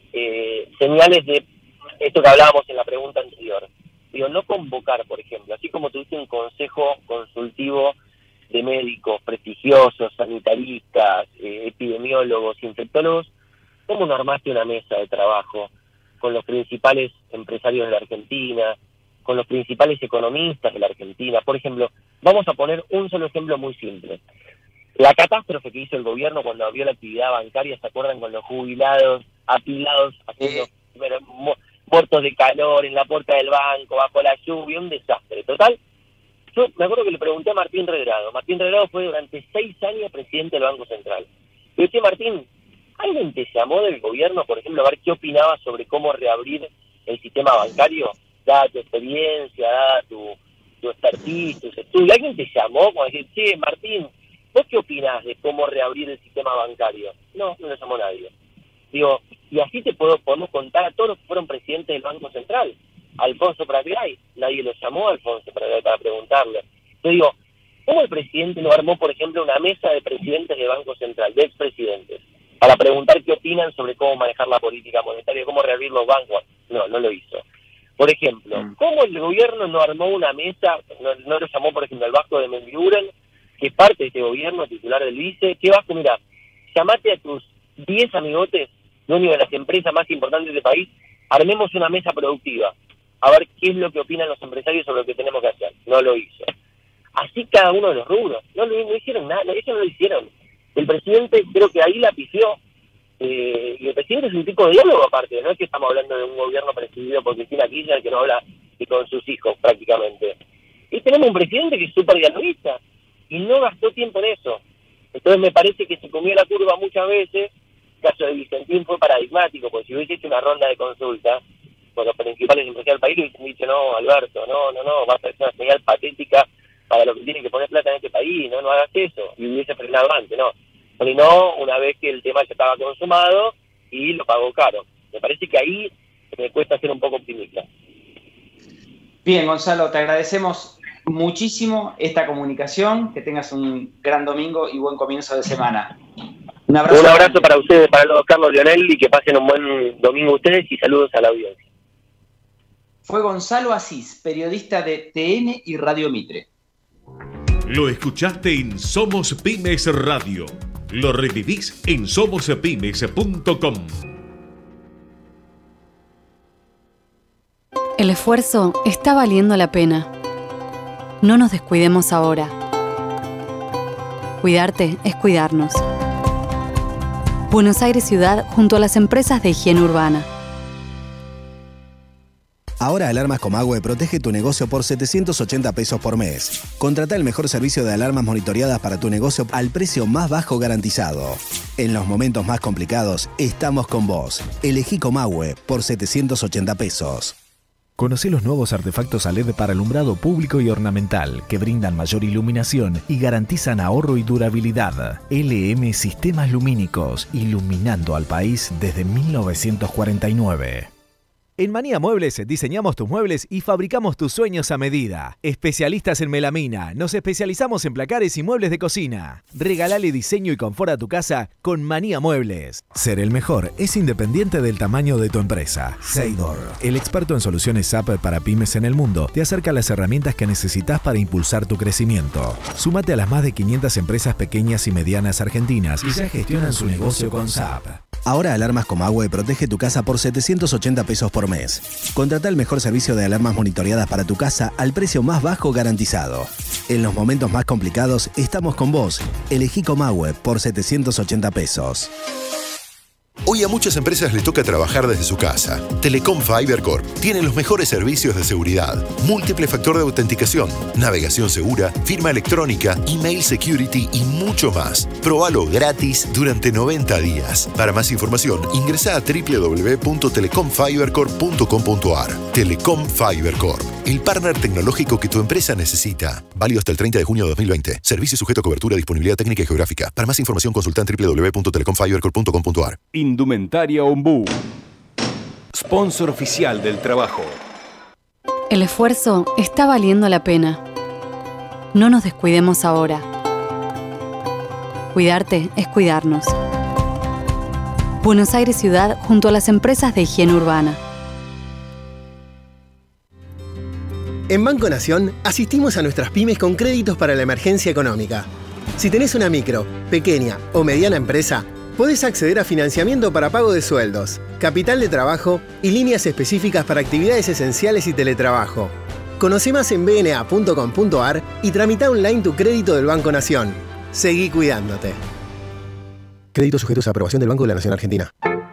eh, señales de esto que hablábamos en la pregunta anterior. Digo, no convocar, por ejemplo, así como tuviste un consejo consultivo de médicos prestigiosos, sanitaristas, eh, epidemiólogos, infectólogos, ¿cómo no armaste una mesa de trabajo con los principales empresarios de la Argentina, con los principales economistas de la Argentina? Por ejemplo, vamos a poner un solo ejemplo muy simple. La catástrofe que hizo el gobierno cuando abrió la actividad bancaria, ¿se acuerdan? Con los jubilados apilados, haciendo eh. muertos de calor en la puerta del banco, bajo la lluvia, un desastre. Total, yo me acuerdo que le pregunté a Martín Redrado. Martín Redrado fue durante seis años presidente del Banco Central. Y dije, Martín, ¿alguien te llamó del gobierno, por ejemplo, a ver qué opinabas sobre cómo reabrir el sistema bancario? Dada tu experiencia, dada tu, tu expertise, tus estudios. ¿Alguien te llamó para decir, che, Martín, ¿vos qué opinás de cómo reabrir el sistema bancario? No, no le llamó nadie. Digo, y así te puedo, podemos contar a todos los que fueron presidentes del Banco Central. Alfonso Pratgay, nadie lo llamó a Alfonso Pratgay para preguntarle. Yo digo, ¿cómo el presidente no armó, por ejemplo, una mesa de presidentes del Banco Central, de expresidentes, para preguntar qué opinan sobre cómo manejar la política monetaria, cómo reabrir los bancos? No, no lo hizo. Por ejemplo, ¿cómo el gobierno no armó una mesa, no, no lo llamó, por ejemplo, al Vasco de Mendiguren, que es parte de este gobierno, titular del vice? ¿Qué Vasco? Mira, llamate a tus diez amigotes, dueños de las empresas más importantes del país, armemos una mesa productiva, a ver qué es lo que opinan los empresarios sobre lo que tenemos que hacer. No lo hizo. Así cada uno de los rubros. No, no, no hicieron nada, ellos no lo hicieron. El presidente creo que ahí la pifió. Eh, y el presidente es un tipo de diálogo aparte, no es que estamos hablando de un gobierno presidido por Cristina Kirchner que no habla ni con sus hijos prácticamente. Y tenemos un presidente que es súper dialoguista y no gastó tiempo en eso. Entonces me parece que se comió la curva muchas veces. El caso de Vicentín fue paradigmático, porque si hubiese hecho una ronda de consulta con los principales empresarios del país, hubiesen dicho, no, Alberto, no, no, no, vas a hacer una señal patética para lo que tienen que poner plata en este país, no, no hagas eso, y hubiese frenado antes, no. Frenó una vez que el tema ya estaba consumado y lo pagó caro. Me parece que ahí me cuesta ser un poco optimista. Bien, Gonzalo, te agradecemos muchísimo esta comunicación, que tengas un gran domingo y buen comienzo de semana. Un abrazo, un abrazo para ustedes, para los Carlos Lionel, y que pasen un buen domingo ustedes y saludos a la audiencia. Fue Gonzalo Asís, periodista de T N y Radio Mitre. Lo escuchaste en Somos Pymes Radio. Lo revivís en somos pymes punto com. El esfuerzo está valiendo la pena. No nos descuidemos ahora. Cuidarte es cuidarnos. Buenos Aires Ciudad junto a las empresas de higiene urbana. Ahora Alarmas Comahue protege tu negocio por setecientos ochenta pesos por mes. Contrata el mejor servicio de alarmas monitoreadas para tu negocio al precio más bajo garantizado. En los momentos más complicados, estamos con vos. Elegí Comahue por setecientos ochenta pesos. Conoce los nuevos artefactos a L E D para alumbrado público y ornamental que brindan mayor iluminación y garantizan ahorro y durabilidad. L M Sistemas Lumínicos, iluminando al país desde mil novecientos cuarenta y nueve. En Manía Muebles diseñamos tus muebles y fabricamos tus sueños a medida. Especialistas en melamina, nos especializamos en placares y muebles de cocina. Regalale diseño y confort a tu casa con Manía Muebles. Ser el mejor es independiente del tamaño de tu empresa. Seidor, el experto en soluciones S A P para pymes en el mundo, te acerca las herramientas que necesitas para impulsar tu crecimiento. Súmate a las más de quinientas empresas pequeñas y medianas argentinas y ya gestionan su negocio con S A P. Ahora Alarmas Comahue protege tu casa por setecientos ochenta pesos por mes. Contrata el mejor servicio de alarmas monitoreadas para tu casa al precio más bajo garantizado. En los momentos más complicados estamos con vos. Elegí Comahue por setecientos ochenta pesos. Hoy a muchas empresas les toca trabajar desde su casa. Telecom Fiber Corp tiene los mejores servicios de seguridad, múltiple factor de autenticación, navegación segura, firma electrónica, email security y mucho más. Probalo gratis durante noventa días. Para más información, ingresa a w w w punto telecom fiber corp punto com punto a r. Telecom Fiber Corp, el partner tecnológico que tu empresa necesita. Válido hasta el treinta de junio de dos mil veinte. Servicio sujeto a cobertura, disponibilidad técnica y geográfica. Para más información, consulta en w w w punto telecom fiber corp punto com punto a r. Indumentaria Ombú, sponsor oficial del trabajo. El esfuerzo está valiendo la pena. No nos descuidemos ahora. Cuidarte es cuidarnos. Buenos Aires Ciudad junto a las empresas de higiene urbana. En Banco Nación asistimos a nuestras pymes con créditos para la emergencia económica. Si tenés una micro, pequeña o mediana empresa, podés acceder a financiamiento para pago de sueldos, capital de trabajo y líneas específicas para actividades esenciales y teletrabajo. Conoce más en b n a punto com punto a r y tramita online tu crédito del Banco Nación. Seguí cuidándote. Créditos sujetos a aprobación del Banco de la Nación Argentina.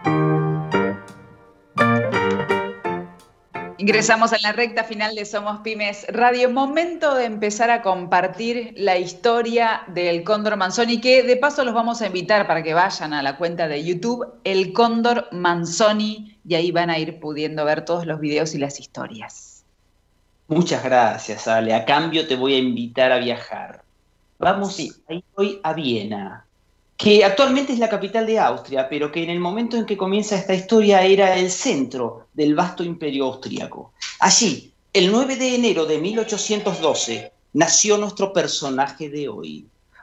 Ingresamos en la recta final de Somos Pymes Radio. Momento de empezar a compartir la historia del Cóndor Manzoni, que de paso los vamos a invitar para que vayan a la cuenta de YouTube, El Cóndor Manzoni, y ahí van a ir pudiendo ver todos los videos y las historias. Muchas gracias, Ale. A cambio te voy a invitar a viajar. Vamos sí. a ir hoy a Viena, que actualmente es la capital de Austria, pero que en el momento en que comienza esta historia era el centro del vasto imperio austríaco. Allí, el nueve de enero de mil ochocientos doce, nació nuestro personaje de hoy.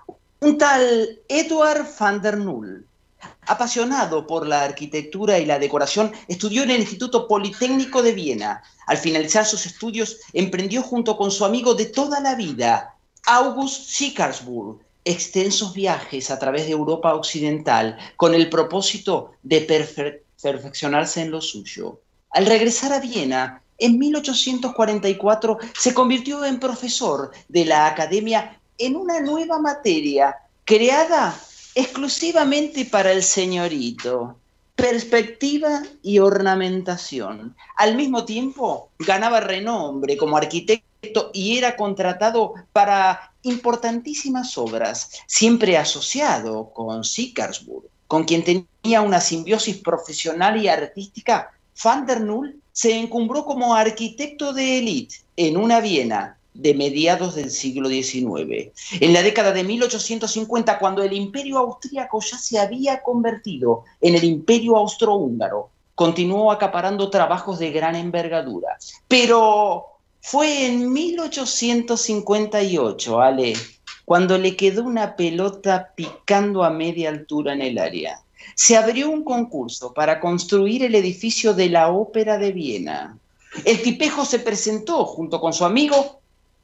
Un tal Eduard van der Null. Apasionado por la arquitectura y la decoración, estudió en el Instituto Politécnico de Viena. Al finalizar sus estudios, emprendió junto con su amigo de toda la vida, August Schickersburg, extensos viajes a través de Europa Occidental con el propósito de perfe perfeccionarse en lo suyo. Al regresar a Viena, en mil ochocientos cuarenta y cuatro, se convirtió en profesor de la academia en una nueva materia creada exclusivamente para el señorito: perspectiva y ornamentación. Al mismo tiempo, ganaba renombre como arquitecto y era contratado para importantísimas obras, siempre asociado con Schickersburg, con quien tenía una simbiosis profesional y artística. Van der Null se encumbró como arquitecto de élite en una Viena de mediados del siglo diecinueve. En la década de mil ochocientos cincuenta, cuando el imperio austríaco ya se había convertido en el imperio austrohúngaro, continuó acaparando trabajos de gran envergadura. Pero fue en mil ochocientos cincuenta y ocho, Ale, cuando le quedó una pelota picando a media altura en el área. Se abrió un concurso para construir el edificio de la Ópera de Viena. El tipejo se presentó junto con su amigo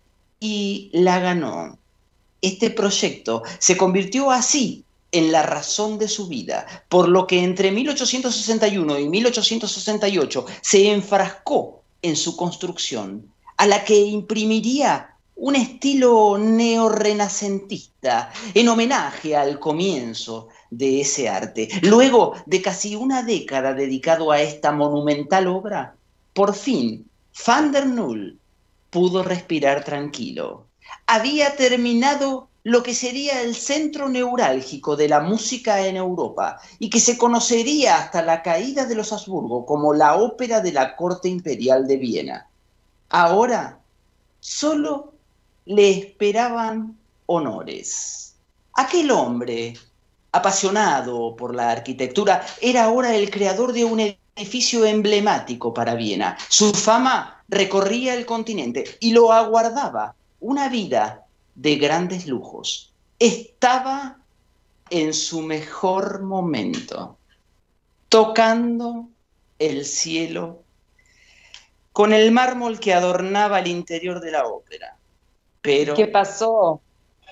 y la ganó. Este proyecto se convirtió así en la razón de su vida, por lo que entre mil ochocientos sesenta y uno y mil ochocientos sesenta y ocho se enfrascó en su construcción, a la que imprimiría un estilo neorrenacentista en homenaje al comienzo de ese arte. Luego de casi una década dedicado a esta monumental obra, por fin Van der Null pudo respirar tranquilo. Había terminado lo que sería el centro neurálgico de la música en Europa y que se conocería hasta la caída de los Habsburgo como la ópera de la corte imperial de Viena. Ahora solo le esperaban honores. Aquel hombre, apasionado por la arquitectura, era ahora el creador de un edificio emblemático para Viena. Su fama recorría el continente y lo aguardaba una vida de grandes lujos. Estaba en su mejor momento, tocando el cielo con el mármol que adornaba el interior de la ópera. Pero ¿qué pasó?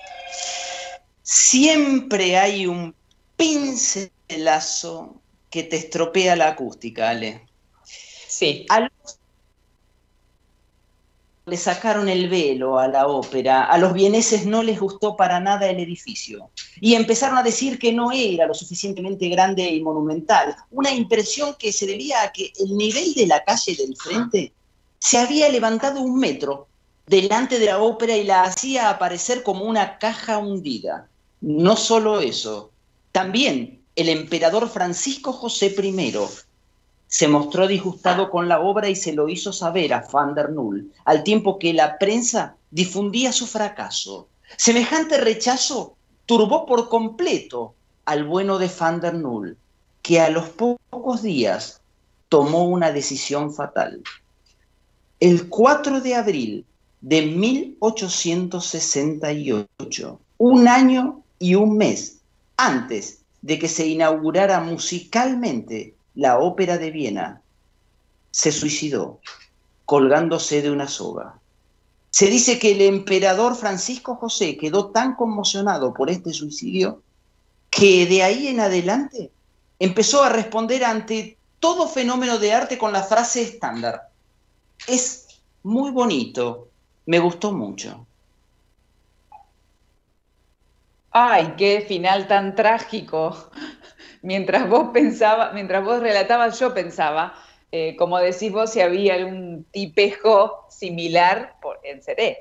Siempre hay un pincelazo que te estropea la acústica, Ale. Sí. A los... Le sacaron el velo a la ópera, a los vieneses no les gustó para nada el edificio y empezaron a decir que no era lo suficientemente grande y monumental, una impresión que se debía a que el nivel de la calle del frente se había levantado un metro delante de la ópera y la hacía aparecer como una caja hundida. No solo eso, también el emperador Francisco José primero se mostró disgustado con la obra y se lo hizo saber a Van der Nul, al tiempo que la prensa difundía su fracaso. Semejante rechazo turbó por completo al bueno de Van der Nul, que a los pocos días tomó una decisión fatal. El cuatro de abril de mil ochocientos sesenta y ocho, un año y un mes antes de que se inaugurara musicalmente la ópera de Viena, se suicidó colgándose de una soga. Se dice que el emperador Francisco José quedó tan conmocionado por este suicidio que de ahí en adelante empezó a responder ante todo fenómeno de arte con la frase estándar: es muy bonito, me gustó mucho. Ay, qué final tan trágico. Mientras vos pensaba, mientras vos relatabas, yo pensaba, eh, como decís vos, si había algún tipejo similar por, en Céré.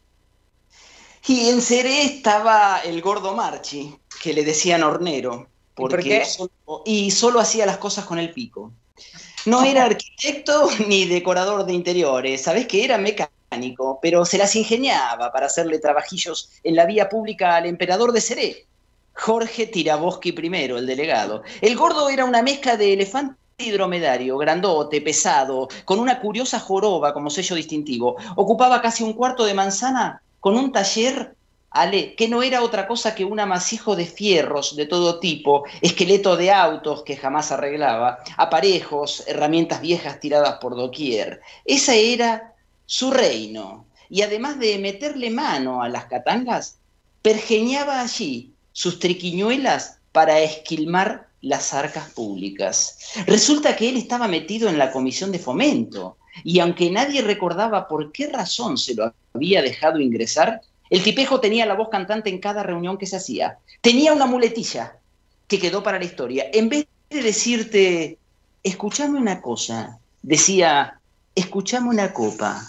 Y en Céré estaba el gordo Marchi, que le decían hornero, porque ¿Por qué? Solo, y solo hacía las cosas con el pico. No era arquitecto ni decorador de interiores, sabés que era mecánico, pero se las ingeniaba para hacerle trabajillos en la vía pública al emperador de Céré, Jorge Tiraboski primero, el delegado. El gordo era una mezcla de elefante y dromedario, grandote, pesado, con una curiosa joroba como sello distintivo. Ocupaba casi un cuarto de manzana con un taller, Ale, que no era otra cosa que un amasijo de fierros de todo tipo, esqueleto de autos que jamás arreglaba, aparejos, herramientas viejas tiradas por doquier. Ese era su reino. Y además de meterle mano a las catangas, pergeñaba allí sus triquiñuelas para esquilmar las arcas públicas. Resulta que él estaba metido en la comisión de fomento, y aunque nadie recordaba por qué razón se lo había dejado ingresar, el tipejo tenía la voz cantante en cada reunión que se hacía. Tenía una muletilla que quedó para la historia. En vez de decirte, escuchame una cosa, decía, escuchame una copa.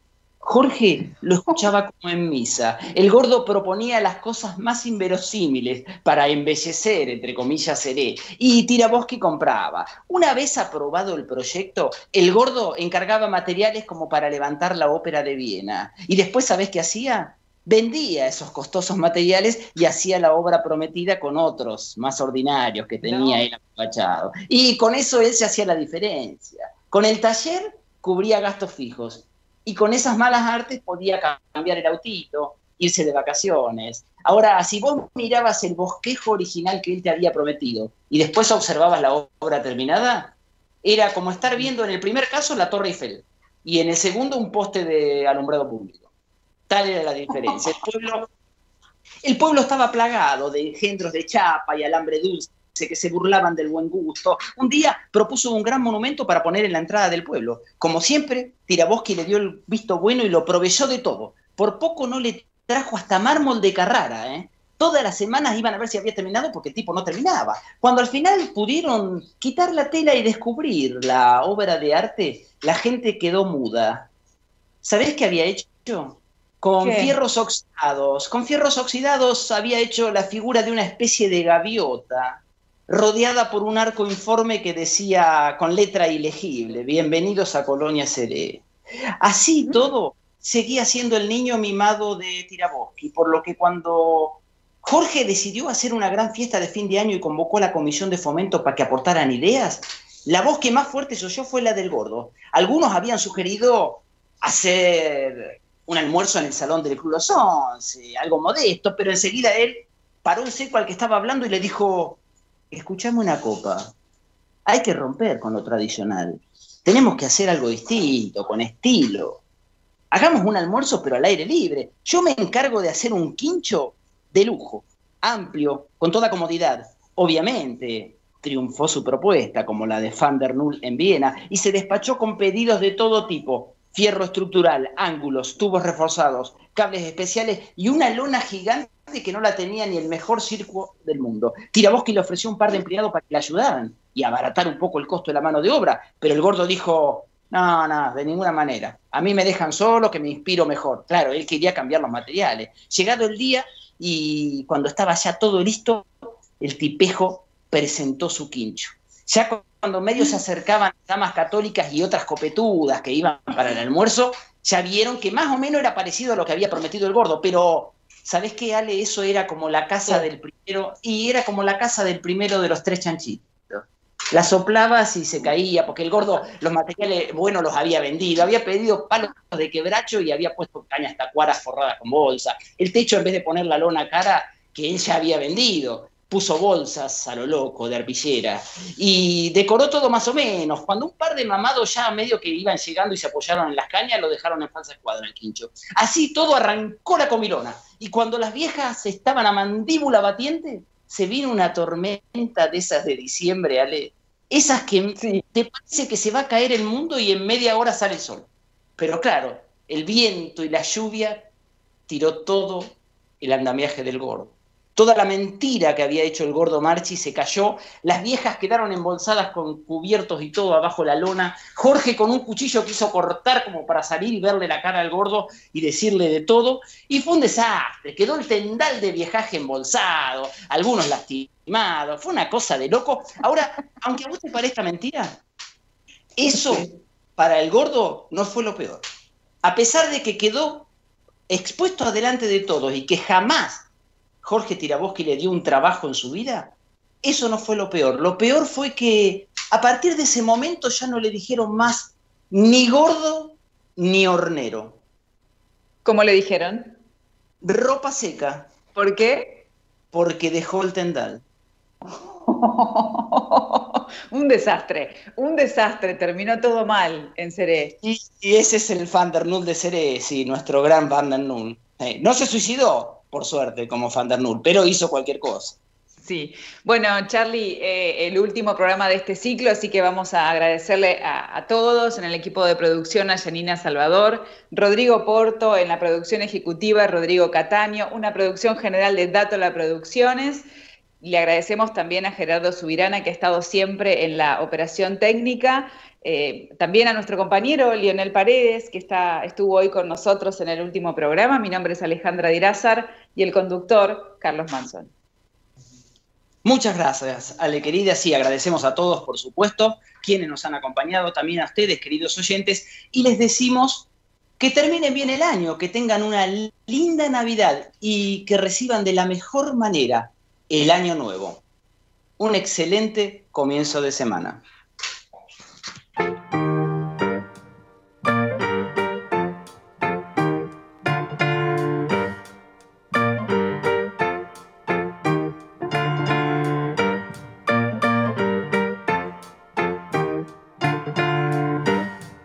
Jorge lo escuchaba como en misa. El gordo proponía las cosas más inverosímiles para embellecer, entre comillas, Céré, y Tiraboski compraba. Una vez aprobado el proyecto, el gordo encargaba materiales como para levantar la ópera de Viena. Y después, ¿sabés qué hacía? Vendía esos costosos materiales y hacía la obra prometida con otros más ordinarios que tenía No. él apapachado. Y con eso él se hacía la diferencia. Con el taller cubría gastos fijos. Y con esas malas artes podía cambiar el autito, irse de vacaciones. Ahora, si vos mirabas el bosquejo original que él te había prometido y después observabas la obra terminada, era como estar viendo en el primer caso la Torre Eiffel y en el segundo un poste de alumbrado público. Tal era la diferencia. El pueblo, el pueblo estaba plagado de engendros de chapa y alambre dulce que se burlaban del buen gusto. Un día propuso un gran monumento para poner en la entrada del pueblo. Como siempre, Tiraboski le dio el visto bueno y lo proveyó de todo. Por poco no le trajo hasta mármol de Carrara, ¿eh? Todas las semanas iban a ver si había terminado porque el tipo no terminaba. Cuando al final pudieron quitar la tela y descubrir la obra de arte, la gente quedó muda. ¿Sabés qué había hecho? Con ¿Qué? fierros oxidados. Con fierros oxidados había hecho la figura de una especie de gaviota, rodeada por un arco informe que decía con letra ilegible: bienvenidos a Colonia Seré. Así todo, seguía siendo el niño mimado de Tiraboschi, por lo que cuando Jorge decidió hacer una gran fiesta de fin de año y convocó a la comisión de fomento para que aportaran ideas, la voz que más fuerte se oyó fue la del Gordo. Algunos habían sugerido hacer un almuerzo en el salón del Club Los Once, algo modesto, pero enseguida él paró en seco al que estaba hablando y le dijo: escuchame una copa, hay que romper con lo tradicional, tenemos que hacer algo distinto, con estilo. Hagamos un almuerzo pero al aire libre. Yo me encargo de hacer un quincho de lujo, amplio, con toda comodidad. Obviamente triunfó su propuesta, como la de Van der Null en Viena, y se despachó con pedidos de todo tipo: fierro estructural, ángulos, tubos reforzados, cables especiales y una lona gigante que no la tenía ni el mejor circo del mundo. Tiraboschi le ofreció un par de empleados para que le ayudaran y abaratar un poco el costo de la mano de obra, pero el Gordo dijo: no, no, de ninguna manera. A mí me dejan solo, que me inspiro mejor. Claro, él quería cambiar los materiales. Llegado el día, y cuando estaba ya todo listo, el tipejo presentó su quincho. Ya cuando medio se acercaban damas católicas y otras copetudas que iban para el almuerzo, ya vieron que más o menos era parecido a lo que había prometido el Gordo, pero ¿sabés qué, Ale? Eso era como la casa del primero, y era como la casa del primero de los tres chanchitos. La soplabas y se caía, porque el Gordo los materiales buenos los había vendido, había pedido palos de quebracho y había puesto cañas tacuaras forradas con bolsa. El techo, en vez de poner la lona cara, que él ya había vendido, puso bolsas a lo loco de arpillera y decoró todo más o menos. Cuando un par de mamados ya medio que iban llegando y se apoyaron en las cañas, lo dejaron en falsa escuadra el quincho. Así todo arrancó la comilona, y cuando las viejas estaban a mandíbula batiente, se vino una tormenta de esas de diciembre, Ale. Esas que sí, te parece que se va a caer el mundo y en media hora sale el sol. Pero claro, el viento y la lluvia tiró todo el andamiaje del Gordo. Toda la mentira que había hecho el Gordo Marchi se cayó, las viejas quedaron embolsadas con cubiertos y todo abajo la lona. Jorge con un cuchillo quiso cortar como para salir y verle la cara al Gordo y decirle de todo, y fue un desastre. Quedó el tendal de viejaje embolsado, algunos lastimados, fue una cosa de loco. Ahora, aunque a vos te parezca mentira, eso para el Gordo no fue lo peor. A pesar de que quedó expuesto adelante de todos y que jamás Jorge Tiraboschi le dio un trabajo en su vida, eso no fue lo peor. Lo peor fue que a partir de ese momento ya no le dijeron más ni Gordo ni hornero. ¿Cómo le dijeron? Ropa seca. ¿Por qué? Porque dejó el tendal. Un desastre, un desastre, terminó todo mal en Seré. Y, y ese es el Van der Null de Seré, sí, nuestro gran Van der Null. Eh, no se suicidó, por suerte, como Van der Null, pero hizo cualquier cosa. Sí. Bueno, Charlie, eh, el último programa de este ciclo, así que vamos a agradecerle a, a todos en el equipo de producción, a Janina Salvador, Rodrigo Porto en la producción ejecutiva, Rodrigo Cataño, una producción general de Datola Producciones. Le agradecemos también a Gerardo Subirana, que ha estado siempre en la operación técnica. Eh, también a nuestro compañero Lionel Paredes, que está, estuvo hoy con nosotros en el último programa. Mi nombre es Alejandra Dirázar y el conductor, Carlos Manson. Muchas gracias, Ale querida. Sí, agradecemos a todos, por supuesto, quienes nos han acompañado, también a ustedes, queridos oyentes, y les decimos que terminen bien el año, que tengan una linda Navidad y que reciban de la mejor manera el año nuevo. Un excelente comienzo de semana.